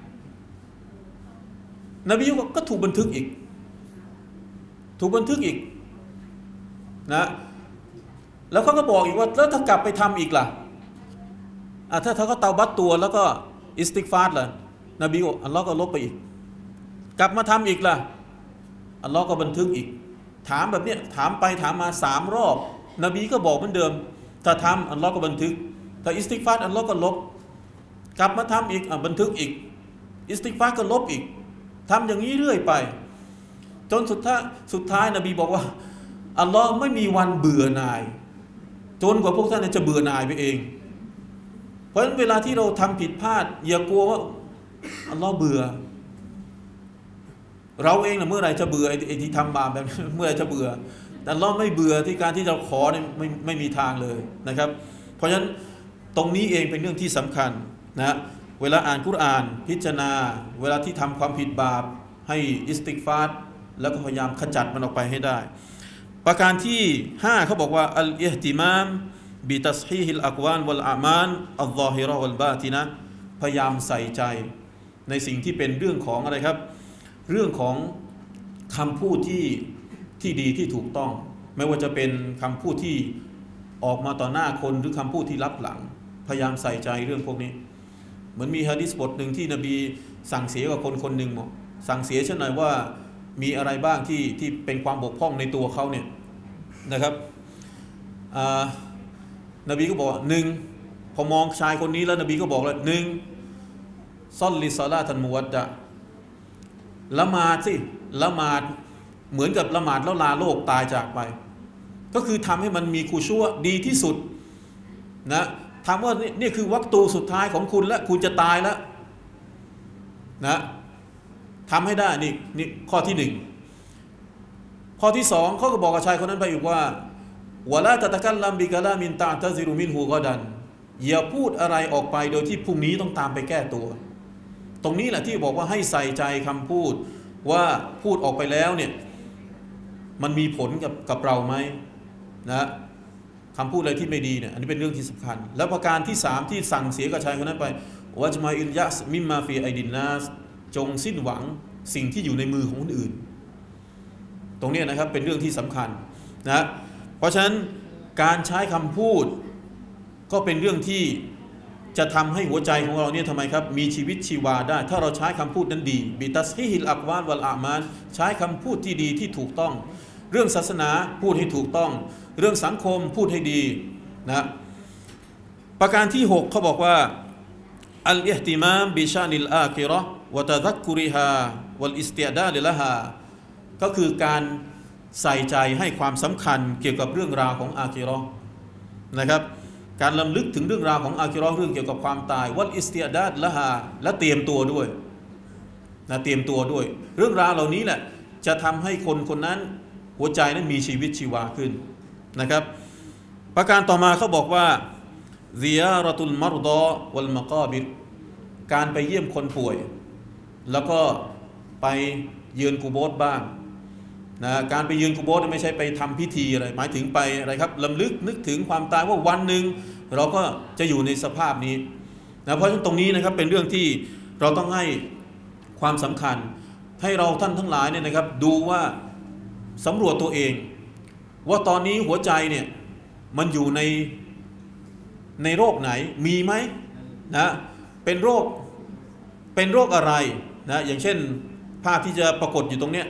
นบีก็ถูกบันทึกอีกถูกบันทึกอีกนะแล้วเขาก็บอกอีกว่าแล้วถ้ากลับไปทำอีกล่ะอ่ะถ้าเขาก็เตาบัตตัวแล้วก็อิสติฆฟารล่ะนบีอัลลอฮ์ก็ลบไปอีกกลับมาทำอีกล่ะอัลลอฮ์ก็บันทึกอีกถามแบบเนี้ยถามไปถามมาสามรอบนบีก็บอกเหมือนเดิมถ้าทำอัลลอฮ์ก็บันทึกถ้าอิสติฆฟารอัลลอฮ์ก็ลบกลับมาทำอีกอ่ะบันทึกอีกอิสติฆฟารก็ลบอีกทำอย่างนี้เรื่อยไปจนสุดท้ายสุดท้ายนบีบอกว่าอัลลอฮ์ไม่มีวันเบื่อหน่ายจนกว่าพวกท่านจะเบื่อหน่ายไปเองเพราะฉะนั้นเวลาที่เราทำผิดพลาดอย่ากลัวว่าอัลลอฮ์เบื่อเราเองนะเมื่อไหร่จะเบื่อไอ้ที่ทำบาปแบบเมื่อไหร่จะเบื่อแต่อัลลอฮ์ไม่เบื่อที่การที่เราขอเนี่ยไม่ไม่มีทางเลยนะครับเพราะฉะนั้นตรงนี้เองเป็นเรื่องที่สำคัญนะเวลาอ่านกุรอานพิจารณาเวลาที่ทำความผิดบาปให้อิสติฆฟารแล้วก็พยายามขจัดมันออกไปให้ได้ประการที่ห้าเขาบอกว่าอัลอิห์ติมามบิตัศฮีฮิลอักวานวัลอามาลอัลซอฮิรอวัลบาตินะพยายามใส่ใจในสิ่งที่เป็นเรื่องของอะไรครับเรื่องของคำพูดที่ที่ดีที่ถูกต้องไม่ว่าจะเป็นคำพูดที่ออกมาต่อหน้าคนหรือคำพูดที่ลับหลังพยายามใส่ใจเรื่องพวกนี้เหมือนมีหะดีษบทหนึ่งที่นบีสั่งเสียกับคนคนหนึ่งบอกสั่งเสียเช่นหน่อยว่ามีอะไรบ้างที่ที่เป็นความบกพร่องในตัวเขาเนี่ยนะครับนบีก็บอกหนึ่งพอมองชายคนนี้แล้วนบีก็บอกเลยหนึ่งซอลลิซอลาตันมุวัดดะละหมาดสิละหมาดเหมือนกับละหมาดแล้วลาโลกตายจากไปก็คือทำให้มันมีคูชัวดีที่สุดนะถามว่านี่คือวักตูสุดท้ายของคุณแล้วคุณจะตายแล้วนะทำให้ได้นี่นี่ข้อที่หนึ่งข้อที่สองเขาก็บอกกับชายคนนั้นไปอีกว่าวะลาตะตะกัลลัมบิกะลามินตะตะซิรุมินฮูกอดันอย่าพูดอะไรออกไปโดยที่พรุ่งนี้ต้องตามไปแก้ตัวตรงนี้แหละที่บอกว่าให้ใส่ใจคำพูดว่าพูดออกไปแล้วเนี่ยมันมีผลกับกับเราไหมนะคำพูดอะไรที่ไม่ดีเนี่ยอันนี้เป็นเรื่องที่สำคัญแล้วประการที่สามที่สั่งเสียกับชายคนนั้นไปวะจมาอิลยะสมิมมาฟีไอดินนาสจงสิ้นหวังสิ่งที่อยู่ในมือของคนอื่นตรงนี้นะครับเป็นเรื่องที่สำคัญนะเพราะฉะนั้นการใช้คำพูดก็เป็นเรื่องที่จะทำให้หัวใจของเราเนี่ยทำไมครับมีชีวิตชีวาได้ถ้าเราใช้คำพูดนั้นดีบิตัสฮีฮิลอักวานวัลอามาลใช้คำพูดที่ดีที่ถูกต้องเรื่องศาสนาพูดให้ถูกต้องเรื่องสังคมพูดให้ดีนะประการที่หกเขาบอกว่าอัลอิห์ติมามบิชานิลอาคิเราะห์วะตะซักกุริฮาวัลอิสติอดาดละฮาก็คือการใส่ใจให้ความสำคัญเกี่ยวกับเรื่องราวของอาคิเราะห์นะครับการลำลึกถึงเรื่องราวของอาคิเราะห์เรื่องเกี่ยวกับความตายวัลอิสติอดาดละฮาและเตรียมตัวด้วยนะเตรียมตัวด้วยเรื่องราวเหล่านี้แหละจะทำให้คนคนนั้นหัวใจนั้นมีชีวิตชีวาขึ้นนะครับประการต่อมาเขาบอกว่าซิยารตุลมัรฎอวัลมะกาบิรการไปเยี่ยมคนป่วยแล้วก็ไปเยือนกุโบร์บ้างนะการไปเยือนกุโบร์ไม่ใช่ไปทำพิธีอะไรหมายถึงไปอะไรครับลำลึกนึกถึงความตายว่าวันหนึ่งเราก็จะอยู่ในสภาพนี้นะเพราะฉะนั้นตรงนี้นะครับเป็นเรื่องที่เราต้องให้ความสำคัญให้เราท่านทั้งหลายเนี่ยนะครับดูว่าสำรวจตัวเองว่าตอนนี้หัวใจเนี่ยมันอยู่ในในโรคไหนมีไหมนะเป็นโรคเป็นโรคอะไรนะอย่างเช่นภาพที่จะปรากฏอยู่ตรงเนี้ย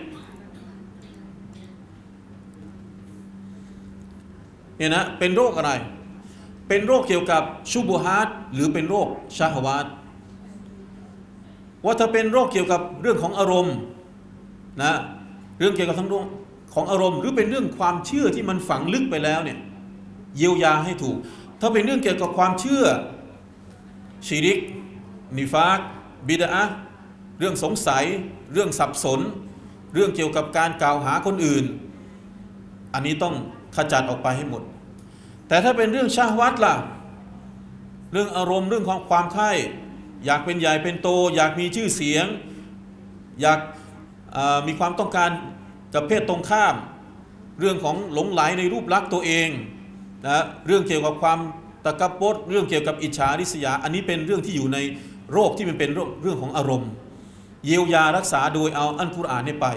เนี่ยนะเป็นโรคอะไรเป็นโรคเกี่ยวกับชุบุฮาตหรือเป็นโรคชะฮวาตว่าถ้าเป็นโรคเกี่ยวกับเรื่องของอารมณ์นะเรื่องเกี่ยวกับทั้งเรื่องของอารมณ์หรือเป็นเรื่องความเชื่อที่มันฝังลึกไปแล้วเนี่ยเยียวยาให้ถูกถ้าเป็นเรื่องเกี่ยวกับความเชื่อชิริกนิฟากบิดอะห์เรื่องสงสัยเรื่องสับสนเรื่องเกี่ยวกับการกล่าวหาคนอื่นอันนี้ต้องขจัดออกไปให้หมดแต่ถ้าเป็นเรื่องชะฮ์วัตล่ะเรื่องอารมณ์เรื่องความความใคร่อยากเป็นใหญ่เป็นโตอยากมีชื่อเสียงอยากมีความต้องการกับเพศตรงข้ามเรื่องของหลงไหลในรูปลักษณ์ตัวเองนะเรื่องเกี่ยวกับความตะกับบดเรื่องเกี่ยวกับอิจฉาริษยาอันนี้เป็นเรื่องที่อยู่ในโรคที่มันเป็นเรื่องของอารมณ์เยียวยารักษาโดยเอาอัลกุรอานนี่ไป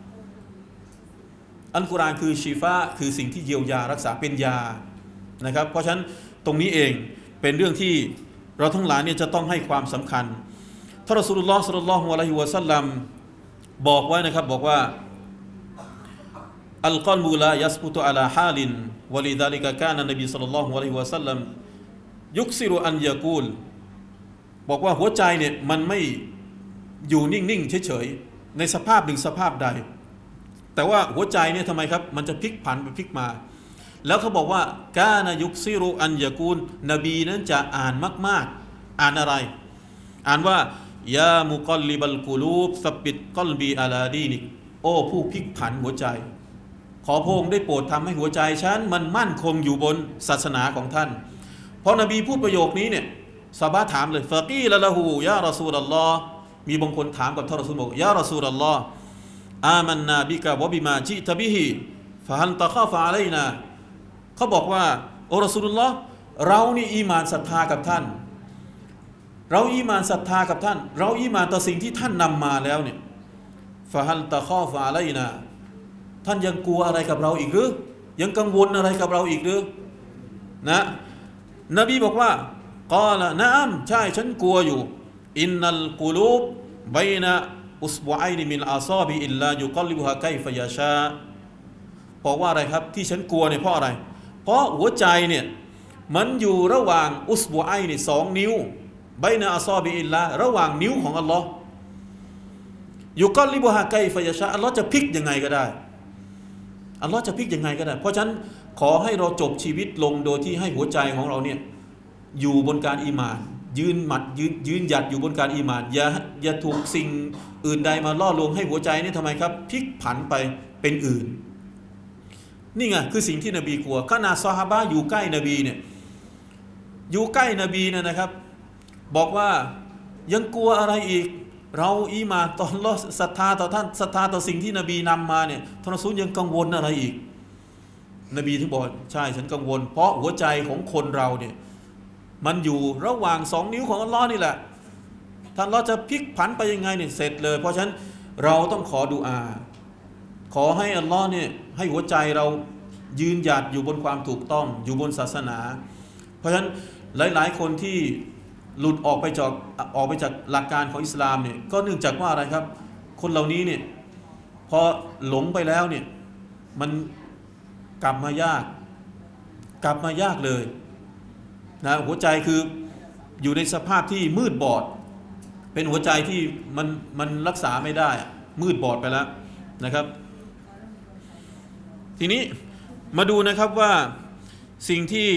อัลกุรอานคือชีฟาคือสิ่งที่เยียวยารักษาเป็นยานะครับเพราะฉะนั้นตรงนี้เองเป็นเรื่องที่เราทั้งหลายเนี่ยจะต้องให้ความสำคัญท่านรอซูลุลลอฮ์ ศ็อลลัลลอฮุอะลัยฮิวะซัลลัมบอกไว้นะครับบอกว่าอัลกอลบูลายัสบุตุอะลาฮาลินวะลิซาลิกะกานะนบีศ็อลลัลลอฮุอะลัยฮิวะซัลลัมยุกซิรุอันยะกูลบอกว่าหัวใจเนี่ยมันไม่อยู่นิ่งๆเฉยๆในสภาพหนึ่งสภาพใดแต่ว่าหัวใจเนี่ยทำไมครับมันจะพลิกผันไปพลิกมาแล้วเขาบอกว่ากานะยุกซิรุอันยะกูลนบีนั้นจะอ่านมากๆอ่านอะไรอ่านว่ายามุกอลลิบัลกุลูบซับบิตกอลบีอาลาดีนิกโอ้ผู้พลิกผันหัวใจขอพระองค์ได้โปรดทำให้หัวใจฉันมันมั่นคงอยู่บนศาสนาของท่านพอนบีพูดประโยคนี้เนี่ยซอฮาบะห์ถามเลยฟะกีละละฮูยารอซูลุลลอฮ์มีบางคนถามกับท่านรอซูลบอกยารอซูลุลลอฮ์อามันนาบิกะวะบิมาจิตะบิฮิฟะฮัลตะคาฟะอะลัยนาเขาบอกว่าโอรอซูลุลลอฮ์เรานี่อีหม่านศรัทธากับท่านเราอีหม่านศรัทธากับท่านเราอีหม่านต่อสิ่งที่ท่านนำมาแล้วเนี่ยฟะฮัลตะคาฟะอะลัยนาท่านยังกลัวอะไรกับเราอีกหรือยังกังวลอะไรกับเราอีกหรือนะนบีบอกว่ากอละนะอัมใช่ฉันกลัวอยู่อินนัลกุลูบบัยนะอุสบุอัยนิมินอาซอบิอิลลายุกอลลิบุฮะไกฟะยาชาบอกว่าอะไรครับที่ฉันกลัวเนี่ยเพราะอะไรเพราะหัวใจเนี่ยมันอยู่ระหว่างอุสบุอัยนี่สองนิ้วบัยนะอาซอบิอิลลาระหว่างนิ้วของอัลลอฮ์ยุกอลลิบุฮะไกฟะยาชาอัลลอฮ์จะพลิกยังไงก็ได้อัลลอฮ์จะพลิกยังไงก็ได้เพราะฉะนั้นขอให้เราจบชีวิตลงโดยที่ให้หัวใจของเราเนี่ยอยู่บนการอีหม่านยืนหมัดยืนยืนหยัดอยู่บนการอีหม่านอย่าอย่าถูกสิ่งอื่นใดมาล่อลวงให้หัวใจนี่ทำไมครับพลิกผันไปเป็นอื่นนี่ไงคือสิ่งที่นบีกลัวขณะซอฮาบะห์อยู่ใกล้นบีเนี่ยอยู่ใกล้นบีเนี่ยนะครับบอกว่ายังกลัวอะไรอีกเราอีหม่านต่ออัลเลาะห์ศรัทธาต่อท่านศรัทธาต่อสิ่งที่นบีนำมาเนี่ยท่านรอซูลยังกังวลอะไรอีกนบีถึงบอกใช่ฉันกังวลเพราะหัวใจของคนเราเนี่ยมันอยู่ระหว่างสองนิ้วของอัลลอฮ์นี่แหละท่านอัลลอฮ์จะพลิกผันไปยังไงเนี่ยเสร็จเลยเพราะฉะนั้นเราต้องขอดุอาขอให้อัลลอฮ์เนี่ยให้หัวใจเรายืนหยัดอยู่บนความถูกต้องอยู่บนศาสนาเพราะฉะนั้นหลายๆคนที่หลุดออกไปจากออกไปจากหลักการของอิสลามเนี่ยก็เนื่องจากว่าอะไรครับคนเหล่านี้เนี่ยพอหลงไปแล้วเนี่ยมันกลับมายากกลับมายากเลยนะหัวใจคืออยู่ในสภาพที่มืดบอดเป็นหัวใจที่มันมันรักษาไม่ได้มืดบอดไปแล้วนะครับทีนี้มาดูนะครับว่าสิ่งที่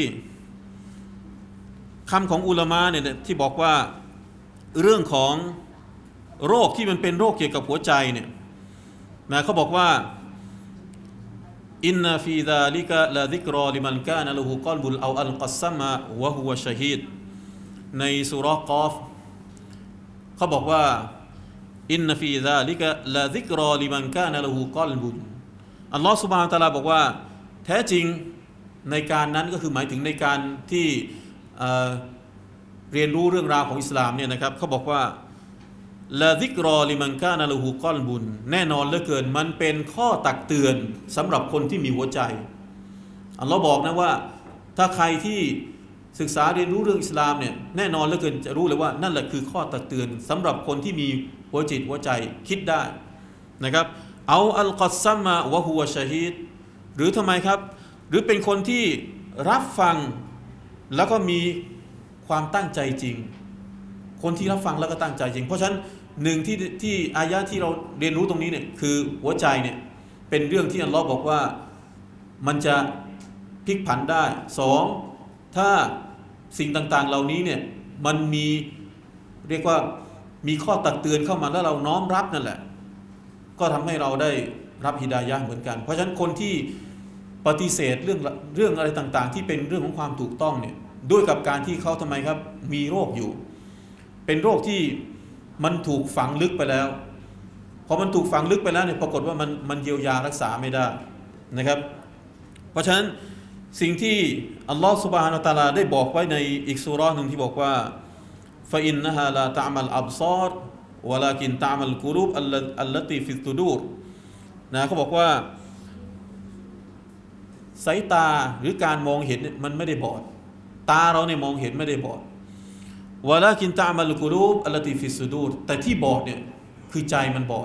คำของอุลามะเนี่ยที่บอกว่าเรื่องของโรคที่มันเป็นโรคเกี่ยวกับหัวใจเนี่ยนะเขาบอกว่าอินนาฟีซาลิกะลาซิกรอลิมันกานะละฮูกอลบุลเอาอัลกัสซะมะวะฮุวะชะฮีดในซูเราะห์กอฟเขาบอกว่าอินนาฟีซาลิกะลาซิกรอลิมันกานะละฮูกอลบุลอัลลอฮฺซุบฮานะฮูวะตะอาลาบอกว่าแท้จริงในการนั้นก็คือหมายถึงในการที่เอ่อเรียนรู้เรื่องราวของอิสลามเนี่ยนะครับเขาบอกว่าลาซิกรอลิมันกานะละฮูกอลบุนแน่นอนเหลือเกินมันเป็นข้อตักเตือนสำหรับคนที่มีหัวใจอัลลอฮ์บอกนะว่าถ้าใครที่ศึกษาเรียนรู้เรื่องอิสลามเนี่ยแน่นอนเหลือเกินจะรู้เลยว่านั่นแหละคือข้อตักเตือนสำหรับคนที่มีหัวจิตหัวใจคิดได้นะครับเอาอัลกัสซัมะวะฮุวะชะฮีดหรือทำไมครับหรือเป็นคนที่รับฟังแล้วก็มีความตั้งใจจริงคนที่รับฟังแล้วก็ตั้งใจจริงเพราะฉะนั้นหนึ่งที่ที่อายะที่เราเรียนรู้ตรงนี้เนี่ยคือหัวใจเนี่ยเป็นเรื่องที่อัลลอฮ์บอกว่ามันจะพลิกผันได้สองถ้าสิ่งต่างๆเหล่านี้เนี่ยมันมีเรียกว่ามีข้อตักเตือนเข้ามาแล้วเราน้อมรับนั่นแหละก็ทำให้เราได้รับฮิดายะห์เหมือนกันเพราะฉะนั้นคนที่ปฏิเสธเรื่องเรื่องอะไรต่างๆที่เป็นเรื่องของความถูกต้องเนี่ยด้วยกับการที่เขาทำไมครับมีโรคอยู่เป็นโรคที่มันถูกฝังลึกไปแล้วพอมันถูกฝังลึกไปแล้วเนี่ยปรากฏว่ามันมันเยียวยารักษาไม่ได้นะครับเพราะฉะนั้นสิ่งที่อัลลอฮฺซุบฮานะฮูวะตะอาลาได้บอกไว้ในอีกซูเราะห์หนึ่งที่บอกว่าฟะอินนะฮาลาตะอ์มัลอับซารวะลากินตะอ์มัลกุลูบอัลลตีฟิสตุดูรนะเขาบอกว่าสายตาหรือการมองเห็นมันไม่ได้บอดตาเราเนี่ยมองเห็นไม่ได้บอดวะลากินตะอ์มัลกุลูบอัลลตีฟิสตุดูรแต่ที่บอดเนี่ยคือใจมันบอด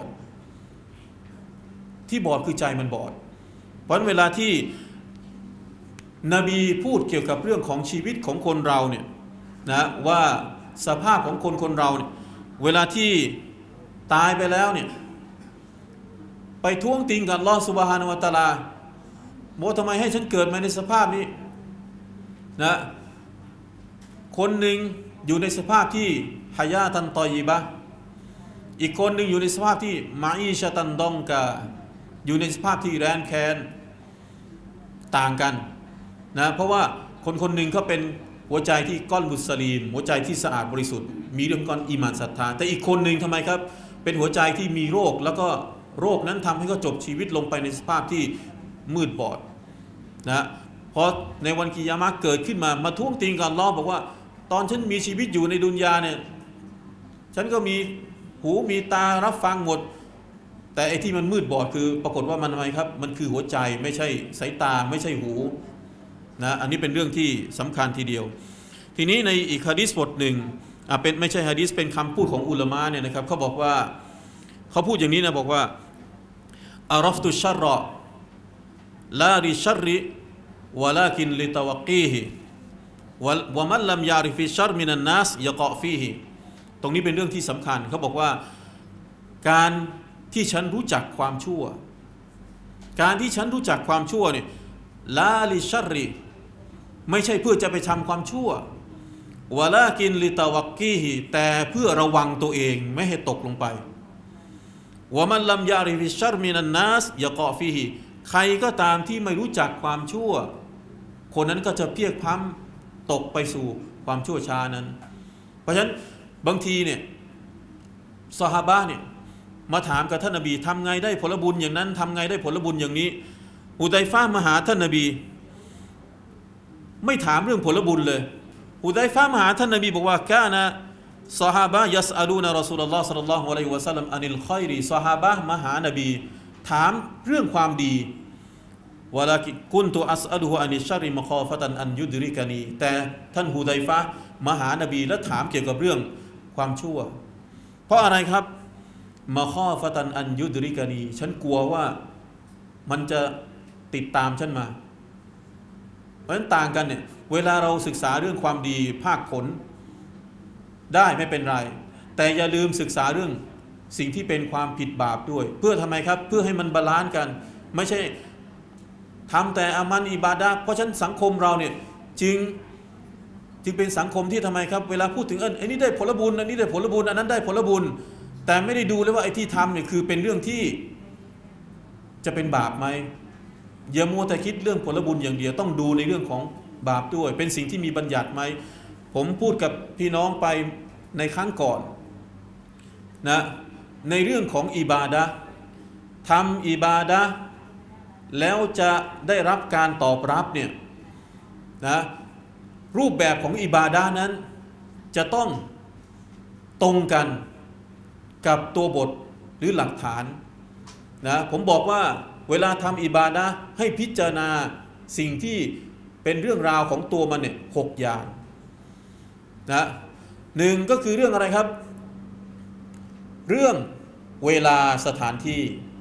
ที่บอดคือใจมันบอดเพราะเวลาที่นบีพูดเกี่ยวกับเรื่องของชีวิตของคนเราเนี่ยนะว่าสภาพของคนคนเราเนี่ยเวลาที่ตายไปแล้วเนี่ยไปท้วงติงกับอัลเลาะห์ซุบฮานะฮูวะตะอาลาบอกทำไมให้ฉันเกิดมาในสภาพนี้นะคนหนึ่งอยู่ในสภาพที่ฮายาตันตอยยิบะห์อีกคนหนึ่งอยู่ในสภาพที่มาอีชะตันดองกาอยู่ในสภาพที่แร้นแค้นต่างกันนะเพราะว่าคนคนหนึ่งเขาเป็นหัวใจที่ก้อนมุสลีมหัวใจที่สะอาดบริสุทธิ์มีเรื่องก้อนอีหม่านศรัทธาแต่อีกคนหนึ่งทำไมครับเป็นหัวใจที่มีโรคแล้วก็โรคนั้นทำให้เขาจบชีวิตลงไปในสภาพที่มืดบอดนะพอในวันกิยามะห์เกิดขึ้นมามาท้วงติงกับอัลเลาะห์บอกว่าตอนฉันมีชีวิตอยู่ในดุนยาเนี่ยฉันก็มีหูมีตารับฟังหมดแต่ไอ้ที่มันมืดบอดคือปรากฏว่ามันทำไมครับมันคือหัวใจไม่ใช่สายตาไม่ใช่หูนะอันนี้เป็นเรื่องที่สำคัญทีเดียวทีนี้ในอีกหะดีษบทหนึ่งอ่ะเป็นไม่ใช่หะดีษเป็นคำพูดของอุลามะเนี่ยนะครับเขาบอกว่าเขาพูดอย่างนี้นะบอกว่าอารัฟตุชัรรอลาริชัรริวะลากินลิตะวักกีฮิวะมันลัมยาริฟิชัรมินันนัสยะกอฟีฮิตรงนี้เป็นเรื่องที่สำคัญเขาบอกว่าการที่ฉันรู้จักความชั่วการที่ฉันรู้จักความชั่วเนี่ยลาลิชัรริไม่ใช่เพื่อจะไปทำความชั่ววะลากินลิตะวักกีฮิแต่เพื่อระวังตัวเองไม่ให้ตกลงไปวะมันลัมยาริฟิชัรมินันนัสยะกอฟีฮิใครก็ตามที่ไม่รู้จักความชั่วคนนั้นก็จะเพียกพ้ำตกไปสู่ความชั่วช้านั้นเพราะฉะนั้นบางทีเนี่ยซอฮาบะห์เนี่ยมาถามกับท่านนบีทำไงได้ผลบุญอย่างนั้นทำไงได้ผลบุญอย่างนี้อุดัยฟะห์มาหาท่านนบีไม่ถามเรื่องผลบุญเลยอุดัยฟะห์มาหาท่านนบีบอกว่ากานะซอฮาบะห์ยัสอะลูนะรอซูลุลลอฮ์ศ็อลลัลลอฮุอะลัยฮิวะซัลลัมอานิลค็อยริซอฮาบะห์มาหานบีถามเรื่องความดีวะลากิกุนตุอัสอะลุฮุอานิชชัรริมะคอฟะตันอันยุดริกะนีแต่ท่านฮุดัยฟะห์มาหานบีและถามเกี่ยวกับเรื่องความชั่วเพราะอะไรครับมะคอฟะตันอันยุดริกะนีฉันกลัวว่ามันจะติดตามฉันมาเพราะฉะนั้นต่างกันเนี่ยเวลาเราศึกษาเรื่องความดีภาคผลได้ไม่เป็นไรแต่อย่าลืมศึกษาเรื่องสิ่งที่เป็นความผิดบาปด้วยเพื่อทำไมครับเพื่อให้มันบาลานซ์กันไม่ใช่ทำแต่อามันอิบาดะห์เพราะฉะนั้นสังคมเราเนี่ยจึงจึงเป็นสังคมที่ทำไมครับเวลาพูดถึงเออไอ้นี่ได้ผลบุญอันนี้ได้ผลบุญอันนั้นได้ผลบุญแต่ไม่ได้ดูเลยว่าไอ้ที่ทำเนี่ยคือเป็นเรื่องที่จะเป็นบาปไหมอย่ามัวแต่คิดเรื่องผลบุญอย่างเดียวต้องดูในเรื่องของบาปด้วยเป็นสิ่งที่มีบัญญัติไหมผมพูดกับพี่น้องไปในครั้งก่อนนะในเรื่องของอิบาดะห์ทำอิบาดะห์แล้วจะได้รับการตอบรับเนี่ยนะรูปแบบของอิบาดะห์นั้นจะต้องตรงกันกับตัวบทหรือหลักฐานนะผมบอกว่าเวลาทำอิบาดะห์ให้พิจารณาสิ่งที่เป็นเรื่องราวของตัวมันเนี่ยหกอย่างนะหนึ่งก็คือเรื่องอะไรครับเรื่องเวลาสถานที่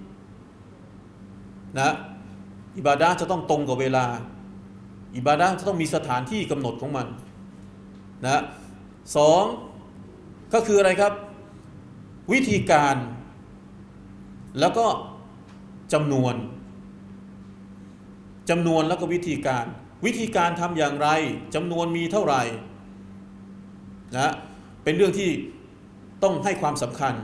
นะอิบาดะห์จะต้องตรงกับเวลาอิบาดะห์จะต้องมีสถานที่กำหนดของมันนะสองก็คืออะไรครับวิธีการแล้วก็จำนวนจำนวนแล้วก็วิธีการวิธีการทำอย่างไรจำนวนมีเท่าไหร่นะเป็นเรื่องที่ต้องให้ความสำคัญ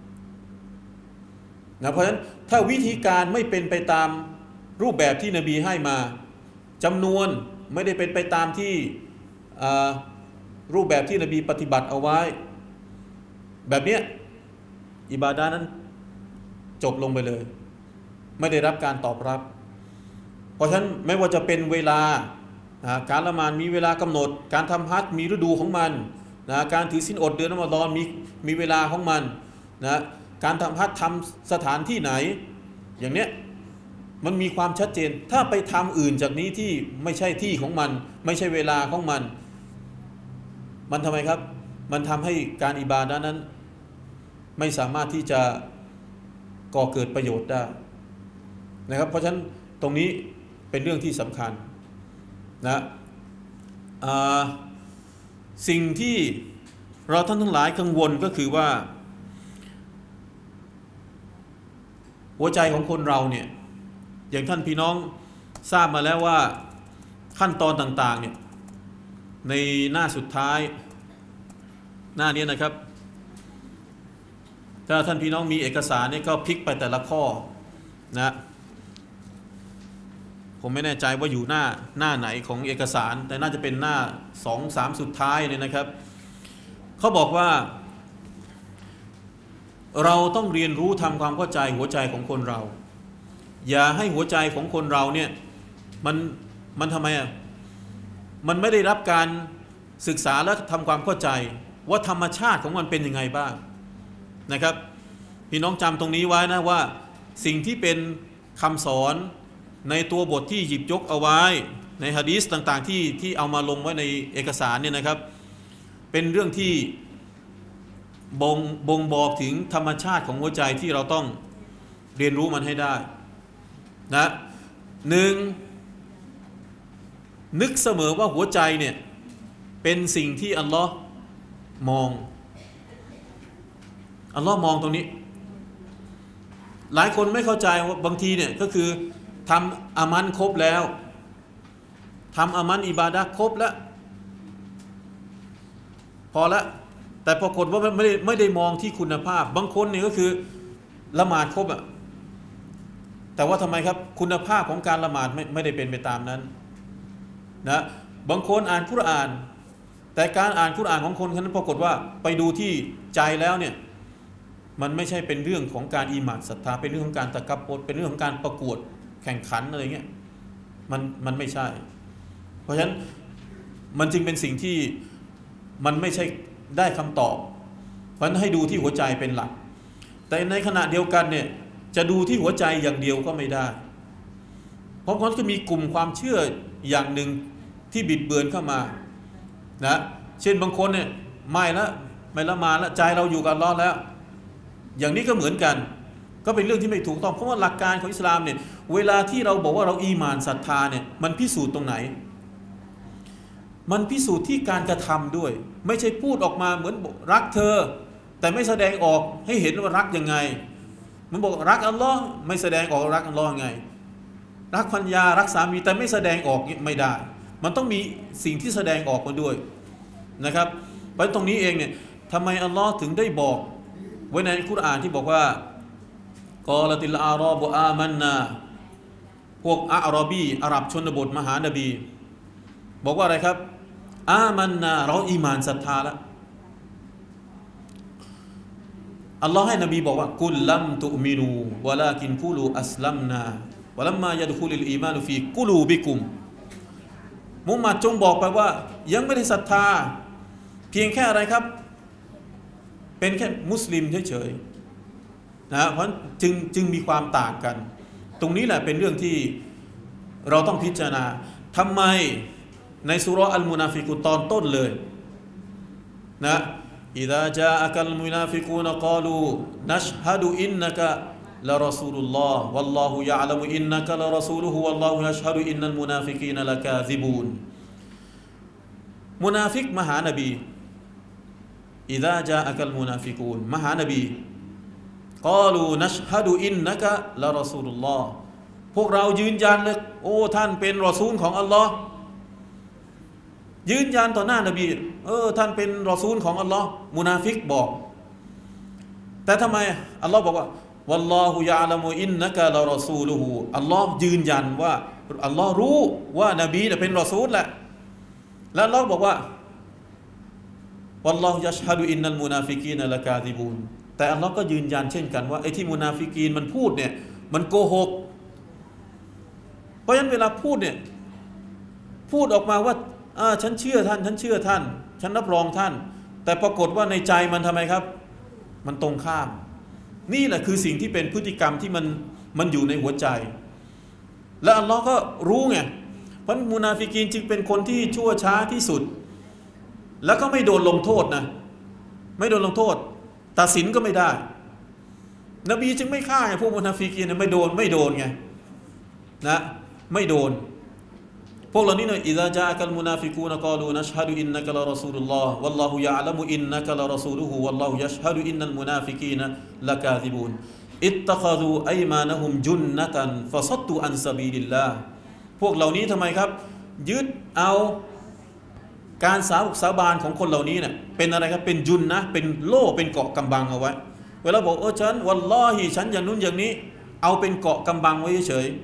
นะเพราะฉะนั้นถ้าวิธีการไม่เป็นไปตามรูปแบบที่นบีให้มาจำนวนไม่ได้เป็นไปตามที่รูปแบบที่นบีปฏิบัติเอาไว้แบบเนี้ยอิบาดะห์นั้นจบลงไปเลยไม่ได้รับการตอบรับเพราะฉะนั้นไม่ว่าจะเป็นเวลาการละหมาดมีเวลากำหนดการทำฮัจญ์มีฤดูของมันนะการถือศีลอดเดือนรอมฎอนมีมีเวลาของมันนะการทำฮัจญ์ทำสถานที่ไหนอย่างเนี้ยมันมีความชัดเจนถ้าไปทำอื่นจากนี้ที่ไม่ใช่ที่ของมันไม่ใช่เวลาของมันมันทำไมครับมันทำให้การอิบาดะห์นั้นไม่สามารถที่จะก่อเกิดประโยชน์ได้นะครับเพราะฉะนั้นตรงนี้เป็นเรื่องที่สำคัญนะสิ่งที่เราท่านทั้งหลายกังวลก็คือว่าหัวใจของคนเราเนี่ยอย่างท่านพี่น้องทราบมาแล้วว่าขั้นตอนต่างๆเนี่ยในหน้าสุดท้ายหน้านี้นะครับถ้าท่านพี่น้องมีเอกสารเนี่ยก็พลิกไปแต่ละข้อนะผมไม่แน่ใจว่าอยู่หน้าหน้าไหนของเอกสารแต่น่าจะเป็นหน้าสองสามสุดท้ายเนี่ยนะครับเขาบอกว่าเราต้องเรียนรู้ทำความเข้าใจหัวใจของคนเราอย่าให้หัวใจของคนเราเนี่ยมันมันทำไมอ่ะมันไม่ได้รับการศึกษาและทำความเข้าใจว่าธรรมชาติของมันเป็นยังไงบ้างนะครับพี่น้องจำตรงนี้ไว้นะว่าสิ่งที่เป็นคำสอนในตัวบทที่หยิบยกเอาไว้ในหะดีษต่างๆที่ที่เอามาลงไว้ในเอกสารเนี่ยนะครับเป็นเรื่องที่บ่งบ่งบอกถึงธรรมชาติของหัวใจที่เราต้องเรียนรู้มันให้ได้นะหนึ่งนึกเสมอว่าหัวใจเนี่ยเป็นสิ่งที่อัลลอฮ์มองอัลลอฮ์มองตรงนี้หลายคนไม่เข้าใจว่าบางทีเนี่ยก็คือทำอามันครบแล้วทำอามันอิบาดะห์ครบแล้วพอละแต่ปรากฏว่าไม่ได้ไม่ได้มองที่คุณภาพบางคนเนี่ยก็คือละหมาดครบอะแต่ว่าทำไมครับคุณภาพของการละหมาดไม่ไม่ได้เป็นไปตามนั้นนะบางคนอ่านกุรอานแต่การอ่านกุรอานของคนนั้นปรากฏว่าไปดูที่ใจแล้วเนี่ยมันไม่ใช่เป็นเรื่องของการอีหม่านศรัทธาเป็นเรื่องของการตะกับบดเป็นเรื่องของการประกวดแข่งขันอะไรเงี้ยมันมันไม่ใช่เพราะฉะนั้นมันจึงเป็นสิ่งที่มันไม่ใช่ได้คำตอบเพราะฉะนั้นให้ดูที่หัวใจเป็นหลักแต่ในขณะเดียวกันเนี่ยจะดูที่หัวใจอย่างเดียวก็ไม่ได้เพราะมันก็มีกลุ่มความเชื่ออย่างหนึ่งที่บิดเบือนเข้ามานะเช่นบางคนเนี่ยไม่ละไม่ละมาละใจเราอยู่กับอัลเลาะห์แล้วอย่างนี้ก็เหมือนกันก็เป็นเรื่องที่ไม่ถูกต้องเพราะว่าหลักการของอิสลามเนี่ยเวลาที่เราบอกว่าเราอีหม่านศรัทธาเนี่ยมันพิสูจน์ตรงไหนมันพิสูจน์ที่การกระทำด้วยไม่ใช่พูดออกมาเหมือนรักเธอแต่ไม่แสดงออกให้เห็นว่ารักยังไงมันบอกรักอัลลอฮ์ไม่แสดงออกรักอัลลอฮ์ยังไงรักภรรยารักสามีแต่ไม่แสดงออกไม่ได้มันต้องมีสิ่งที่แสดงออกมาด้วยนะครับเพราะตรงนี้เองเนี่ยทำไมอัลลอฮ์ถึงได้บอกไว้ในคุรอานที่บอกว่ากอลติลอาราบุอามันนาพวกอาหรอบีอาหรับชนบทมาหานบีบอกว่าอะไรครับอามันนาเราอีหม่านศรัทธาแล้วอัลลอฮ์ให้นบีบอกว่ากุลลัมตุมินูวะลากินกุลูอัสลัมนาวะลัมมายะดุคุลิลอีมานุฟีกุลูบิกุมมุฮัมมัดจงบอกไปว่ายังไม่ได้ศรัทธาเพียงแค่อะไรครับเป็นแค่มุสลิมเฉยๆนะเพราะจึงจึงมีความต่างกันตรงนี้แหละเป็นเรื่องที่เราต้องพิจารณาทำไมในซูเราะห์อัลมุนาฟิกุนตอนต้นเลยนะอิซาจาอะกัลมุนาฟิกูนกาลูนัชฮะดุอินนะกะละรอซูลุลลอฮ์วัลลอฮุยะอ์ละมุอินนะกะละรอซูลุฮุวัลลอฮุยัชฮะดุอินนัลมุนาฟิกีนละกาซิบูนมุนาฟิกมาหานบีอิซาจาอะกัลมุนาฟิกูนมาหานบีกาลูนัชฮะดุอินนะกะละรอซูลุลลอฮ์พวกเรายืนยันเลยโอ้ท่านเป็นรอซูลของอัลลอฮ์ยืนยันต่อหน้านบีเออท่านเป็นรอซูลของอัลลอฮ์มุนาฟิกบอกแต่ทำไมอัลลอฮ์บอกว่าวัลลอฮุยะอะลัมุอินนะกะลารอซูลุฮูอัลลอฮ์ยืนยันว่าอัลลอฮ์รู้ว่านบีเป็นรอซูลแหละและอัลลอฮ์บอกว่าวัลลอฮุยัชฮะดุอินนัลมุนาฟิกีนละกาซิบูนแต่อัลลอฮ์ก็ยืนยันเช่นกันว่าไอ้ที่มุนาฟิกีนมันพูดเนี่ยมันโกหกเพราะฉะนั้นเวลาพูดเนี่ยพูดออกมาว่าอ่าฉันเชื่อท่านฉันเชื่อท่านฉันรับรองท่านแต่ปรากฏว่าในใจมันทำไมครับมันตรงข้ามนี่แหละคือสิ่งที่เป็นพฤติกรรมที่มันมันอยู่ในหัวใจและอัลลอฮ์ก็รู้ไงเพราะมุนาฟิกีนจึงเป็นคนที่ชั่วช้าที่สุดแล้วก็ไม่โดนลงโทษนะไม่โดนลงโทษตัดสินก็ไม่ได้นบีจึงไม่ฆ่าไงพวกมุนาฟิกีนไม่โดนไม่โดนไงนะไม่โดนพวกเรานี่เนี่ยอิซาจาอัลมุนาฟิกูนกาลูนัชฮะดุอินนะกะลารอซูลุลลอฮ์วัลลอฮุยะอะลัมุอินนะกะลารอซูลุฮูวัลลอฮุยัชฮะดุอินนัลมุนาฟิกีนละกาซิบูนอิตตะคอซูอัยมานะฮุมจุนนะตันฟะซัดตุอันซะบีลิลลาห์พวกเหล่านี้ทำไมครับยึดเอาการสาบสาบานของคนเหล่านี้เนี่ยเป็นอะไรครับเป็นจุนนะเป็นโล่เป็นเกาะกำบังเอาไว้เวลาบอกเออฉันวัลลอฮิฉันอย่างนู้นอย่างนี้เอาเป็นเกาะกำบังไว้เฉย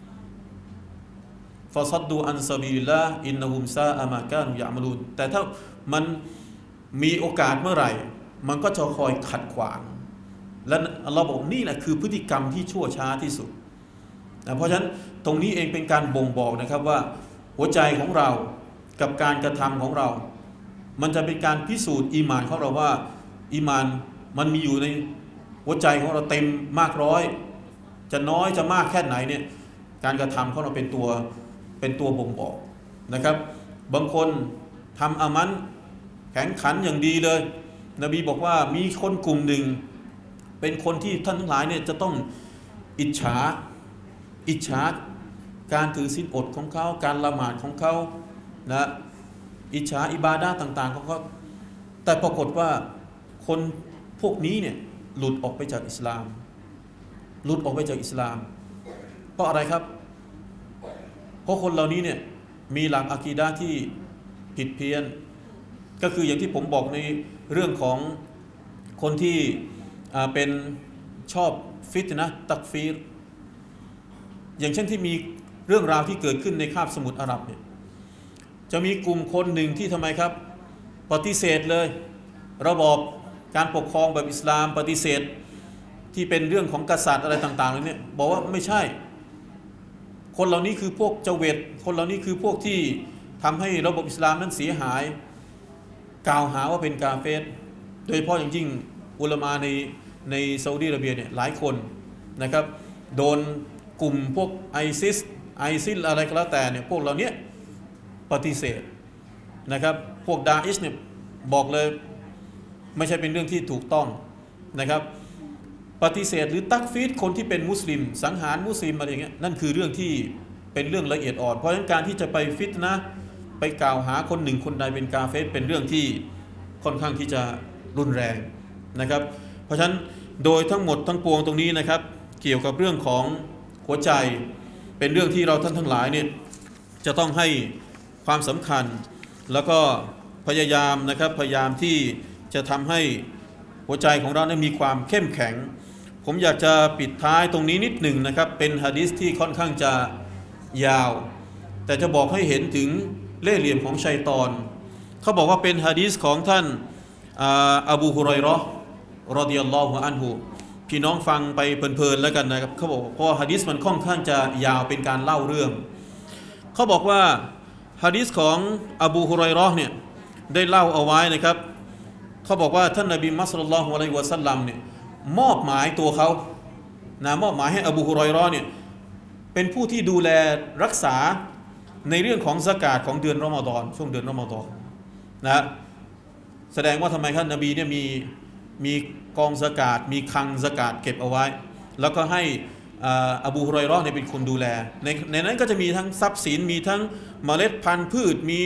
ฟาซัดดูอันซาบีลิลลาห์อินนะฮุมซาอะมากานุยะมะลูนแต่ถ้ามันมีโอกาสเมื่อไหร่มันก็จะคอยขัดขวางและอัลลอฮ์บอกนี่แหละคือพฤติกรรมที่ชั่วช้าที่สุดนะเพราะฉะนั้นตรงนี้เองเป็นการบ่งบอกนะครับว่าหัวใจของเรากับการกระทำของเรามันจะเป็นการพิสูจน์อีหม่านของเราว่าอีหม่านมันมีอยู่ในหัวใจของเราเต็มมากร้อยจะน้อยจะมากแค่ไหนเนี่ยการกระทำของเราเป็นตัวเป็นตัวบ่งบอกนะครับบางคนทำอามันแข็งขันอย่างดีเลยนบีบอกว่ามีคนกลุ่มหนึ่งเป็นคนที่ท่านทั้งหลายเนี่ยจะต้องอิจฉาอิจฉาการถือศีลอดของเขาการละหมาดของเขานะอิจฉาอิบาดะห์ต่างๆของเขาแต่ปรากฏว่าคนพวกนี้เนี่ยหลุดออกไปจากอิสลามหลุดออกไปจากอิสลามเพราะอะไรครับเพราะคนเหล่านี้เนี่ยมีหลักอะกีดะห์ที่ผิดเพี้ยนก็คืออย่างที่ผมบอกในเรื่องของคนที่เป็นชอบฟิตนะตักฟีรอย่างเช่นที่มีเรื่องราวที่เกิดขึ้นในคาบสมุทรอาหรับเนี่ยจะมีกลุ่มคนหนึ่งที่ทำไมครับปฏิเสธเลยระบอบการปกครองแบบอิสลามปฏิเสธที่เป็นเรื่องของกษัตริย์อะไรต่างๆเลยเนี่ยบอกว่าไม่ใช่คนเหล่านี้คือพวกเจเวตคนเหล่านี้คือพวกที่ทำให้ระบบอิสลามนั้นเสียหายกล่าวหาว่าเป็นกาเฟรโดยเฉพาะอย่างยิ่งอุลามะในในซาอุดิอาระเบียเนี่ยหลายคนนะครับโดนกลุ่มพวกไอซิสไอซิลอะไรก็แล้วแต่เนี่ยพวกเหล่านี้ปฏิเสธนะครับพวกดาอิชเนี่ยบอกเลยไม่ใช่เป็นเรื่องที่ถูกต้องนะครับปฏิเสธหรือตักฟีดคนที่เป็นมุสลิมสังหารมุสลิมอะไรอย่างเงี้ยนั่นคือเรื่องที่เป็นเรื่องละเอียดอ่อนเพราะฉะนั้นการที่จะไปฟิตนะไปกล่าวหาคนหนึ่งคนใดเป็นกาเฟรเป็นเรื่องที่ค่อนข้างที่จะรุนแรงนะครับเพราะฉะนั้นโดยทั้งหมดทั้งปวงตรงนี้นะครับเกี่ยวกับเรื่องของหัวใจเป็นเรื่องที่เราท่านทั้งหลายเนี่ยจะต้องให้ความสำคัญแล้วก็พยายามนะครับพยายามที่จะทำให้หัวใจของเราเนี่ยมีความเข้มแข็งผมอยากจะปิดท้ายตรงนี้นิดหนึ่งนะครับเป็นหะดีษที่ค่อนข้างจะยาวแต่จะบอกให้เห็นถึงเล่ห์เหลี่ยมของชัยฏอนเขาบอกว่าเป็นหะดีษของท่านอบูฮุรอยเราะห์รอฎิยัลลอฮุอันฮุพี่น้องฟังไปเพลินๆแล้วกันนะครับเขาบอกเพราะหะดีษมันค่อนข้างจะยาวเป็นการเล่าเรื่องเขาบอกว่าหะดีษของอบูฮุรอยเราะห์เนี่ยได้เล่าเอาไว้นะครับเขาบอกว่าท่านนบีมุฮัมมัดศ็อลลัลลอฮุอะลัยฮิวะซัลลัมเนี่ยมอบหมายตัวเขานะมอบหมายให้อบูฮุรอยเราะห์เนี่ยเป็นผู้ที่ดูแลรักษาในเรื่องของซะกาตของเดือนรอมฎอนช่วงเดือนรอมฎอนนะแสดงว่าทำไมท่านนบีเนี่ยมีมีกองซะกาตมีคลังซะกาตเก็บเอาไว้แล้วก็ให้อบูฮุรอยเราะห์เนี่ยเป็นคนดูแลในในนั้นก็จะมีทั้งทรัพย์สินมีทั้งเมล็ดพันธุ์พืชมี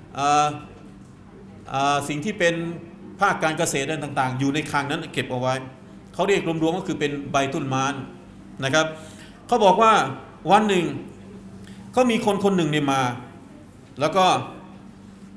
สิ่งที่เป็นภาคการเกษตรต่างๆอยู่ในคลังนั้นเก็บเอาไว้เขาเรียกรวมๆก็คือเป็นไบตุลมานนะครับเขาบอกว่าวันหนึ่งก็มีคนคนหนึ่งเนี่ยมาแล้วก็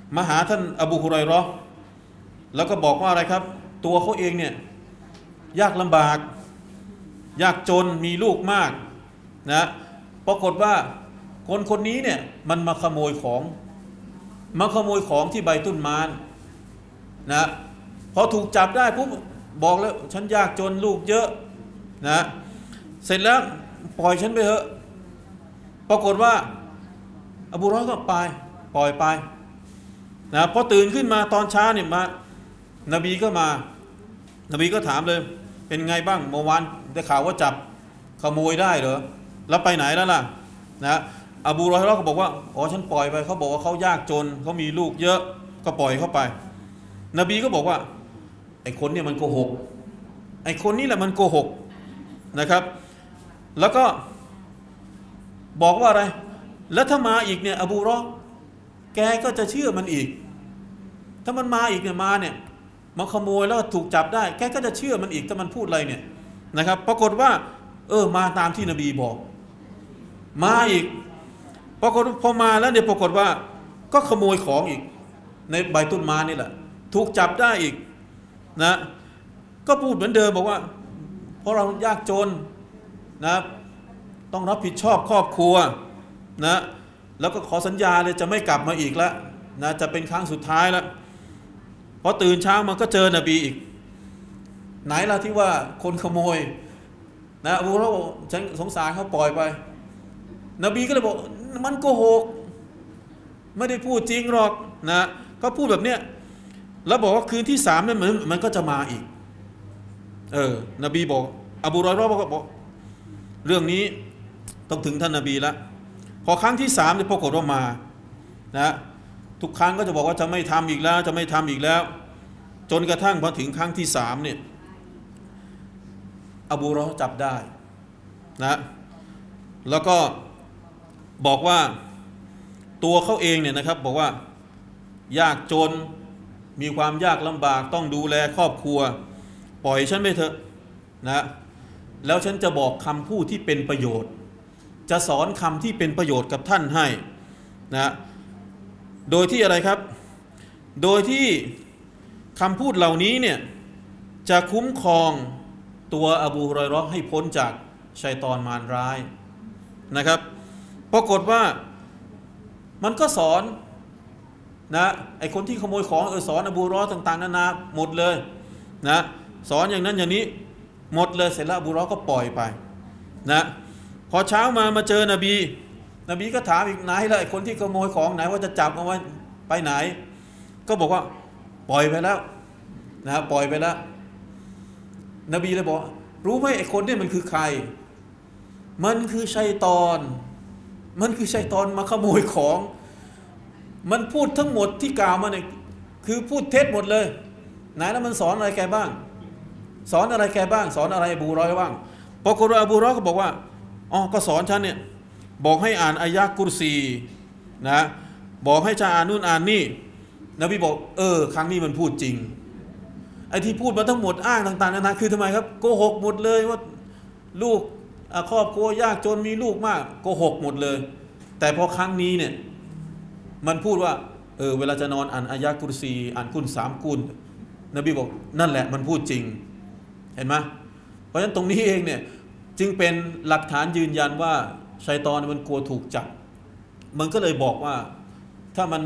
มาหาท่านอบูฮุรอยเราะห์แล้วก็บอกว่าอะไรครับตัวเขาเองเนี่ยยากลำบากยากจนมีลูกมากนะปรากฏว่าคนคนนี้เนี่ยมันมาขโมยของมาขโมยของที่ใบตุนมานนะพอถูกจับได้ปุ๊บบอกแล้วฉันยากจนลูกเยอะนะเสร็จแล้วปล่อยฉันไปเถอะปรากฏว่าอบูรอก็ไปปล่อยไปนะพอตื่นขึ้นมาตอนเช้าเนี่ยมานบีก็มานบีก็ถามเลยเป็นไงบ้างเมื่อวานได้ข่าวว่าจับขโมยได้เหรอแล้วไปไหนแล้วล่ะนะอบูรอเราก็บอกว่าอ๋อฉันปล่อยไปเขาบอกว่าเขายากจนเขามีลูกเยอะก็ปล่อยเขาไปนบีก็บอกว่าไอ้คนเนี่ยมันโกหกไอ้คนนี้แหละมันโกหกนะครับแล้วก็บอกว่าอะไรแล้วถ้ามาอีกเนี่ยอบูรอแกก็จะเชื่อมันอีกถ้ามันมาอีกเนี่ยมาเนี่ยมาขโมยแล้วถูกจับได้แกก็จะเชื่อมันอีกถ้ามันพูดอะไรเนี่ยนะครับปรากฏว่าเออมาตามที่นบีบอกมาอีกปรากฏพอมาแล้วเนี่ยปรากฏว่าก็ขโมยของอีกในใบตุนมานี่แหละถูกจับได้อีกนะก็พูดเหมือนเดิมบอกว่าเพราะเรายากจนนะต้องรับผิดชอบครอบครัวนะแล้วก็ขอสัญญาเลยจะไม่กลับมาอีกแล้วนะจะเป็นครั้งสุดท้ายแล้วพอตื่นเช้ามันก็เจอนบีอีกไหนล่ะที่ว่าคนขโมยนะอบูเราบอกฉันสงสารเขาปล่อยไปนบีก็เลยบอกมันโกหกไม่ได้พูดจริงหรอกนะก็พูดแบบเนี้ยแล้วบอกว่าคืนที่สามเนี่ยมันมันก็จะมาอีกเออนบีบอกอบูรอยเราะห์บอกเรื่องนี้ต้องถึงท่านนบีแล้วพอครั้งที่สามเนี่ยปรากฏว่ามานะทุกครั้งก็จะบอกว่าจะไม่ทำอีกแล้วจะไม่ทำอีกแล้วจนกระทั่งพอถึงครั้งที่สามเนี่ยอบูรอจับได้นะแล้วก็บอกว่าตัวเขาเองเนี่ยนะครับบอกว่ายากจนมีความยากลำบากต้องดูแลครอบครัวปล่อยฉันไปเถอะนะแล้วฉันจะบอกคำพูดที่เป็นประโยชน์จะสอนคำที่เป็นประโยชน์กับท่านให้นะโดยที่อะไรครับโดยที่คำพูดเหล่านี้เนี่ยจะคุ้มครองตัวอบูฮุรอยเราะห์ให้พ้นจากชัยฏอนมารร้ายนะครับปรากฏว่ามันก็สอนนะไอคนที่ขโมยของเออสอนอบูฮุรอยเราะห์ต่างๆนานาหมดเลยนะสอนอย่างนั้นอย่างนี้หมดเลยเสร็จแล้วอบูฮุรอยเราะห์ก็ปล่อยไปนะพอเช้ามามาเจอนบีนบีก็ถามอีกไหนล่ะไอคนที่ขโมยของไหนว่าจะจับเอาไว้ไปไหนก็บอกว่าปล่อยไปแล้วนะปล่อยไปแล้วนบีเลยบอกรู้ไหมไอคนนี้มันคือใครมันคือชัยฏอนมันคือชัยฏอนมาขโมยของมันพูดทั้งหมดที่กล่าวมาเนี่ยคือพูดเท็จหมดเลยไหนแล้วมันสอนอะไรแกบ้างสอนอะไรแกบ้างสอนอะไรอบูรอยบ้างปรากฏว่าอบูรอยก็บอกว่าอ๋อก็สอนฉันเนี่ยบอกให้อ่านอายะกุรซีนะบอกให้จะอ่านนู่นอ่านนี่นบีบอกเออครั้งนี้มันพูดจริงไอ้ที่พูดมาทั้งหมดอ้างต่างๆนานาคือทำไมครับโกหกหมดเลยว่าลูกครอบครัวยากจนมีลูกมากโกหกหมดเลยแต่พอครั้งนี้เนี่ยมันพูดว่าเออเวลาจะนอนอ่านอายะกุรซีอ่านกุลสามกุลนบีบอกนั่นแหละมันพูดจริงเห็นไหมเพราะฉะนั้นตรงนี้เองเนี่ยจึงเป็นหลักฐานยืนยันว่าชัยฏอนมันกลัวถูกจับมันก็เลยบอกว่าถ้ามัน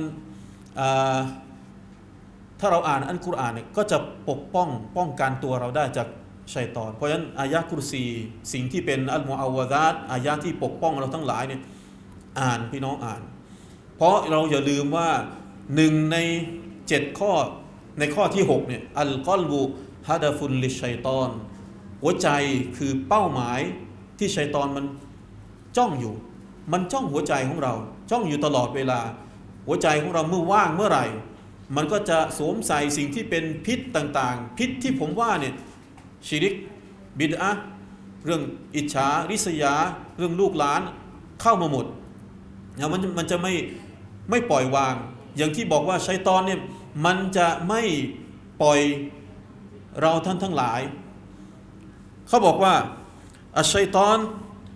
ถ้าเราอ่านอัลกุรอานเนี่ยก็จะปกป้องป้องกันตัวเราได้จากชัยฏอนเพราะฉะนั้นอายะกุรซีสิ่งที่เป็นอัลมุอาววะซาตอายะที่ปกป้องเราทั้งหลายเนี่ยอ่านพี่น้องอ่านเพราะเราอย่าลืมว่าหนึ่งในเจ็ดข้อในข้อที่หกเนี่ยอัลกอลบุฮะดะฟุนลิชัยฏอนหัวใจคือเป้าหมายที่ชัยฏอนมันจ้องอยู่มันจ้องหัวใจของเราจ้องอยู่ตลอดเวลาหัวใจของเราเมื่อว่างเมื่อไหร่มันก็จะสวมใส่สิ่งที่เป็นพิษต่างๆพิษที่ผมว่าเนี่ยชิริกบิดอะห์เรื่องอิจฉาริษยาเรื่องลูกหลานเข้ามาหมดนะมันมันจะไม่ไม่ปล่อยวางอย่างที่บอกว่าชัยฏอนเนี่ยมันจะไม่ปล่อยเราท่านทั้งหลายเขาบอกว่าอัชชัยฏอน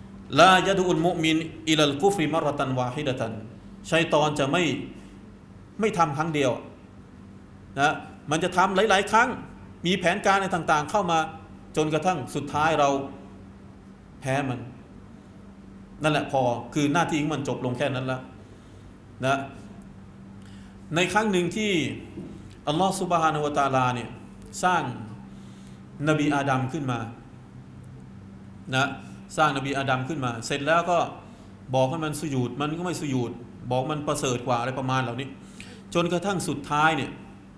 ลายะดูอุลมุมินอิลัลกุฟริมะรตันวาฮิดะตันชัยฏอนจะไม่ไม่ทำครั้งเดียวนะมันจะทำหลายๆครั้งมีแผนการอะไรต่างๆเข้ามาจนกระทั่งสุดท้ายเราแพ้มันนั่นแหละพอคือหน้าที่ของมันจบลงแค่นั้นแล้วนะในครั้งหนึ่งที่อัลลอฮฺซุบฮานะฮูวะตะอาลาเนี่ยสร้างนบีอาดัมขึ้นมานะสร้างนบีอาดัมขึ้นมาเสร็จแล้วก็บอกให้มันสุญูดมันก็ไม่สุญูดบอกมันประเสริฐกว่าอะไรประมาณเหล่านี้จนกระทั่งสุดท้ายเนี่ย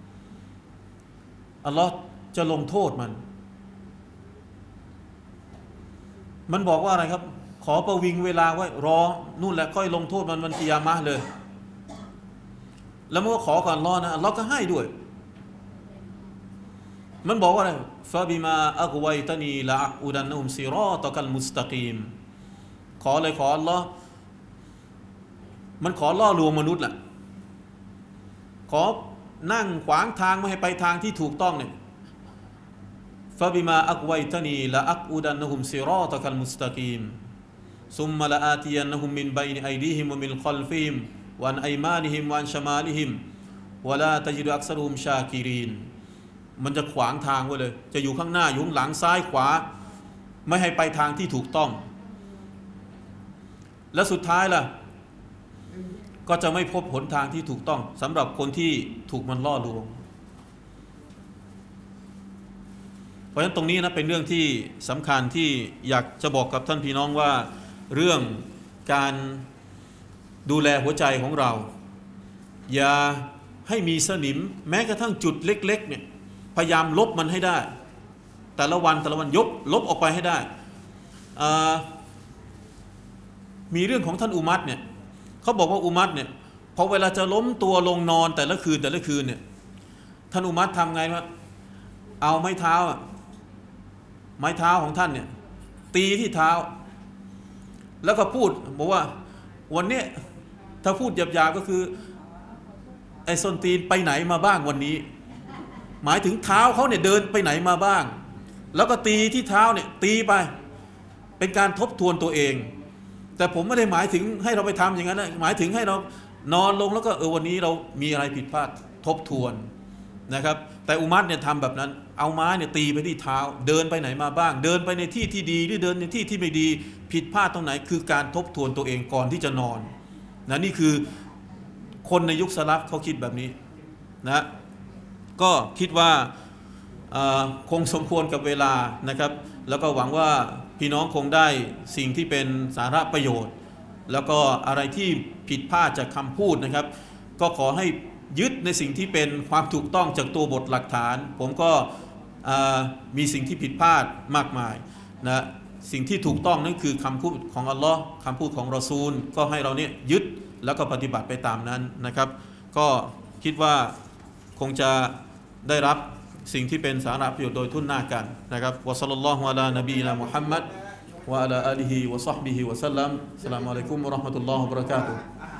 อัลลอฮ์จะลงโทษมันมันบอกว่าอะไรครับขอประวิงเวลาไว้รอนู่นแหละค่อยลงโทษมันวันกิยามะห์เลยแล้วเมื่อขอก่อนรอนะอัลลอฮ์ก็ให้ด้วยมันบอกว่าอะไรฟาบิมาอักวัยตานีละอักอุดันนุมซิรอตะกัลมุสตะกีมขอเลยขออัลลอฮ์มันขอล่อลวงมนุษย์แหละขอนั่งขวางทางไม่ให้ไปทางที่ถูกต้องเนี่ยฟาบิมาอักวัยตานีละอักอุดันนุมซิรอตะกัลมุสตะกีมซุมมะละอาติยันนุมมินบัยนอัยดีฮิมวะมินคัลฟิฮิมวันไอมานิฮิมวันชมาลิฮิมวะลาตะจิดุอักษรุมชาคิรินมันจะขวางทางไว้เลยจะอยู่ข้างหน้าอยู่ข้างหลังซ้ายขวาไม่ให้ไปทางที่ถูกต้องและสุดท้ายล่ะก็จะไม่พบหนทางที่ถูกต้องสำหรับคนที่ถูกมันล่อลวงเพราะฉะนั้นตรงนี้นะเป็นเรื่องที่สำคัญที่อยากจะบอกกับท่านพี่น้องว่าเรื่องการดูแลหัวใจของเราอย่าให้มีสนิมแม้กระทั่งจุดเล็กๆเนี่ยพยายามลบมันให้ได้แต่ละวันแต่ละวันยกลบออกไปให้ได้มีเรื่องของท่านอุมัตเนี่ยเขาบอกว่าอุมัตเนี่ยพอเวลาจะล้มตัวลงนอนแต่ละคืนแต่ละคืนเนี่ยท่านอุมัตทำไงวะเอาไม้เท้าไม้เท้าของท่านเนี่ยตีที่เท้าแล้วก็พูดบอกว่าวันนี้ถ้าพูดหยาบๆก็คือไอ้ส้นตีนไปไหนมาบ้างวันนี้หมายถึงเท้าเขาเนี่ยเดินไปไหนมาบ้างแล้วก็ตีที่เท้าเนี่ยตีไปเป็นการทบทวนตัวเองแต่ผมไม่ได้หมายถึงให้เราไปทำอย่างนั้นนะหมายถึงให้เรานอนลงแล้วก็เออวันนี้เรามีอะไรผิดพลาดทบทวนนะครับแต่อุมัตเนี่ยทำแบบนั้นเอาไม้เนี่ยตีไปที่เท้าเดินไปไหนมาบ้างเดินไปในที่ที่ดีหรือเดินในที่ที่ไม่ดีผิดพลาดตรงไหนคือการทบทวนตัวเองก่อนที่จะนอนนะนี่คือคนในยุคสลับเขาคิดแบบนี้นะก็คิดว่าคงสมควรกับเวลานะครับแล้วก็หวังว่าพี่น้องคงได้สิ่งที่เป็นสาระประโยชน์แล้วก็อะไรที่ผิดพลาดจากคำพูดนะครับก็ขอให้ยึดในสิ่งที่เป็นความถูกต้องจากตัวบทหลักฐานผมก็มีสิ่งที่ผิดพลาดมากมายนะสิ่งที่ถูกต้องนั่นคือคำพูดของอัลลอฮ์คำพูดของรอซูลก็ให้เราเนี่ยยึดแล้วก็ปฏิบัติไปตามนั้นนะครับก็คิดว่าคงจะได้รับสิ่งที่เป็นสาระประโยชน์โดยทุนหน้ากันนะครับวะศ็อลลัลลอฮุอะลานะบีนะมุฮัมมัดวะอะลาอาลิฮิวะศ็อฮบิฮิวะซัลลัมอัสสลามุอะลัยกุมวะเราะห์มะตุลลอฮิวะบะเราะกาตุฮ์